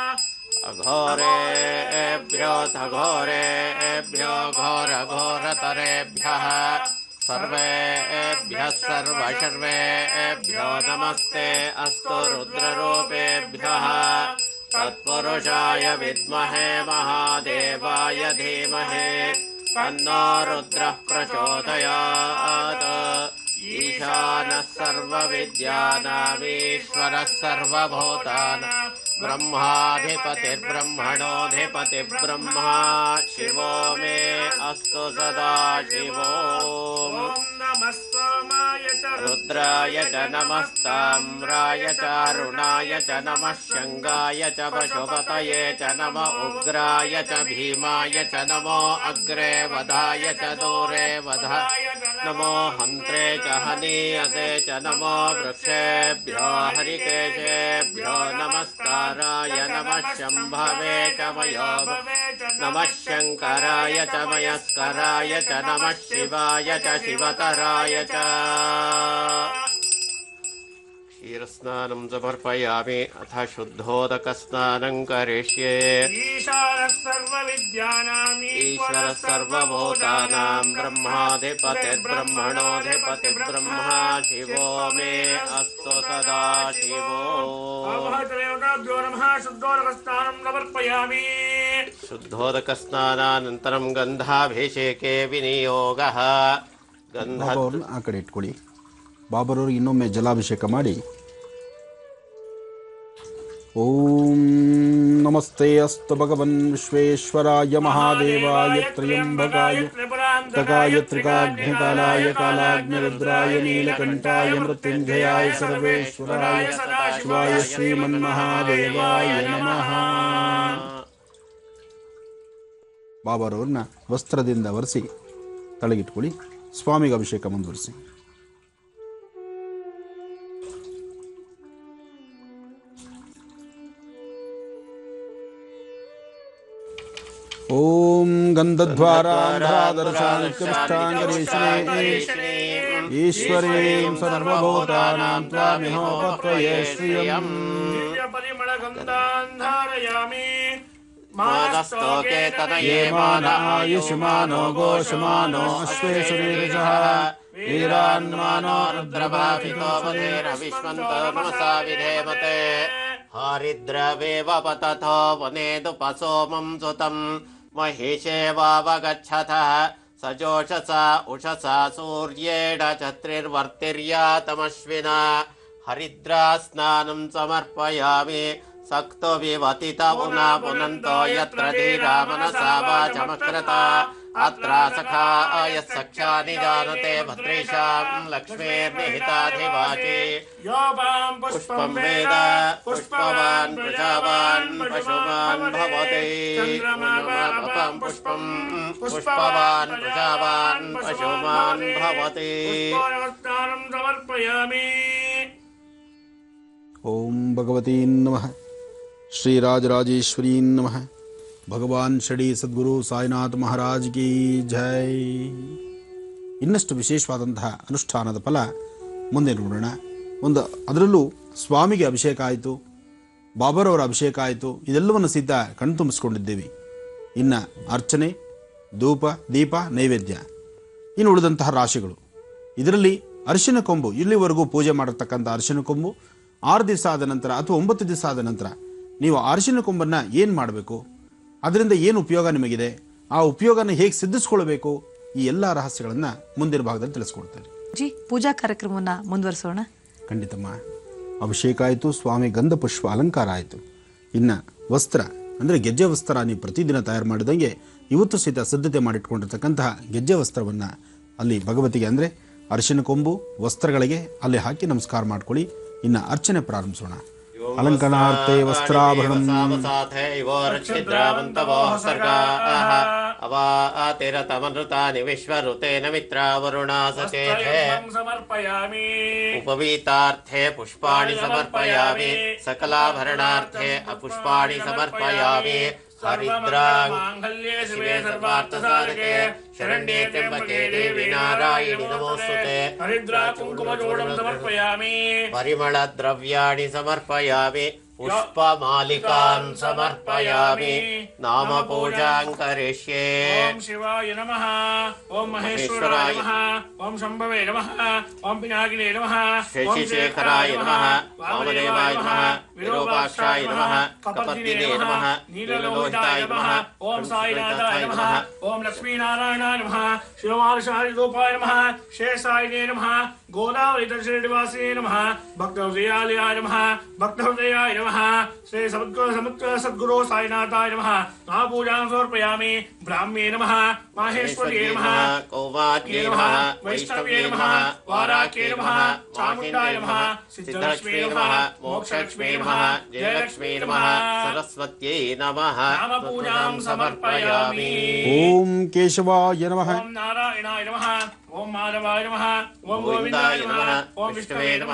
ಅಘೋರೇಭ್ಯೋಥ ಘೋರೇಭ್ಯೋ ಘೋರ ಘೋರತರೇಭ್ಯಃ ಸರ್ವೇಭ್ಯಃ ಸರ್ವಶರ್ವೇಭ್ಯೋ ನಮಸ್ತೆ ಅಸ್ತು ರುದ್ರರೂಪೇಭ್ಯಃ. ತತ್ಪುರುಷಾಯ ವಿದ್ಮಹೇ ಮಹಾದೇವಾಯ ಧೀಮಹಿ ತನ್ನೋ ರುದ್ರಃ ಪ್ರಚೋದಯಾತ್. ಈಶಾನಃ ಸರ್ವವಿದ್ಯಾನಾಮೀಶ್ವರಃ ಸರ್ವಭೂತಾನಾಂ ಬ್ರಹ್ಮಾಧಿಪತಿರ್ಬ್ರಹ್ಮಣೋಧಿಪತಿರ್ಬ್ರಹ್ಮ. ಶಿವೋ ಮೇ ಅಸ್ತು ಸದಾ ಶಿವೋ. ರುದ್ರಾಯ ಚ ನಮಸ್ತಾಮ್ರಾಯ ಚ ಅರುಣಾಯ ಚ ನಮಃ. ಶಂಗಾಯ ಚ ಪಶುಪತಯೇ ಚ ನಮಃ. ಉಗ್ರಾಯ ಚ ಭೀಮಾಯ ಚ ನಮೋ. ಅಗ್ರೆ ವಧಾಯ ಚ ದೂರೆ ವಧಾಯ ನಮೋ. ಹಂತ್ರೆ ಚ ಹನೀಯಸೆ ಚ ನಮೋ. ವೃಕ್ಷೇಭ್ಯೋ ಹರಿಕೇಶೇಭ್ಯೋ ನಮಸ್ಕಾರಾಯ ನಮಃ. ಶಂಭವೇ ಚ ಮಯೋ ನಮಃ. ಶಂಕರಾಯ ಚ ಮಯಸ್ಕರಾಯ ಚ ನಮಃ. ಶಿವಾಯ ಚ ಶಿವತರಾಯ ಚ. क्षीरस्नानं समर्पयामि अथ शुद्धोदकस्नानं करिष्ये ईशानः सर्वविद्यानाम् ईश्वरः सर्वभूतानां ब्रह्माधिपतिर्ब्रह्मणोऽधिपतिर्ब्रह्मा शिवो मे अस्तु सदा शिवो देवताभ्यो नमः शुद्धोदकस्नानं समर्पयामि शुद्धोदकस्नानानन्तरं गन्धाभिषेके विनियोगः ಗಂಧ ಬಾಬಾವ್ರನ್ನ ಆ ಕಡೆ ಇಟ್ಕೊಳ್ಳಿ. ಬಾಬರವ್ರಿಗೆ ಇನ್ನೊಮ್ಮೆ ಜಲಾಭಿಷೇಕ ಮಾಡಿ ಓಂ ನಮಸ್ತೆ ಅಸ್ತು ಭಗವನ್ ವಿಶ್ವೇಶ್ವರಾಯ ಮಹಾದೇವಾಯ ತ್ರ್ಯಂಬಕಾಯ ತಕಾಯ ತ್ರಿಕಾಗ್ನಿಕಾಲಾಯ ಕಾಲಾಗ್ನಿರುದ್ರಾಯ ನೀಲಕಂಠಾಯ ಮೃತ್ಯುಂಜಯಾಯ ಸರ್ವೇಶ್ವರಾಯ ಶಿವಾಯ ಶ್ರೀಮನ್ಮಹಾದೇವಾಯ ನಮಃ. ಬಾಬರವ್ರನ್ನ ವಸ್ತ್ರದಿಂದ ಒರೆಸಿ ತಳಗಿಟ್ಕೊಳ್ಳಿ. ಸ್ವಾಮಿಗೆ ಅಭಿಷೇಕ ಮುಂದುವರಿಸಿ. ಓಂ ಗಂಧದ್ವಾರಾಂಧಾದರ್ಶಾಂಗರೇಶ್ವರೇ ಈಶ್ವರೀಂ ಸರ್ವಭೂತಾನಾಂ ತ್ವಾಮಿಹೋಪತ್ವಯೇ ಶ್ರಿಯಂ ಪರಿಮಳಗಂಧಾಂಧಾರಯಾಮಿ ಮಾನಸ್ತೋಕೆ ತನಯೇ ಆಯುಷ್ಮಾನೋ ಘೋಷಮಾನೋ ಅಶ್ವೇಶ್ವರೀರ್ಜಃ ವೀರಾನ್ಮಾನೋ ರುದ್ರಭಾವಿತೋ ವದೇರವಿಶ್ವಂತೋ ನಮಸಾ ವಿಧೇಮತೆ ಹರಿದ್ರವೇವ ಪತಥೋ ವನೇದು ಪಸೋಮಂ ಸುತಂ ಮಹಿಷೇವಾವಗಚ್ಚತಃ ಸಜೋಷಸಾ ಉಷಸಾ ಸೂರ್ಯೇಣ ಛತ್ರಿರ್ವರ್ತಿರ್ಯಾತಮಶ್ವಿನ ಹರಿದ್ರಾ ಸ್ನಾನಂ ಸಮರ್ಪಯಾಮಿ ಸಕ್ತೋ ವಿವತಿತ ಪುನಃ ಪುನಂತೋ ಯತ್ರ ಧೀರಾ ಮನಸಾ ವಾಚಮಕೃತ ಅತ್ರ ಸಖಾಯ ಸಖ್ಯಾ ನಿಜಾನತೆ ಭದ್ರೇಶಾಂ ಲಕ್ಷ್ಮೀರ್ನಿಹಿತಾಧಿವಾಚಿ ಯೋಪಾಂ ಪುಷ್ಪಂ ವೇದ ಪುಷ್ಪವಾನ್ ಪ್ರಜಾವಾನ್ ಪಶುಮಾನ್ ಭವತಿ ಚಂದ್ರಮಾಪಾಂ ಪುಷ್ಪಂ ಪುಷ್ಪವಾನ್ ಪ್ರಜಾವಾನ್ ಪಶುಮಾನ್ ಭವತಿ पुष्पोदकस्नानं समर्पयामि ಓಂ ಭಗವತೀ ನಮಃ. ಶ್ರೀರಾಜರಾಜೇಶ್ವರೀ ನಮಃ. ಭಗವಾನ್ ಷಡಿ ಸದ್ಗುರು ಸಾಯಿನಾಥ್ ಮಹಾರಾಜ್ ಕಿ ಜೈ. ಇನ್ನಷ್ಟು ವಿಶೇಷವಾದಂತಹ ಅನುಷ್ಠಾನದ ಫಲ ಮುಂದೆ ನೋಡೋಣ. ಅದರಲ್ಲೂ ಸ್ವಾಮಿಗೆ ಅಭಿಷೇಕ ಆಯಿತು, ಬಾಬರವರ ಅಭಿಷೇಕ ಆಯಿತು, ಇದೆಲ್ಲವನ್ನು ಸಿದ್ಧ ಕಣ್ತುಂಬಿಸ್ಕೊಂಡಿದ್ದೇವೆ. ಇನ್ನು ಅರ್ಚನೆ, ಧೂಪ, ದೀಪ, ನೈವೇದ್ಯ, ಇನ್ನು ಉಳಿದಂತಹ ರಾಶಿಗಳು. ಇದರಲ್ಲಿ ಅರಿಶಿನ ಕೊಂಬು, ಇಲ್ಲಿವರೆಗೂ ಪೂಜೆ ಮಾಡಿರ್ತಕ್ಕಂಥ ಅರಿಶಿನ ಕೊಂಬು 6 ದಿವಸ ಆದ ನಂತರ ಅಥವಾ 9 ದಿವಸ ಆದ ನಂತರ ನೀವು ಅರಿಶಿನ ಕೊಂಬನ್ನು ಏನು ಮಾಡಬೇಕು, ಅದರಿಂದ ಏನು ಉಪಯೋಗ ನಿಮಗಿದೆ, ಆ ಉಪಯೋಗನ ಹೇಗೆ ಸಿದ್ಧಿಸ್ಕೊಳ್ಬೇಕು, ಈ ಎಲ್ಲ ರಹಸ್ಯಗಳನ್ನು ಮುಂದಿನ ಭಾಗದಲ್ಲಿ ತಿಳಿಸ್ಕೊಡ್ತಾರೆ. ಜಿ, ಪೂಜಾ ಕಾರ್ಯಕ್ರಮವನ್ನು ಮುಂದುವರಿಸೋಣ. ಖಂಡಿತಮ್ಮ. ಅಭಿಷೇಕ ಆಯಿತು, ಸ್ವಾಮಿ ಗಂಧ ಪುಷ್ಪ ಅಲಂಕಾರ ಆಯಿತು. ಇನ್ನು ವಸ್ತ್ರ ಅಂದರೆ ಗೆಜ್ಜೆ ವಸ್ತ್ರ ನೀವು ಪ್ರತಿದಿನ ತಯಾರು ಮಾಡಿದಂಗೆ ಇವತ್ತು ಸಹಿತ ಸಿದ್ಧತೆ ಮಾಡಿಟ್ಕೊಂಡಿರ್ತಕ್ಕಂತಹ ಗೆಜ್ಜೆ ವಸ್ತ್ರವನ್ನು ಅಲ್ಲಿ ಭಗವತಿಗೆ ಅಂದರೆ ಅರಿಶಿನ ಕೊಂಬು ವಸ್ತ್ರಗಳಿಗೆ ಅಲ್ಲಿ ಹಾಕಿ ನಮಸ್ಕಾರ ಮಾಡ್ಕೊಳ್ಳಿ. ಇನ್ನು ಅರ್ಚನೆ ಪ್ರಾರಂಭಿಸೋಣ. ಅಲಂಕರಣಾರ್ಥೇ ವಸ್ತ್ರಾಭರಣಂ ಅವಾತಿರತಮನೃತಾನಿ ವಿಶ್ವಋತೇನ ಮಿತ್ರಾವರುಣಾ ಸಚೇತೆ समर्पयामि ಉಪವೀತಾರ್ಥೇ ಪುಷ್ಪಾಣಿ ಸಮರ್ಪಯಾಮಿ ಸಕಲಾಭರಣಾರ್ಥೇ ಅಪುಷ್ಪಾಣಿ ಸಮರ್ಪಯಾಮಿ ಹರಿದ್ರಾಂ ಶಿವೆ ಸರ್ವಾರ್ಥಸಾಧಕೆ ಶರಣ್ಯೇ ತ್ರ್ಯಂಬಕೆ ದೇವಿ ನಾರಾಯಣಿ ನಮೋಸ್ತುತೆ हरिद्रा कुङ्कुमजोडं समर्पयामि ಪರಿಮಳ ದ್ರವ್ಯಾಣಿ ಸಮರ್ಪಯಾಮಿ पुष्पमालिकान् समर्पयामि नाम पूजां करिष्ये ओम शिवाय नमः ओम महेश्वराय नमः ओम शंभवे नमः ओम पिनाकिने नमः शशिशेखराय नमः वामदेवाय नमः विरूपाक्षाय नमः कपर्दिने नमः नीललोहिताय नमः ओम साईनाथाय नमः ओम लक्ष्मीनारायणाय नमः शिवमार्षादिरूपाय नमः शेषायिने नमः गोदावरी दक्षिणनिवासिने नमः भक्तहृदयालयाय नमः भक्तहृदयाय नमः श्री सद्गुरो साईनाथाय नमः महापूजां समर्पयामि ब्राह्म्ये नमः माहेश्वर्ये नमः कौमार्ये नमः वैष्णव्ये नमः वाराख्ये नमः चामुण्डाय नमः सिद्धलक्ष्मी नमः मोक्षलक्ष्मी नमः जयलक्ष्मी नमः सरस्वत्यै नमः नामपूजां समर्पयामि ओम केशवाय नमः. ओम नारायणाय नमः ओम माधवाय नमः ओम गोविंदाय नमः ओम विष्णवे नमः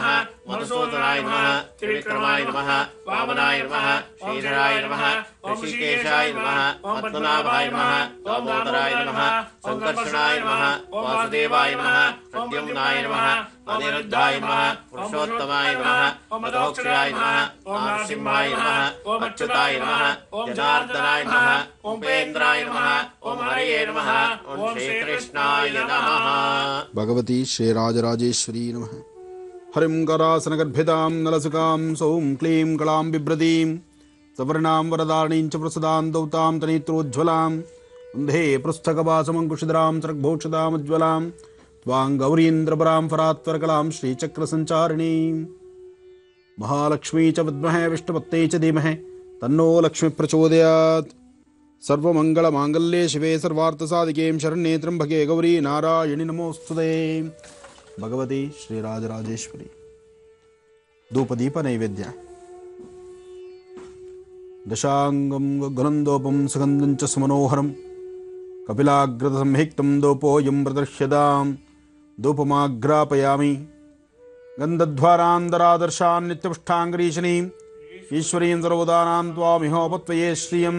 मधुसूदनाय नमः त्रिविक्रमाय नमः वामनाय नमः श्रीधराय नमः ऋषिकेशाय नमः पद्मनाभाय नमः दामोदराय नमः संकर्षणाय नमः वासुदेवाय नमः प्रद्युम्नाय नमः अनिरुद्धाय नमः पुरुषोत्तमाय नमः मधोक्षराय नमः नरसिंहाय नमः अच्युताय नमः जनार्दनाय नमः उपेन्द्राय नमः ओम हरये नमः ओम श्रीकृष्णाय नमः। भगवती श्रीराजराजेश्वरी नमः। हरिं करासनगर्भितां नलसुकां सौं क्लीं कलां बिभ्रतीं सवर्णां वरदानीं च प्रसदां दौतां तनेत्रोज्ज्वलां वन्दे पृष्ठकवासमङ्कुशिधरां सर्गभूषितामुज्ज्वलां त्वां गौरीन्द्रपरां फरात्वरकलां श्रीचक्रसञ्चारिणीं महालक्ष्मी च विद्महे विष्णुपत्नी च धीमहि तन्नो लक्ष्मी प्रचोदयात्। सर्वमङ्गलमाङ्गल्ये शिवे सर्वार्थसाधिके शरण्ये त्र्यम्बके गौरी नारायणि नमोस्तुते। भगवती श्रीराजराजेश्वरी। धूपदीप नैवेद्य दशांगं गगनन्दोपं सुगन्धं च सुमनोहरं कपिलाग्रतसंहिक्तं दोपोऽयं प्रदर्श्यतां धूपमाग्रापयामि गन्धध्वारान्तरादर्शान् नित्यपुष्टाङ्गरीशनीम् ईश्वरीं सर्वदानां त्वामिहोपत्वये श्रियम्।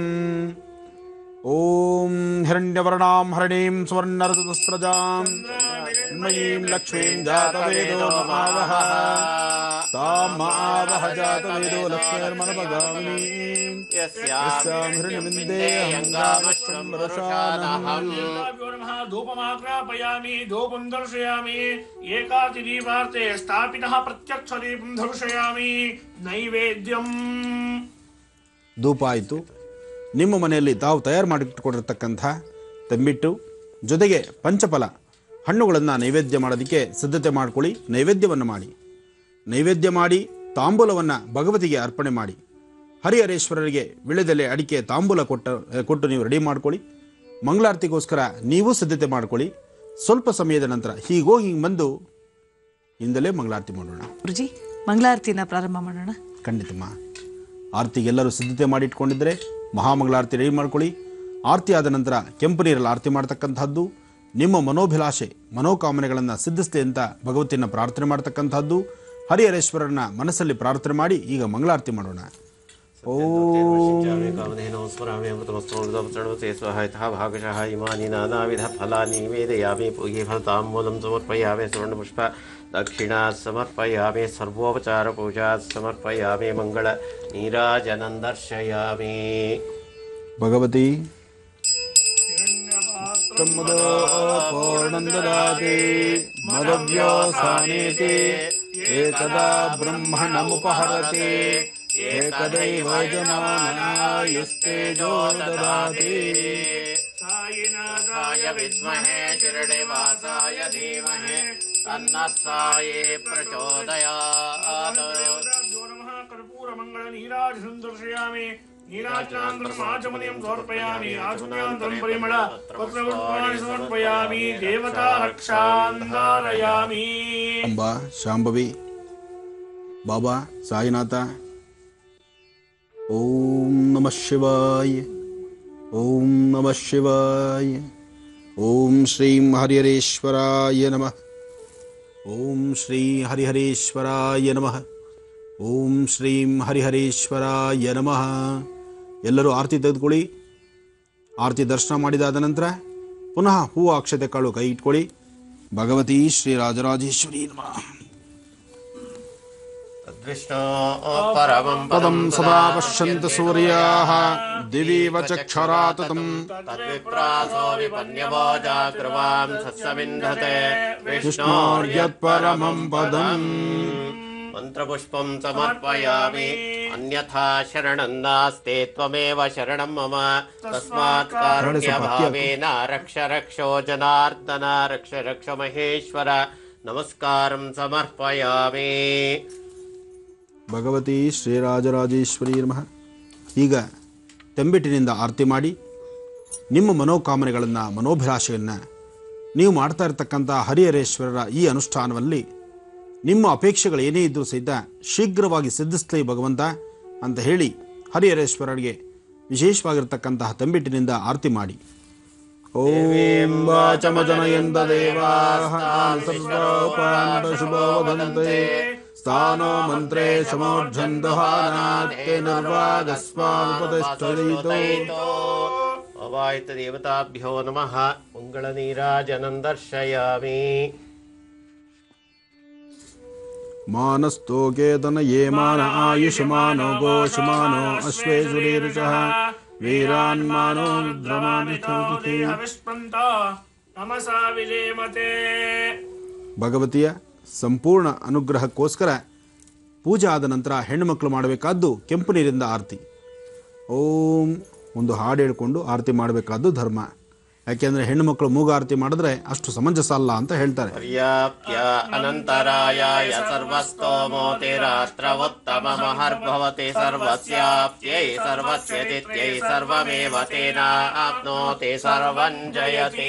ॐ हिरण्यवर्णां हरणीं स्वर्णरजतस्रजां मयीं लक्ष्मीं जातवेदो महावः तां महावः जातवेदो लक्ष्मीर्मनपगामिनीं यस्यां हिरण्यविन्देऽहं गामश्वं रसानहम्। धूपमाग्रापयामि धूपं दर्शयामि एकादशीदीपार्थे स्थापितः प्रत्यक्षदीपं दर्शयामि नैवेद्यं। ಧೂಪ ಆಯಿತು. ನಿಮ್ಮ ಮನೆಯಲ್ಲಿ ತಾವು ತಯಾರು ಮಾಡಿಟ್ಟುಕೊಂಡಿರ್ತಕ್ಕಂಥ ತಂಬಿಟ್ಟು ಜೊತೆಗೆ ಪಂಚಫಲ ಹಣ್ಣುಗಳನ್ನು ನೈವೇದ್ಯ ಮಾಡೋದಕ್ಕೆ ಸಿದ್ಧತೆ ಮಾಡ್ಕೊಳ್ಳಿ. ನೈವೇದ್ಯವನ್ನು ಮಾಡಿ, ನೈವೇದ್ಯ ಮಾಡಿ ತಾಂಬೂಲವನ್ನು ಭಗವತಿಗೆ ಅರ್ಪಣೆ ಮಾಡಿ. ಹರಿಹರೇಶ್ವರರಿಗೆ ವಿಳೆದೆಲೆ ಅಡಿಕೆ ತಾಂಬೂಲ ಕೊಟ್ಟು ನೀವು ರೆಡಿ ಮಾಡ್ಕೊಳ್ಳಿ. ಮಂಗಳಾರತಿಗೋಸ್ಕರ ನೀವು ಸಿದ್ಧತೆ ಮಾಡ್ಕೊಳ್ಳಿ. ಸ್ವಲ್ಪ ಸಮಯದ ನಂತರ ಹೀಗೋಗಿ ಬಂದು ಇಂದಲೇ ಮಂಗಳಾರತಿ ಮಾಡೋಣ. ಗುರುಜಿ, ಮಂಗಳಾರತಿನ ಪ್ರಾರಂಭ ಮಾಡೋಣ. ಖಂಡಿತಮ್ಮ. ಆರತಿಗೆ ಎಲ್ಲರೂ ಸಿದ್ಧತೆ ಮಾಡಿಟ್ಕೊಂಡಿದ್ದರೆ ಮಹಾಮಂಗಳಾರತಿ ರೆಡಿ ಮಾಡ್ಕೊಳ್ಳಿ. ಆರತಿ ಆದ ನಂತರ ಕೆಂಪು ನೀರಲ್ಲಿ ಆರತಿ ಮಾಡ್ತಕ್ಕಂಥದ್ದು, ನಿಮ್ಮ ಮನೋಭಿಲಾಷೆ ಮನೋಕಾಮನೆಗಳನ್ನು ಸಿದ್ಧಿಸಲಿ ಅಂತ ಭಗವತಿಯನ್ನು ಪ್ರಾರ್ಥನೆ ಮಾಡ್ತಕ್ಕಂಥದ್ದು. ಹರಿಹರೇಶ್ವರನ ಮನಸ್ಸಲ್ಲಿ ಪ್ರಾರ್ಥನೆ ಮಾಡಿ ಈಗ ಮಂಗಳಾರತಿ ಮಾಡೋಣ. ಭಾಗಶಃ ಇಮಾನಿ ನಾನಾವಿಧ ಫಲಾನಿ ವೇದಯಾಮಿ ಪೂಜೆ ಫಲತಾಂಬೂಲಂ ಸಮರ್ಪಯಾಮಿ ಸುವರ್ಣಪುಷ್ಪ ದಕ್ಷಿಣಾ ಸಮರ್ಪಯಾಮಿ ಸರ್ವೋಪಚಾರ ಪೂಜಾ ಸಮರ್ಪಯಾಮಿ ಮಂಗಳ ನೀರಾಜನಂ ದರ್ಶಯಾಮಿ. ಭಗವತಿ ಪೂರ್ಣಂದದಾತಿ ಮದವ್ಯೋಸಾನೇತಿ ಏಕದಾ ಬ್ರಹ್ಮಣಮುಪಹರತಿ ಏಕದೈವ ಜನಾನಾಯಸ್ತೇಜೋ ದದಾತಿ. ಸಾಯಿನಾಥಾಯ ವಿದ್ಮಹೇ ಶಿರಡಿವಾಸಾಯ ಧೀಮಹಿ ತನ್ನಃ ಸಾಯೇ ಪ್ರಚೋದಯಾತ್. ಕರ್ಪೂರ ಮಂಗಳ ನೀರಾಜನಂ ದರ್ಶಯಾಮಿ ನೀರಾಜನಾನಂತರಂ ಆಚಮನೀಯಂ ಸಮರ್ಪಯಾಮಿ ಆಚಮನೀಯಾನಂತರಂ ಪರಿಮಳ ಪತ್ರಪುಷ್ಪಾಣಿ ಸಮರ್ಪಯಾಮಿ ದೇವತಾ ರಕ್ಷಾಂ ಧಾರಯಾಮಿ. ಅಂಬಾ, ಶಾಂಭವಿ, ಬಾಬಾ, ಸಾಯಿನಾಥ. ಓಂ ನಮಃ ಶಿವಾಯ, ಓಂ ನಮಃ ಶಿವಾಯ. ಓಂ ಶ್ರೀಂ ಹರಿಹರೇಶ್ವರಾಯ ನಮಃ. ಓಂ ಶ್ರೀ ಹರಿಹರೇಶ್ವರಾಯ ನಮಃ. ಓಂ ಶ್ರೀಂ ಹರಿಹರೇಶ್ವರಾಯ ನಮಃ. ಎಲ್ಲರೂ ಆರತಿ ತೆಗೆದುಕೊಳ್ಳಿ. ಆರತಿ ದರ್ಶನ ಮಾಡಿದಾದ ನಂತರ ಪುನಃ ಹೂವು ಅಕ್ಷತೆ ಕಾಳು ಕೈ ಇಟ್ಕೊಳ್ಳಿ. ಭಗವತಿ ಶ್ರೀರಾಜರಾಜೇಶ್ವರಿ ನಮಃ. ವಿಷ್ಣು ಪರಮಂ ಪದಂ ಸದಾ ಪಶ್ಯಂತ ಸೂರ್ಯಾಃ ದಿವಿವ ಚಕ್ಷರಾತತಂ ತದ್ವಿಪ್ರಾಸೋ ವಿಪನ್ಯವೋ ಜಾಗೃವಾಂ ಸತ್ಸವಿಂಧತೆ ವಿಷ್ಣೋರ್ಯತ್ ಪರಮಂ ಪದಂ. ಮಂತ್ರಪುಷ್ಪಂ ಸಮರ್ಪಯಾಮಿ ಅನ್ಯಥಾ ಶರಣಂ ನಾಸ್ತಿ ತ್ವಮೇವ ಶರಣಂ ಮಮ ತಸ್ಮಾತ್ ಕಾರುಣ್ಯಭಾವೇನ ರಕ್ಷ ರಕ್ಷೋ ಜನಾರ್ದನ ರಕ್ಷ ರಕ್ಷ ಮಹೇಶ್ವರ ನಮಸ್ಕಾರಂ ಸಮರ್ಪಯಾಮಿ. ಭಗವತಿ ಶ್ರೀರಾಜರಾಜೇಶ್ವರಿ ನಮಃ. ಈಗ ತಂಬಿಟ್ಟಿನಿಂದ ಆರತಿ ಮಾಡಿ ನಿಮ್ಮ ಮನೋಕಾಮನೆಗಳನ್ನು ಮನೋಭಿಲಾಷೆಯನ್ನು ನೀವು ಮಾಡ್ತಾ ಇರತಕ್ಕಂಥ ಹರಿಹರೇಶ್ವರರ ಈ ಅನುಷ್ಠಾನದಲ್ಲಿ ನಿಮ್ಮ ಅಪೇಕ್ಷೆಗಳು ಏನೇ ಇದ್ದರೂ ಸಹಿತ ಶೀಘ್ರವಾಗಿ ಸಿದ್ಧಿಸಲಿ ಭಗವಂತ ಅಂತ ಹೇಳಿ ಹರಿಹರೇಶ್ವರರಿಗೆ ವಿಶೇಷವಾಗಿರ್ತಕ್ಕಂತಹ ತಂಬಿಟ್ಟಿನಿಂದ ಆರತಿ ಮಾಡಿ. ಓಂ ವಾಚಮಜನಯಂತ ದೇವಾಃ ಶುಭೋ ವದಂತೆ ಸ್ಥಾನೋ ಮಂತ್ರೇ ಸಮೋರ್ಜಂದಹಾನಾತೆ ನಿರ್ವಾಗಸ್ಮಾನುಪತಿಷ್ಠಯಿತೋ ಅವಾಯಿತ ದೇವತಾಭ್ಯೋ ನಮಃ ಮಂಗಳನೀರಾಜನಂ ದರ್ಶಯಾಮಿ. ಮಾನಸ್ತೋಕೇತನ ಯೇ ಮಾನ ಆಯುಷಮಾನೋ ಗೋಷಮಾನೋ ಅಶ್ವೇಶುರೀರುಷಃ ವೀರಾನ್ಮಾನೋ ರುದ್ರಮಾನಿತೋತಿ. ಭಗವತಿಯ ಸಂಪೂರ್ಣ ಅನುಗ್ರಹಕ್ಕೋಸ್ಕರ ಪೂಜೆ ಆದ ನಂತರ ಹೆಣ್ಣು ಮಕ್ಕಳು ಮಾಡಬೇಕಾದ್ದು ಕೆಂಪು ನೀರಿಂದ ಆರತಿ. ಓಂ ಒಂದು ಹಾಡು ಹೇಳ್ಕೊಂಡು ಆರತಿ ಮಾಡಬೇಕಾದ್ದು ಧರ್ಮ. ಯಾಕೆಂದರೆ ಹೆಣ್ಣು ಮಕ್ಕಳು ಮೂಗು ಆರತಿ ಮಾಡಿದ್ರೆ ಅಷ್ಟು ಸಮಂಜಸ ಅಲ್ಲ ಅಂತ ಹೇಳ್ತಾರೆ. ಪರ್ಯಾಪ್ಯ ಅನಂತರಾಯಾಯ ಸರ್ವಸ್ತೋಮೋತಿರಾತ್ರ ಉತ್ತಮಮಹರ್ಭವತಿ ಸರ್ವಸ್ಯಾಪ್ತ್ಯೈ ಸರ್ವಸ್ಯತಿಥ್ಯೈ ಸರ್ವಮೇವ ತೇನಾಪ್ನೋತಿ ಸರ್ವಂ ಜಯತಿ.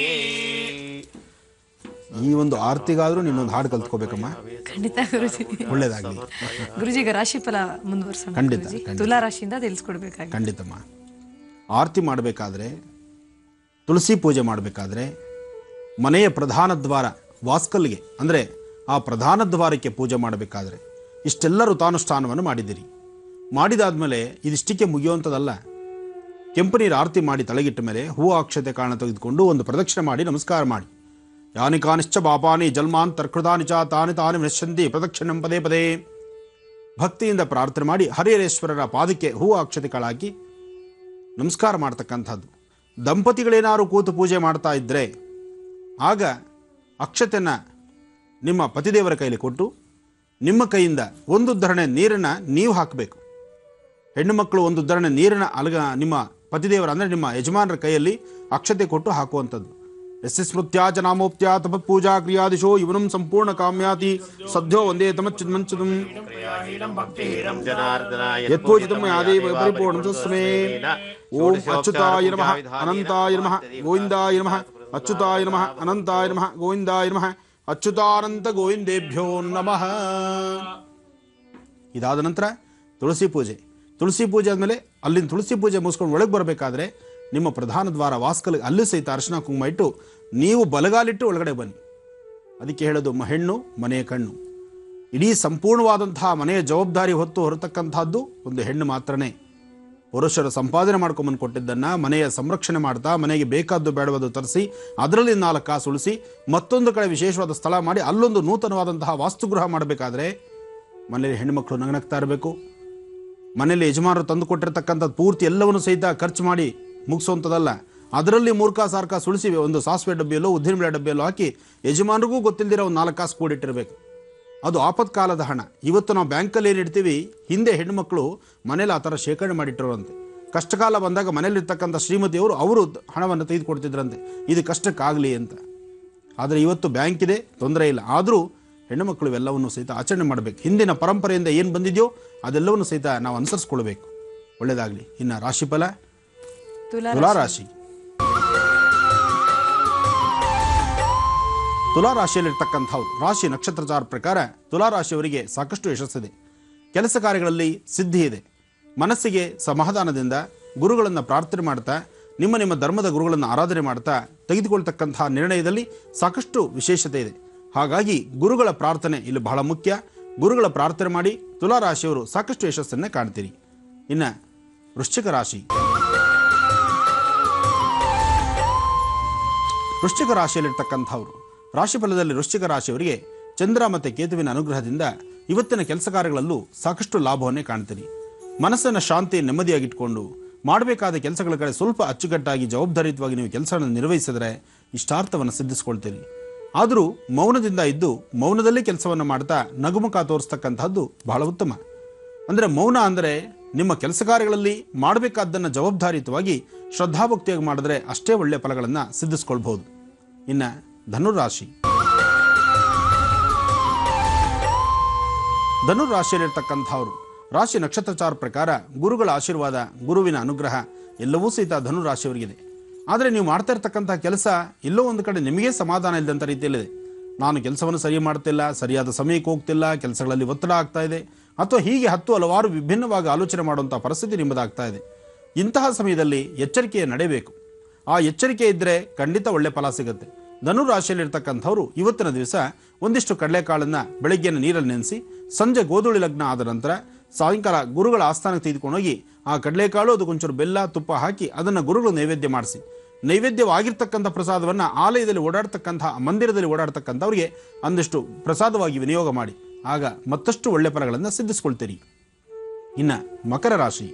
ಈ ಒಂದು ಆರತಿಗಾದ್ರೂ ನೀನೊಂದು ಹಾಡು ಕಲ್ತ್ಕೋಬೇಕಮ್ಮ. ಖಂಡಿತ ಗುರುಜಿ, ಒಳ್ಳೇದಾಗಲಿ. ಗುರುಜಿಗ ರಾಶಿ ಫಲ ಮುಂದುವರ್ಸೋಣ. ಖಂಡಿತ, ಗುರೂಜಿ. ಖಂಡಿತ. ತುಲಾ ರಾಶಿಯಿಂದ ತಿಳಿಸ್ಕೊಡ್ಬೇಕಾಗಿ. ಖಂಡಿತಮ್ಮ. ಆರತಿ ಮಾಡಬೇಕಾದ್ರೆ, ತುಳಸಿ ಪೂಜೆ ಮಾಡಬೇಕಾದ್ರೆ ಮನೆಯ ಪ್ರಧಾನ ದ್ವಾರ ವಾಸ್ಕಲ್ಗೆ ಅಂದರೆ ಆ ಪ್ರಧಾನ ದ್ವಾರಕ್ಕೆ ಪೂಜೆ ಮಾಡಬೇಕಾದ್ರೆ ಇಷ್ಟೆಲ್ಲ ಋತಾನುಷ್ಠಾನವನ್ನು ಮಾಡಿದ್ದೀರಿ. ಮಾಡಿದಾದ್ಮೇಲೆ ಇದಿಷ್ಟಕ್ಕೆ ಮುಗಿಯುವಂಥದ್ದಲ್ಲ. ಕೆಂಪು ನೀರು ಆರತಿ ಮಾಡಿ ತಳಗಿಟ್ಟ ಮೇಲೆ ಹೂವು ಅಕ್ಷತೆ ಕಾರಣ ತೆಗೆದುಕೊಂಡು ಒಂದು ಪ್ರದಕ್ಷಿಣೆ ಮಾಡಿ ನಮಸ್ಕಾರ ಮಾಡಿ. ಯಾನಿ ಕಾನಿಶ್ಚ ಪಾಪಾನಿ ಜನ್ಮಾಂತರ್ಕೃತಾನಿ ಚ ತಾನಿ ತಾನಿ ವಿನಶ್ಯಂತಿ ಪ್ರದಕ್ಷಿಣಂ ಪದೇ ಪದೇ. ಭಕ್ತಿಯಿಂದ ಪ್ರಾರ್ಥನೆ ಮಾಡಿ ಹರಿಹರೇಶ್ವರರ ಪಾದಕ್ಕೆ ಹೂವು ಅಕ್ಷತೆ ಕಾಳಾಕಿ ನಮಸ್ಕಾರ ಮಾಡ್ತಕ್ಕಂಥದ್ದು. ದಂಪತಿಗಳೇನಾದ್ರು ಕೂತು ಪೂಜೆ ಮಾಡ್ತಾ ಇದ್ದರೆ ಆಗ ಅಕ್ಷತೆಯನ್ನು ನಿಮ್ಮ ಪತಿದೇವರ ಕೈಲಿ ಕೊಟ್ಟು ನಿಮ್ಮ ಕೈಯಿಂದ ಒಂದು ಉದ್ಧರಣೆ ನೀರನ್ನು ನೀವು ಹಾಕಬೇಕು. ಹೆಣ್ಣು ಮಕ್ಕಳು ಒಂದು ಉದ್ಧರಣೆ ನೀರನ್ನು ನಿಮ್ಮ ಪತಿದೇವರ ಅಂದರೆ ನಿಮ್ಮ ಯಜಮಾನರ ಕೈಯಲ್ಲಿ ಅಕ್ಷತೆ ಕೊಟ್ಟು ಹಾಕುವಂಥದ್ದು. ಯಸ್ಯ ಸ್ಮೃತ್ಯಾಚ ನಾಮೋಪ್ತ್ಯಾ ತಪ ಪೂಜಾ ಕ್ರಿಯಾದಿಶೋ ಇವನಂ ಸಂಪೂರ್ಣ ಕಾಮ್ಯಾತಿ ಸದ್ಯೋ ವಂದೇ ತಮಚ್ಚಿನ್ಮಂಚುದಂ ಯತ್ಪೂಜಿತಂ ಯಾದೇವ ಪರಿಪೂರ್ಣಂ ತಸ್ಮೈ. ಓಂ ಅಚ್ಯುತಾಯ ನಮಃ ಅನಂತಾಯ ನಮಃ ಗೋವಿಂದಾಯ ನಮಃ ಅಚ್ಯುತಾಯ ನಮಃ ಅನಂತಾಯ ನಮಃ ಗೋವಿಂದಾಯ ನಮಃ ಅಚ್ಯುತಾನಂತ ಗೋವಿಂದೇಭ್ಯೋ ನಮಃ. ಇದಾದ ನಂತರ ತುಳಸಿ ಪೂಜೆ. ತುಳಸಿ ಪೂಜೆ ಆದಮೇಲೆ ಅಲ್ಲಿಂದ ತುಳಸಿ ಪೂಜೆ ಮುಗಿಸ್ಕೊಂಡು ಒಳಗೆ ಬರಬೇಕಾದ್ರೆ ನಿಮ್ಮ ಪ್ರಧಾನ ದ್ವಾರ ವಾಸ್ಕಲ್ ಅಲ್ಲಿ ಸಹಿತ ಅರಿಶಿನ ಕುಂಕುಮ ಇಟ್ಟು ನೀವು ಬಲಗಾಲಿಟ್ಟು ಒಳಗಡೆ ಬನ್ನಿ. ಅದಕ್ಕೆ ಹೇಳೋದು ಹೆಣ್ಣು ಮನೆಯ ಕಣ್ಣು. ಇಡೀ ಸಂಪೂರ್ಣವಾದಂತಹ ಮನೆಯ ಜವಾಬ್ದಾರಿ ಹೊರತಕ್ಕಂಥದ್ದು ಒಂದು ಹೆಣ್ಣು ಮಾತ್ರನೇ. ಪುರುಷರು ಸಂಪಾದನೆ ಮಾಡ್ಕೊಂಬಂದು ಕೊಟ್ಟಿದ್ದನ್ನು ಮನೆಯ ಸಂರಕ್ಷಣೆ ಮಾಡ್ತಾ ಮನೆಗೆ ಬೇಕಾದ್ದು ಬೇಡವಾದ್ದು ತರಿಸಿ ಅದರಲ್ಲಿ 4 ಕಾಸು ಉಳಿಸಿ ಮತ್ತೊಂದು ಕಡೆ ವಿಶೇಷವಾದ ಸ್ಥಳ ಮಾಡಿ ಅಲ್ಲೊಂದು ನೂತನವಾದಂತಹ ವಾಸ್ತುಗೃಹ ಮಾಡಬೇಕಾದ್ರೆ ಮನೆಯಲ್ಲಿ ಹೆಣ್ಣುಮಕ್ಕಳು ನಗನಗ್ತಾ ಇರಬೇಕು. ಮನೆಯಲ್ಲಿ ಯಜಮಾನರು ತಂದು ಕೊಟ್ಟಿರ್ತಕ್ಕಂಥದ್ದು ಪೂರ್ತಿ ಎಲ್ಲವನ್ನು ಸಹಿತ ಖರ್ಚು ಮಾಡಿ ಮುಗಿಸುವಂಥದ್ದಲ್ಲ. ಅದರಲ್ಲಿ 3 ಕಾಸು 6 ಕಾಸು ಉಳಿಸಿ ಒಂದು ಸಾಸಿವೆ ಡಬ್ಬಿಯಲ್ಲೋ ಉದ್ದಿನಬೇಳೆ ಡಬ್ಬಿಯಲ್ಲೋ ಹಾಕಿ ಯಜಮಾನರಿಗೂ ಗೊತ್ತಿಲ್ಲದಿರೋ ಒಂದು 4 ಕಾಸು ಕೂಡಿಟ್ಟಿರಬೇಕು. ಅದು ಆಪತ್ಕಾಲದ ಹಣ. ಇವತ್ತು ನಾವು ಬ್ಯಾಂಕಲ್ಲಿ ಏನು ಇಡ್ತೀವಿ, ಹಿಂದೆ ಹೆಣ್ಣುಮಕ್ಕಳು ಮನೇಲಿ ಆ ಥರ ಶೇಖರಣೆ ಮಾಡಿಟ್ಟಿರೋರಂತೆ. ಕಷ್ಟಕಾಲ ಬಂದಾಗ ಮನೇಲಿರ್ತಕ್ಕಂಥ ಶ್ರೀಮತಿಯವರು ಅವರು ಹಣವನ್ನು ತೆಗೆದುಕೊಡ್ತಿದ್ರಂತೆ, ಇದು ಕಷ್ಟಕ್ಕಾಗಲಿ ಅಂತ. ಆದರೆ ಇವತ್ತು ಬ್ಯಾಂಕ್ ಇದೆ, ತೊಂದರೆ ಇಲ್ಲ. ಆದರೂ ಹೆಣ್ಣುಮಕ್ಕಳು ಇವೆಲ್ಲವನ್ನು ಸಹಿತ ಆಚರಣೆ ಮಾಡಬೇಕು. ಹಿಂದಿನ ಪರಂಪರೆಯಿಂದ ಏನು ಬಂದಿದೆಯೋ ಅದೆಲ್ಲವನ್ನು ಸಹಿತ ನಾವು ಅನುಸರಿಸ್ಕೊಳ್ಬೇಕು. ಒಳ್ಳೆಯದಾಗಲಿ. ಇನ್ನು ರಾಶಿಫಲ ತುಲಾರಾಶಿ. ತುಲಾರಾಶಿಯಲ್ಲಿರ್ತಕ್ಕಂಥವ್ರು ರಾಶಿ ನಕ್ಷತ್ರಚಾರ ಪ್ರಕಾರ ತುಲಾರಾಶಿಯವರಿಗೆ ಸಾಕಷ್ಟು ಯಶಸ್ಸಿದೆ. ಕೆಲಸ ಕಾರ್ಯಗಳಲ್ಲಿ ಸಿದ್ಧಿ ಇದೆ. ಮನಸ್ಸಿಗೆ ಸಮಾಧಾನದಿಂದ ಗುರುಗಳನ್ನು ಪ್ರಾರ್ಥನೆ ಮಾಡ್ತಾ ನಿಮ್ಮ ಧರ್ಮದ ಗುರುಗಳನ್ನು ಆರಾಧನೆ ಮಾಡ್ತಾ ತೆಗೆದುಕೊಳ್ತಕ್ಕಂತಹ ನಿರ್ಣಯದಲ್ಲಿ ಸಾಕಷ್ಟು ವಿಶೇಷತೆ ಇದೆ. ಹಾಗಾಗಿ ಗುರುಗಳ ಪ್ರಾರ್ಥನೆ ಇಲ್ಲಿ ಬಹಳ ಮುಖ್ಯ. ಗುರುಗಳ ಪ್ರಾರ್ಥನೆ ಮಾಡಿ ತುಲಾರಾಶಿಯವರು ಸಾಕಷ್ಟು ಯಶಸ್ಸನ್ನು ಕಾಣ್ತೀರಿ. ಇನ್ನು ವೃಶ್ಚಿಕ ರಾಶಿ. ವೃಶ್ಚಿಕ ರಾಶಿಯಲ್ಲಿರ್ತಕ್ಕಂಥವ್ರು ರಾಶಿಫಲದಲ್ಲಿ ವೃಶ್ಚಿಕ ರಾಶಿಯವರಿಗೆ ಚಂದ್ರ ಮತ್ತು ಕೇತುವಿನ ಅನುಗ್ರಹದಿಂದ ಇವತ್ತಿನ ಕೆಲಸ ಕಾರ್ಯಗಳಲ್ಲೂ ಸಾಕಷ್ಟು ಲಾಭವನ್ನೇ ಕಾಣ್ತೀರಿ. ಮನಸ್ಸನ್ನು ಶಾಂತಿ ನೆಮ್ಮದಿಯಾಗಿಟ್ಕೊಂಡು ಮಾಡಬೇಕಾದ ಕೆಲಸಗಳ ಕಡೆ ಸ್ವಲ್ಪ ಅಚ್ಚುಕಟ್ಟಾಗಿ ಜವಾಬ್ದಾರಿಯುತವಾಗಿ ನೀವು ಕೆಲಸವನ್ನು ನಿರ್ವಹಿಸಿದರೆ ಇಷ್ಟಾರ್ಥವನ್ನು ಸಿದ್ಧಿಸ್ಕೊಳ್ತೀರಿ. ಆದರೂ ಮೌನದಿಂದ ಇದ್ದು ಮೌನದಲ್ಲೇ ಕೆಲಸವನ್ನು ಮಾಡ್ತಾ ನಗುಮುಖ ತೋರಿಸ್ತಕ್ಕಂಥದ್ದು ಬಹಳ ಉತ್ತಮ. ಅಂದರೆ ಮೌನ ಅಂದರೆ ನಿಮ್ಮ ಕೆಲಸ ಕಾರ್ಯಗಳಲ್ಲಿ ಮಾಡಬೇಕಾದ್ದನ್ನು ಜವಾಬ್ದಾರಿಯುತವಾಗಿ ಶ್ರದ್ಧಾಭಕ್ತಿಯಾಗಿ ಮಾಡಿದ್ರೆ ಅಷ್ಟೇ ಒಳ್ಳೆಯ ಫಲಗಳನ್ನು ಸಿದ್ಧಿಸ್ಕೊಳ್ಬಹುದು. ಇನ್ನು ಧನುರಾಶಿ. ಧನುರಾಶಿಯಲ್ಲಿರ್ತಕ್ಕಂಥವ್ರು ರಾಶಿ ನಕ್ಷತ್ರಚಾರ ಪ್ರಕಾರ ಗುರುಗಳ ಆಶೀರ್ವಾದ, ಗುರುವಿನ ಅನುಗ್ರಹ ಎಲ್ಲವೂ ಸಹಿತ ಧನುರಾಶಿಯವರಿಗಿದೆ. ಆದರೆ ನೀವು ಮಾಡ್ತಾ ಇರ್ತಕ್ಕಂಥ ಕೆಲಸ ಎಲ್ಲೋ ಒಂದು ಕಡೆ ನಿಮಗೇ ಸಮಾಧಾನ ಇಲ್ಲದಂಥ ರೀತಿಯಲ್ಲಿದೆ. ನಾನು ಕೆಲಸವನ್ನು ಸರಿ ಮಾಡ್ತಿಲ್ಲ, ಸರಿಯಾದ ಸಮಯಕ್ಕೆ ಹೋಗ್ತಿಲ್ಲ, ಕೆಲಸಗಳಲ್ಲಿ ಒತ್ತಡ ಆಗ್ತಾ ಇದೆ, ಅಥವಾ ಹೀಗೆ ಹಲವಾರು ವಿಭಿನ್ನವಾಗಿ ಆಲೋಚನೆ ಮಾಡುವಂಥ ಪರಿಸ್ಥಿತಿ ನಿಮ್ಮದಾಗ್ತಾ ಇದೆ. ಇಂತಹ ಸಮಯದಲ್ಲಿ ಎಚ್ಚರಿಕೆಯ ನಡೆಯಬೇಕು. ಆ ಎಚ್ಚರಿಕೆ ಇದ್ದರೆ ಖಂಡಿತ ಒಳ್ಳೆ ಫಲ ಸಿಗುತ್ತೆ. ಧನುರಾಶಿಯಲ್ಲಿರ್ತಕ್ಕಂಥವ್ರು ಇವತ್ತಿನ ದಿವಸ ಒಂದಿಷ್ಟು ಕಡಲೆಕಾಳನ್ನು ಬೆಳಗ್ಗೆನ ನೀರಲ್ಲಿ ನೆನೆಸಿ ಸಂಜೆ ಗೋಧೂಳಿ ಲಗ್ನ ಆದ ನಂತರ ಸಾಯಂಕಾಲ ಗುರುಗಳ ಆಸ್ಥಾನಕ್ಕೆ ತೆಗೆದುಕೊಂಡೋಗಿ ಆ ಕಡಲೆಕಾಳು ಅದಕ್ಕೊಂಚೂರು ಬೆಲ್ಲ ತುಪ್ಪ ಹಾಕಿ ಅದನ್ನು ಗುರುಗಳು ನೈವೇದ್ಯ ಮಾಡಿಸಿ, ನೈವೇದ್ಯವಾಗಿರ್ತಕ್ಕಂಥ ಪ್ರಸಾದವನ್ನು ಆಲಯದಲ್ಲಿ ಓಡಾಡ್ತಕ್ಕಂಥ ಮಂದಿರದಲ್ಲಿ ಓಡಾಡ್ತಕ್ಕಂಥವ್ರಿಗೆ ಒಂದಿಷ್ಟು ಪ್ರಸಾದವಾಗಿ ವಿನಿಯೋಗ ಮಾಡಿ. ಆಗ ಮತ್ತಷ್ಟು ಒಳ್ಳೆ ಫಲಗಳನ್ನು ಸಿದ್ಧಿಸ್ಕೊಳ್ತೀರಿ. ಇನ್ನು ಮಕರ ರಾಶಿ.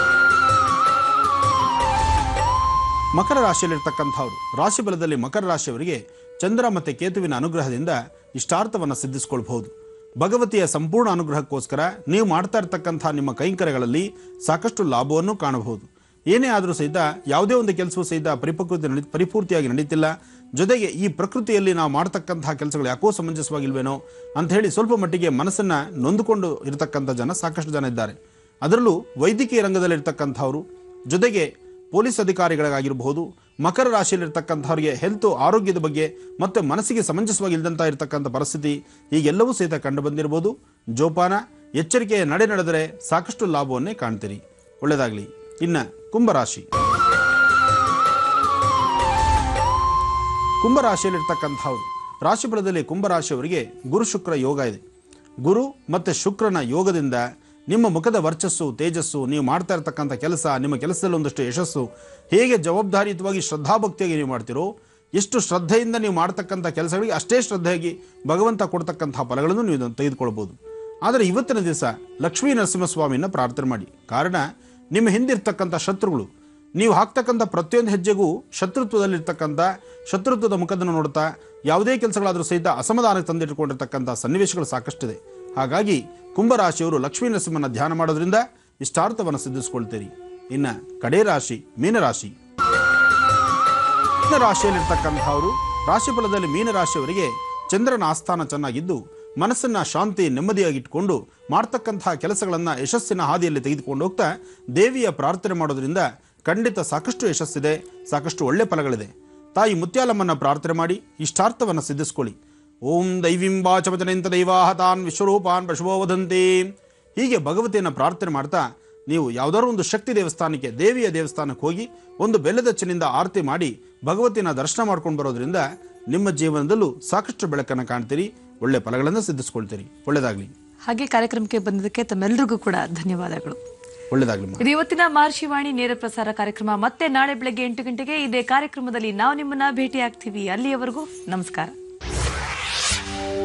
ಮಕರ ರಾಶಿಯಲ್ಲಿರ್ತಕ್ಕಂಥವ್ರು ರಾಶಿ ಬಲದಲ್ಲಿ ಮಕರ ರಾಶಿಯವರಿಗೆ ಚಂದ್ರ ಮತ್ತು ಕೇತುವಿನ ಅನುಗ್ರಹದಿಂದ ಇಷ್ಟಾರ್ಥವನ್ನು ಸಿದ್ಧಿಸ್ಕೊಳ್ಬಹುದು. ಭಗವತಿಯ ಸಂಪೂರ್ಣ ಅನುಗ್ರಹಕ್ಕೋಸ್ಕರ ನೀವು ಮಾಡ್ತಾ ಇರ್ತಕ್ಕಂಥ ನಿಮ್ಮ ಕೈಂಕರ್ಯಗಳಲ್ಲಿ ಸಾಕಷ್ಟು ಲಾಭವನ್ನು ಕಾಣಬಹುದು. ಏನೇ ಆದರೂ ಸಹಿತ ಯಾವುದೇ ಒಂದು ಕೆಲಸವೂ ಸಹಿತ ಪರಿಪೂರ್ತಿಯಾಗಿ ನಡೀತಿಲ್ಲ. ಜೊತೆಗೆ ಈ ಪ್ರಕೃತಿಯಲ್ಲಿ ನಾವು ಮಾಡ್ತಕ್ಕಂತಹ ಕೆಲಸಗಳು ಯಾಕೋ ಸಮಂಜಸವಾಗಿಲ್ವೇನೋ ಅಂತ ಹೇಳಿ ಸ್ವಲ್ಪ ಮಟ್ಟಿಗೆ ಮನಸ್ಸನ್ನು ನೊಂದುಕೊಂಡು ಇರತಕ್ಕಂಥ ಜನ ಸಾಕಷ್ಟು ಜನ ಇದ್ದಾರೆ. ಅದರಲ್ಲೂ ವೈದ್ಯಕೀಯ ರಂಗದಲ್ಲಿರ್ತಕ್ಕಂಥವ್ರು, ಜೊತೆಗೆ ಪೊಲೀಸ್ ಅಧಿಕಾರಿಗಳಿಗಾಗಿರಬಹುದು, ಮಕರ ರಾಶಿಯಲ್ಲಿರ್ತಕ್ಕಂಥವ್ರಿಗೆ ಆರೋಗ್ಯದ ಬಗ್ಗೆ ಮತ್ತು ಮನಸ್ಸಿಗೆ ಸಮಂಜಸವಾಗಿಲ್ಲದಂಥ ಇರತಕ್ಕಂಥ ಪರಿಸ್ಥಿತಿ ಹೀಗೆಲ್ಲವೂ ಸಹಿತ ಕಂಡು ಬಂದಿರಬಹುದು. ಜೋಪಾನ ಎಚ್ಚರಿಕೆಯ ನಡೆದರೆ ಸಾಕಷ್ಟು ಲಾಭವನ್ನೇ ಕಾಣ್ತೀರಿ. ಒಳ್ಳೆಯದಾಗಲಿ. ಇನ್ನು ಕುಂಭರಾಶಿ. ಕುಂಭರಾಶಿಯಲ್ಲಿರ್ತಕ್ಕಂಥವ್ರು ರಾಶಿ ಫಲದಲ್ಲಿ ಕುಂಭರಾಶಿಯವರಿಗೆ ಗುರು ಶುಕ್ರ ಯೋಗ ಇದೆ. ಗುರು ಮತ್ತು ಶುಕ್ರನ ಯೋಗದಿಂದ ನಿಮ್ಮ ಮುಖದ ವರ್ಚಸ್ಸು, ತೇಜಸ್ಸು, ನೀವು ಮಾಡ್ತಾ ಇರ್ತಕ್ಕಂಥ ಕೆಲಸ, ನಿಮ್ಮ ಕೆಲಸದಲ್ಲಿ ಒಂದಷ್ಟು ಯಶಸ್ಸು, ಹೇಗೆ ಜವಾಬ್ದಾರಿಯುತವಾಗಿ ಶ್ರದ್ಧಾಭಕ್ತಿಯಾಗಿ ನೀವು ಮಾಡ್ತೀರೋ, ಎಷ್ಟು ಶ್ರದ್ಧೆಯಿಂದ ನೀವು ಮಾಡ್ತಕ್ಕಂಥ ಕೆಲಸಗಳಿಗೆ ಅಷ್ಟೇ ಶ್ರದ್ಧೆಯಾಗಿ ಭಗವಂತ ಕೊಡ್ತಕ್ಕಂಥ ಫಲಗಳನ್ನು ನೀವು ತೆಗೆದುಕೊಳ್ಬೋದು. ಆದರೆ ಇವತ್ತಿನ ದಿವಸ ಲಕ್ಷ್ಮೀ ನರಸಿಂಹಸ್ವಾಮಿಯನ್ನು ಪ್ರಾರ್ಥನೆ ಮಾಡಿ. ಕಾರಣ ನಿಮ್ಮ ಹಿಂದಿರ್ತಕ್ಕಂಥ ಶತ್ರುಗಳು ನೀವು ಹಾಕ್ತಕ್ಕಂಥ ಪ್ರತಿಯೊಂದು ಹೆಜ್ಜೆಗೂ ಶತ್ರುತ್ವದ ಮುಖದನ್ನು ನೋಡ್ತಾ ಯಾವುದೇ ಕೆಲಸಗಳಾದರೂ ಸಹಿತ ಅಸಮಾಧಾನಕ್ಕೆ ತಂದಿಟ್ಟುಕೊಂಡಿರ್ತಕ್ಕಂಥ ಸನ್ನಿವೇಶಗಳು ಸಾಕಷ್ಟಿದೆ. ಹಾಗಾಗಿ ಕುಂಭರಾಶಿಯವರು ಲಕ್ಷ್ಮೀ ನರಸಿಂಹನ ಧ್ಯಾನ ಮಾಡೋದ್ರಿಂದ ಇಷ್ಟಾರ್ಥವನ್ನು ಸಿದ್ಧಿಸ್ಕೊಳ್ತೀರಿ. ಇನ್ನು ಕಡೆ ರಾಶಿ ಮೀನರಾಶಿ. ಮೀನರಾಶಿಯಲ್ಲಿರ್ತಕ್ಕಂಥವರು ರಾಶಿ ಫಲದಲ್ಲಿ ಮೀನರಾಶಿಯವರಿಗೆ ಚಂದ್ರನ ಆಸ್ಥಾನ ಚೆನ್ನಾಗಿದ್ದು ಮನಸ್ಸನ್ನ ಶಾಂತಿ ನೆಮ್ಮದಿಯಾಗಿಟ್ಕೊಂಡು ಮಾಡ್ತಕ್ಕಂತಹ ಕೆಲಸಗಳನ್ನು ಯಶಸ್ಸಿನ ಹಾದಿಯಲ್ಲಿ ತೆಗೆದುಕೊಂಡು ಹೋಗ್ತಾ ದೇವಿಯ ಪ್ರಾರ್ಥನೆ ಮಾಡೋದ್ರಿಂದ ಖಂಡಿತ ಸಾಕಷ್ಟು ಯಶಸ್ಸಿದೆ, ಸಾಕಷ್ಟು ಒಳ್ಳೆ ಫಲಗಳಿದೆ. ತಾಯಿ ಮುತ್ಯಾಲಮ್ಮನ ಪ್ರಾರ್ಥನೆ ಮಾಡಿ ಇಷ್ಟಾರ್ಥವನ್ನು ಸಿದ್ಧಿಸ್ಕೊಳ್ಳಿ. ಓಂ ದೈವೀಂ ವಾಚವಚನೆಂತ ದೈವಾಹತಾನ್ ವಿಶ್ವರೂಪಾನ್ ಪಶುವೋ ವದಂತಿ. ಹೀಗೆ ಭಗವತಿಯನ್ನು ಪ್ರಾರ್ಥನೆ ಮಾಡ್ತಾ ನೀವು ಯಾವುದಾದ್ರೂ ಒಂದು ಶಕ್ತಿ ದೇವಸ್ಥಾನಕ್ಕೆ, ದೇವಿಯ ದೇವಸ್ಥಾನಕ್ಕೆ ಹೋಗಿ ಒಂದು ಬೆಲ್ಲದಚ್ಚಿನಿಂದ ಆರತಿ ಮಾಡಿ ಭಗವತಿನ ದರ್ಶನ ಮಾಡ್ಕೊಂಡು ಬರೋದ್ರಿಂದ ನಿಮ್ಮ ಜೀವನದಲ್ಲೂ ಸಾಕಷ್ಟು ಬೆಳಕನ್ನು ಕಾಣ್ತೀರಿ, ಒಳ್ಳೆ ಫಲಗಳನ್ನು ಸಿದ್ಧಿಸ್ಕೊಳ್ತೀರಿ. ಒಳ್ಳೆಯದಾಗಲಿ. ಹಾಗೆ ಕಾರ್ಯಕ್ರಮಕ್ಕೆ ಬಂದದಕ್ಕೆ ತಮ್ಮೆಲ್ಲರಿಗೂ ಕೂಡ ಧನ್ಯವಾದಗಳು. ಒಳ್ಳೆಯದಾಗಲಿ. ಇದು ಇವತ್ತಿನ ಮಹರ್ಷಿವಾಣಿ ನೇರ ಪ್ರಸಾರ ಕಾರ್ಯಕ್ರಮ. ಮತ್ತೆ ನಾಳೆ ಬೆಳಗ್ಗೆ 8 ಗಂಟೆಗೆ ಇದೇ ಕಾರ್ಯಕ್ರಮದಲ್ಲಿ ನಾವು ನಿಮ್ಮನ್ನ ಭೇಟಿ ಆಗ್ತೀವಿ. ಅಲ್ಲಿಯವರೆಗೂ ನಮಸ್ಕಾರ.